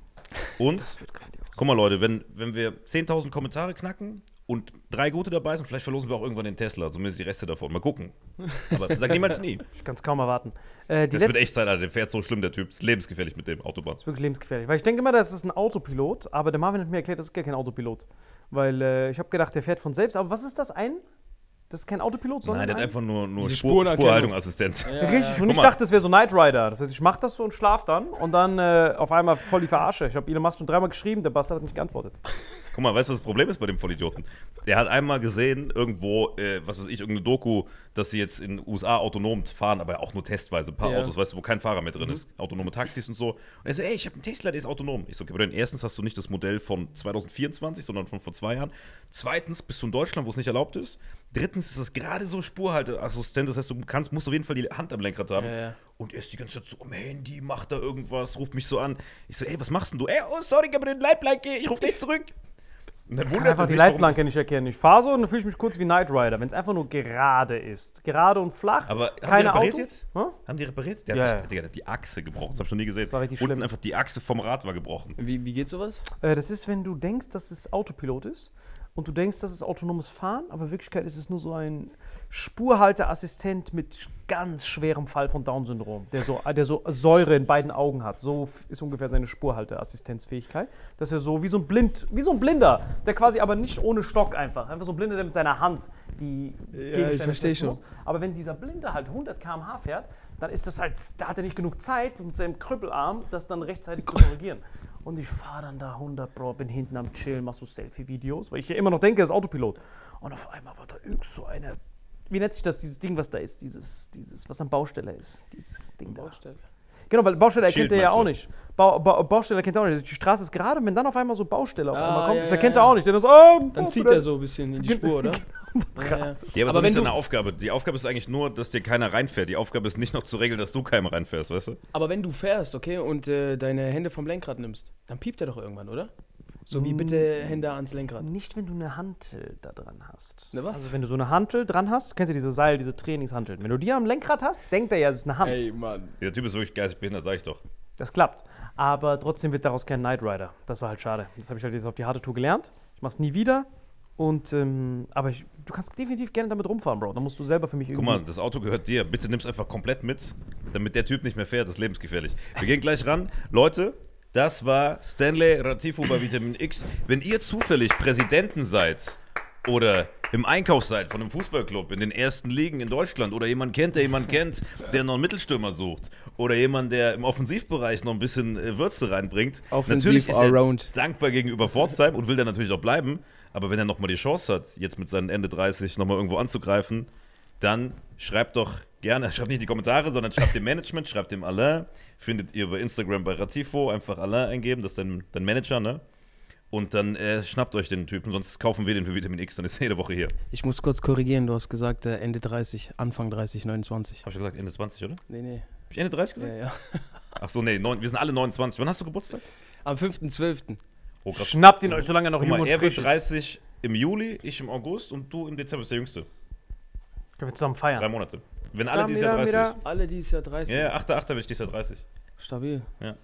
Und, guck mal Leute, wenn wir 10.000 Kommentare knacken und 3 gute dabei sind, vielleicht verlosen wir auch irgendwann den Tesla. Zumindest die Reste davon. Mal gucken. Aber sag niemals nie. Ich kann es kaum erwarten. Das wird echt sein, Alter. Der fährt so schlimm, der Typ. Ist lebensgefährlich mit dem Autobahn. Das ist wirklich lebensgefährlich. Weil ich denke immer, das ist ein Autopilot, aber der Marvin hat mir erklärt, das ist gar kein Autopilot. Weil ich habe gedacht, der fährt von selbst. Aber was ist das? Das ist kein Autopilot, sondern Nein, der hat ein? einfach nur Diese Spurhaltungsassistent. Richtig, und Guck ich mal. dachte, das wäre so Knight Rider. Das heißt, ich mache das so und schlaf dann und dann auf einmal voll die Verarsche. Ich habe Elon Musk schon 3-mal geschrieben, der Bastard hat nicht geantwortet. Guck mal, weißt du, was das Problem ist bei dem Vollidioten? Der hat einmal gesehen, irgendwo, was weiß ich, irgendeine Doku, dass sie jetzt in den USA autonom fahren, aber auch nur testweise, ein paar Ja. Autos, weißt du, wo kein Fahrer mehr drin ist. Autonome Taxis und so. Und er so, ey, ich habe einen Tesla, der ist autonom. Ich so, okay, aber dann erstens hast du nicht das Modell von 2024, sondern von vor 2 Jahren. Zweitens bist du in Deutschland, wo es nicht erlaubt ist. Drittens ist es gerade so Spurhalteassistent, das heißt, musst auf jeden Fall die Hand am Lenkrad haben. Ja. Und er ist die ganze Zeit so am Handy, macht da irgendwas, ruft mich so an. Ich so, ey, was machst denn du? Ey, oh, sorry, ich habe den Leitplanke, ich rufe dich zurück. Und dann Ich kann wundert er einfach die sich, warum- Leitplanke nicht erkennen. Ich fahre so und dann fühle ich mich kurz wie Knight Rider, wenn es einfach nur gerade ist. Gerade und flach, Aber haben keine die repariert Autos. jetzt? Hä? Haben die repariert? Der Ja, hat ja. sich, Digga, der hat die Achse gebrochen. Das hab ich schon nie gesehen. war richtig Unten schlimm. einfach die Achse vom Rad war gebrochen. Wie geht sowas? Das ist, wenn du denkst, dass es Autopilot ist und du denkst, dass es autonomes Fahren, aber in Wirklichkeit ist es nur so ein Spurhalteassistent mit ganz schwerem Fall von Down-Syndrom, der so Säure in beiden Augen hat. So ist ungefähr seine Spurhalteassistenzfähigkeit. Dass er so wie so ein Blinder, der quasi aber nicht ohne Stock einfach so ein Blinder, der mit seiner Hand die Gegenstände ich verstehe testen schon. muss. Aber wenn dieser Blinde halt 100 km/h fährt, dann ist das halt, da hat er nicht genug Zeit mit seinem Krüppelarm, das dann rechtzeitig zu korrigieren. Und ich fahre dann da 100, Bro, bin hinten am Chillen, mach so Selfie-Videos, weil ich ja immer noch denke, das ist Autopilot. Und auf einmal war da irgend so eine, wie nennt sich das, dieses Ding, was da ist, dieses was an Baustelle ist, dieses Ding da. Genau, weil Baustelle erkennt Schild, er ja meinst auch du? nicht. Baustelle erkennt er auch nicht. Die Straße ist gerade, wenn dann auf einmal so Baustelle auf einmal kommt, ja, das ja, erkennt ja. er auch nicht. Der so, Dann zieht er so ein bisschen in die Spur, oder? Ja. Ja, aber, Aber so wenn ist du- seine Aufgabe. Die Aufgabe ist eigentlich nur, dass dir keiner reinfährt. Die Aufgabe ist nicht noch zu regeln, dass du keinem reinfährst, weißt du? Aber wenn du fährst, okay, und deine Hände vom Lenkrad nimmst, dann piept er doch irgendwann, oder? So wie bitte Hände ans Lenkrad. Nicht, wenn du eine Hantel da dran hast. Ne, was? Also wenn du so eine Hantel dran hast, kennst du diese Seil, diese Trainingshanteln. Wenn du die am Lenkrad hast, denkt er ja, es ist eine Hand. Ey, Mann. Der Typ ist wirklich geistig behindert, sag ich doch. Das klappt. Aber trotzdem wird daraus kein Knight Rider. Das war halt schade. Das habe ich halt jetzt auf die harte Tour gelernt. Ich mach's nie wieder. Und, aber du kannst definitiv gerne damit rumfahren, Bro. Dann musst du selber für mich Guck irgendwie... mal, das Auto gehört dir. Bitte nimm's einfach komplett mit, damit der Typ nicht mehr fährt. Das ist lebensgefährlich. Wir gehen gleich ran. Leute, das war Stanley Ratifo bei Vitamin X. Wenn ihr zufällig Präsidenten seid oder im Einkauf seid von einem Fußballclub in den ersten Ligen in Deutschland oder jemand kennt, der noch einen Mittelstürmer sucht oder jemand, der im Offensivbereich noch ein bisschen Würze reinbringt, Offensiv natürlich ist er Allround. dankbar gegenüber Pforzheim und will dann natürlich auch bleiben. Aber wenn er nochmal die Chance hat, jetzt mit seinen Ende 30 nochmal irgendwo anzugreifen, dann schreibt doch gerne, schreibt nicht in die Kommentare, sondern schreibt dem Management, schreibt dem Alain. Findet ihr bei Instagram bei Ratifo, einfach Alain eingeben, das ist dein Manager, ne? Und dann schnappt euch den Typen, sonst kaufen wir den für Vitamin X, dann ist er jede Woche hier. Ich muss kurz korrigieren, du hast gesagt Ende 30, Anfang 30, 29. Hab ich gesagt Ende 20, oder? Nee. Hab ich Ende 30 gesagt? Ja. Ach so, nee, wir sind alle 29. Wann hast du Geburtstag? Am 5.12. Oh, krass. Schnappt ihn euch, solange er noch Guck jung mal, und er wird frisch ist. 30 im Juli, ich im August und du im Dezember bist der Jüngste. Können wir zusammen feiern. 3 Monate. Wenn alle dieses Jahr 30. Alle dieses Jahr 30. Ja, 8.8. bin ich dieses Jahr 30. Stabil.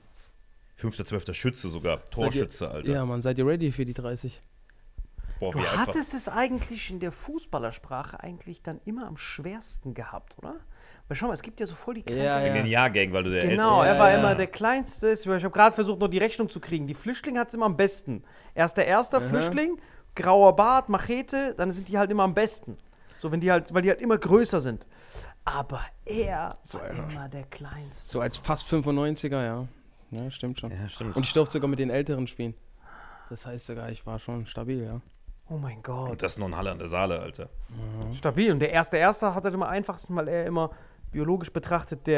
5.12. Schütze sogar. Torschütze, Alter. Ja, Mann, seid ihr ready für die 30? Boah, Du wie einfach. hattest es eigentlich in der Fußballersprache eigentlich dann immer am schwersten gehabt, oder? Weil schau mal, es gibt ja so voll die Krankheit. Ja, In den Jahrgängen, weil du der Genau, Älteste er war Ja. immer der Kleinste. Ich habe gerade versucht, noch die Rechnung zu kriegen. Die Flüchtlinge hat es immer am besten. Erster Flüchtling, grauer Bart, Machete, dann sind die halt immer am besten. So, weil die halt immer größer sind. Aber er war immer der Kleinste. So als fast 95er, ja. Ja, stimmt schon. Ja, stimmt. Und ich durfte sogar mit den Älteren spielen. Das heißt sogar, ich war schon stabil, ja. Oh mein Gott. Und das noch in Halle an der Saale, Alter. Stabil. Und der Erste hat halt immer am einfachsten, weil er immer biologisch betrachtet der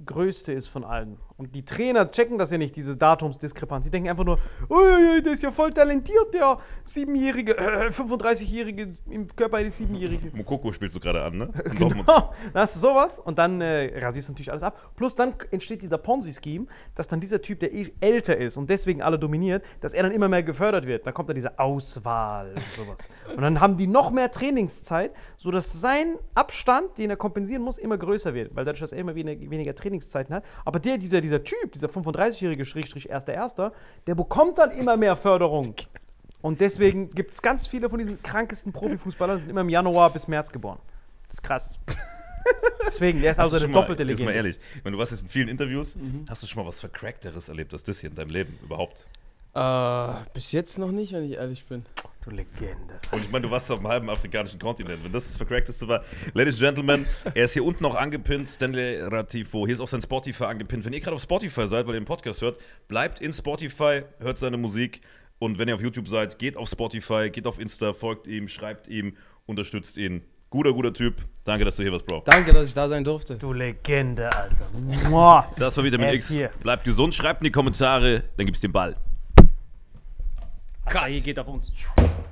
größte ist von allen. Und die Trainer checken das ja nicht, diese Datumsdiskrepanz. Die denken einfach nur, oh, der ist ja voll talentiert, der 7-Jährige, 35-Jährige im Körper eines 7-Jährigen. Mokoko spielst du gerade an, ne? Und Genau. Dann hast du sowas und dann rasierst du natürlich alles ab. Plus dann entsteht dieser Ponzi-Scheme, dass dann dieser Typ, der älter ist und deswegen alle dominiert, dass er dann immer mehr gefördert wird. Dann kommt dann diese Auswahl und sowas. Und dann haben die noch mehr Trainingszeit, sodass sein Abstand, den er kompensieren muss, immer größer wird. Weil dadurch, dass er immer weniger Trainingszeiten hat. Aber dieser Typ, dieser 35-jährige Erster, der bekommt dann immer mehr Förderung. Und deswegen gibt es ganz viele von diesen krankesten Profifußballern, die sind immer im Januar bis März geboren. Das ist krass. Deswegen, der ist also eine doppelte Legende. Jetzt mal ehrlich, wenn du warst jetzt in vielen Interviews, hast du schon mal was Vercrackteres erlebt als das hier in deinem Leben überhaupt? Bis jetzt noch nicht, wenn ich ehrlich bin. Du Legende. Und ich meine, du warst auf dem halben afrikanischen Kontinent. Wenn das Vercrackteste war, Ladies and Gentlemen, er ist hier unten auch angepinnt, Stanley Ratifo. Hier ist auch sein Spotify angepinnt. Wenn ihr gerade auf Spotify seid, weil ihr den Podcast hört, bleibt in Spotify, hört seine Musik. Und wenn ihr auf YouTube seid, geht auf Spotify, geht auf Insta, folgt ihm, schreibt ihm, unterstützt ihn. Guter Typ. Danke, dass du hier warst, Bro. Danke, dass ich da sein durfte. Du Legende, Alter. Mua. Das war Vitamin Er X. ist hier. Bleibt gesund, schreibt in die Kommentare, dann gibt's den Ball. Acai geht auf uns.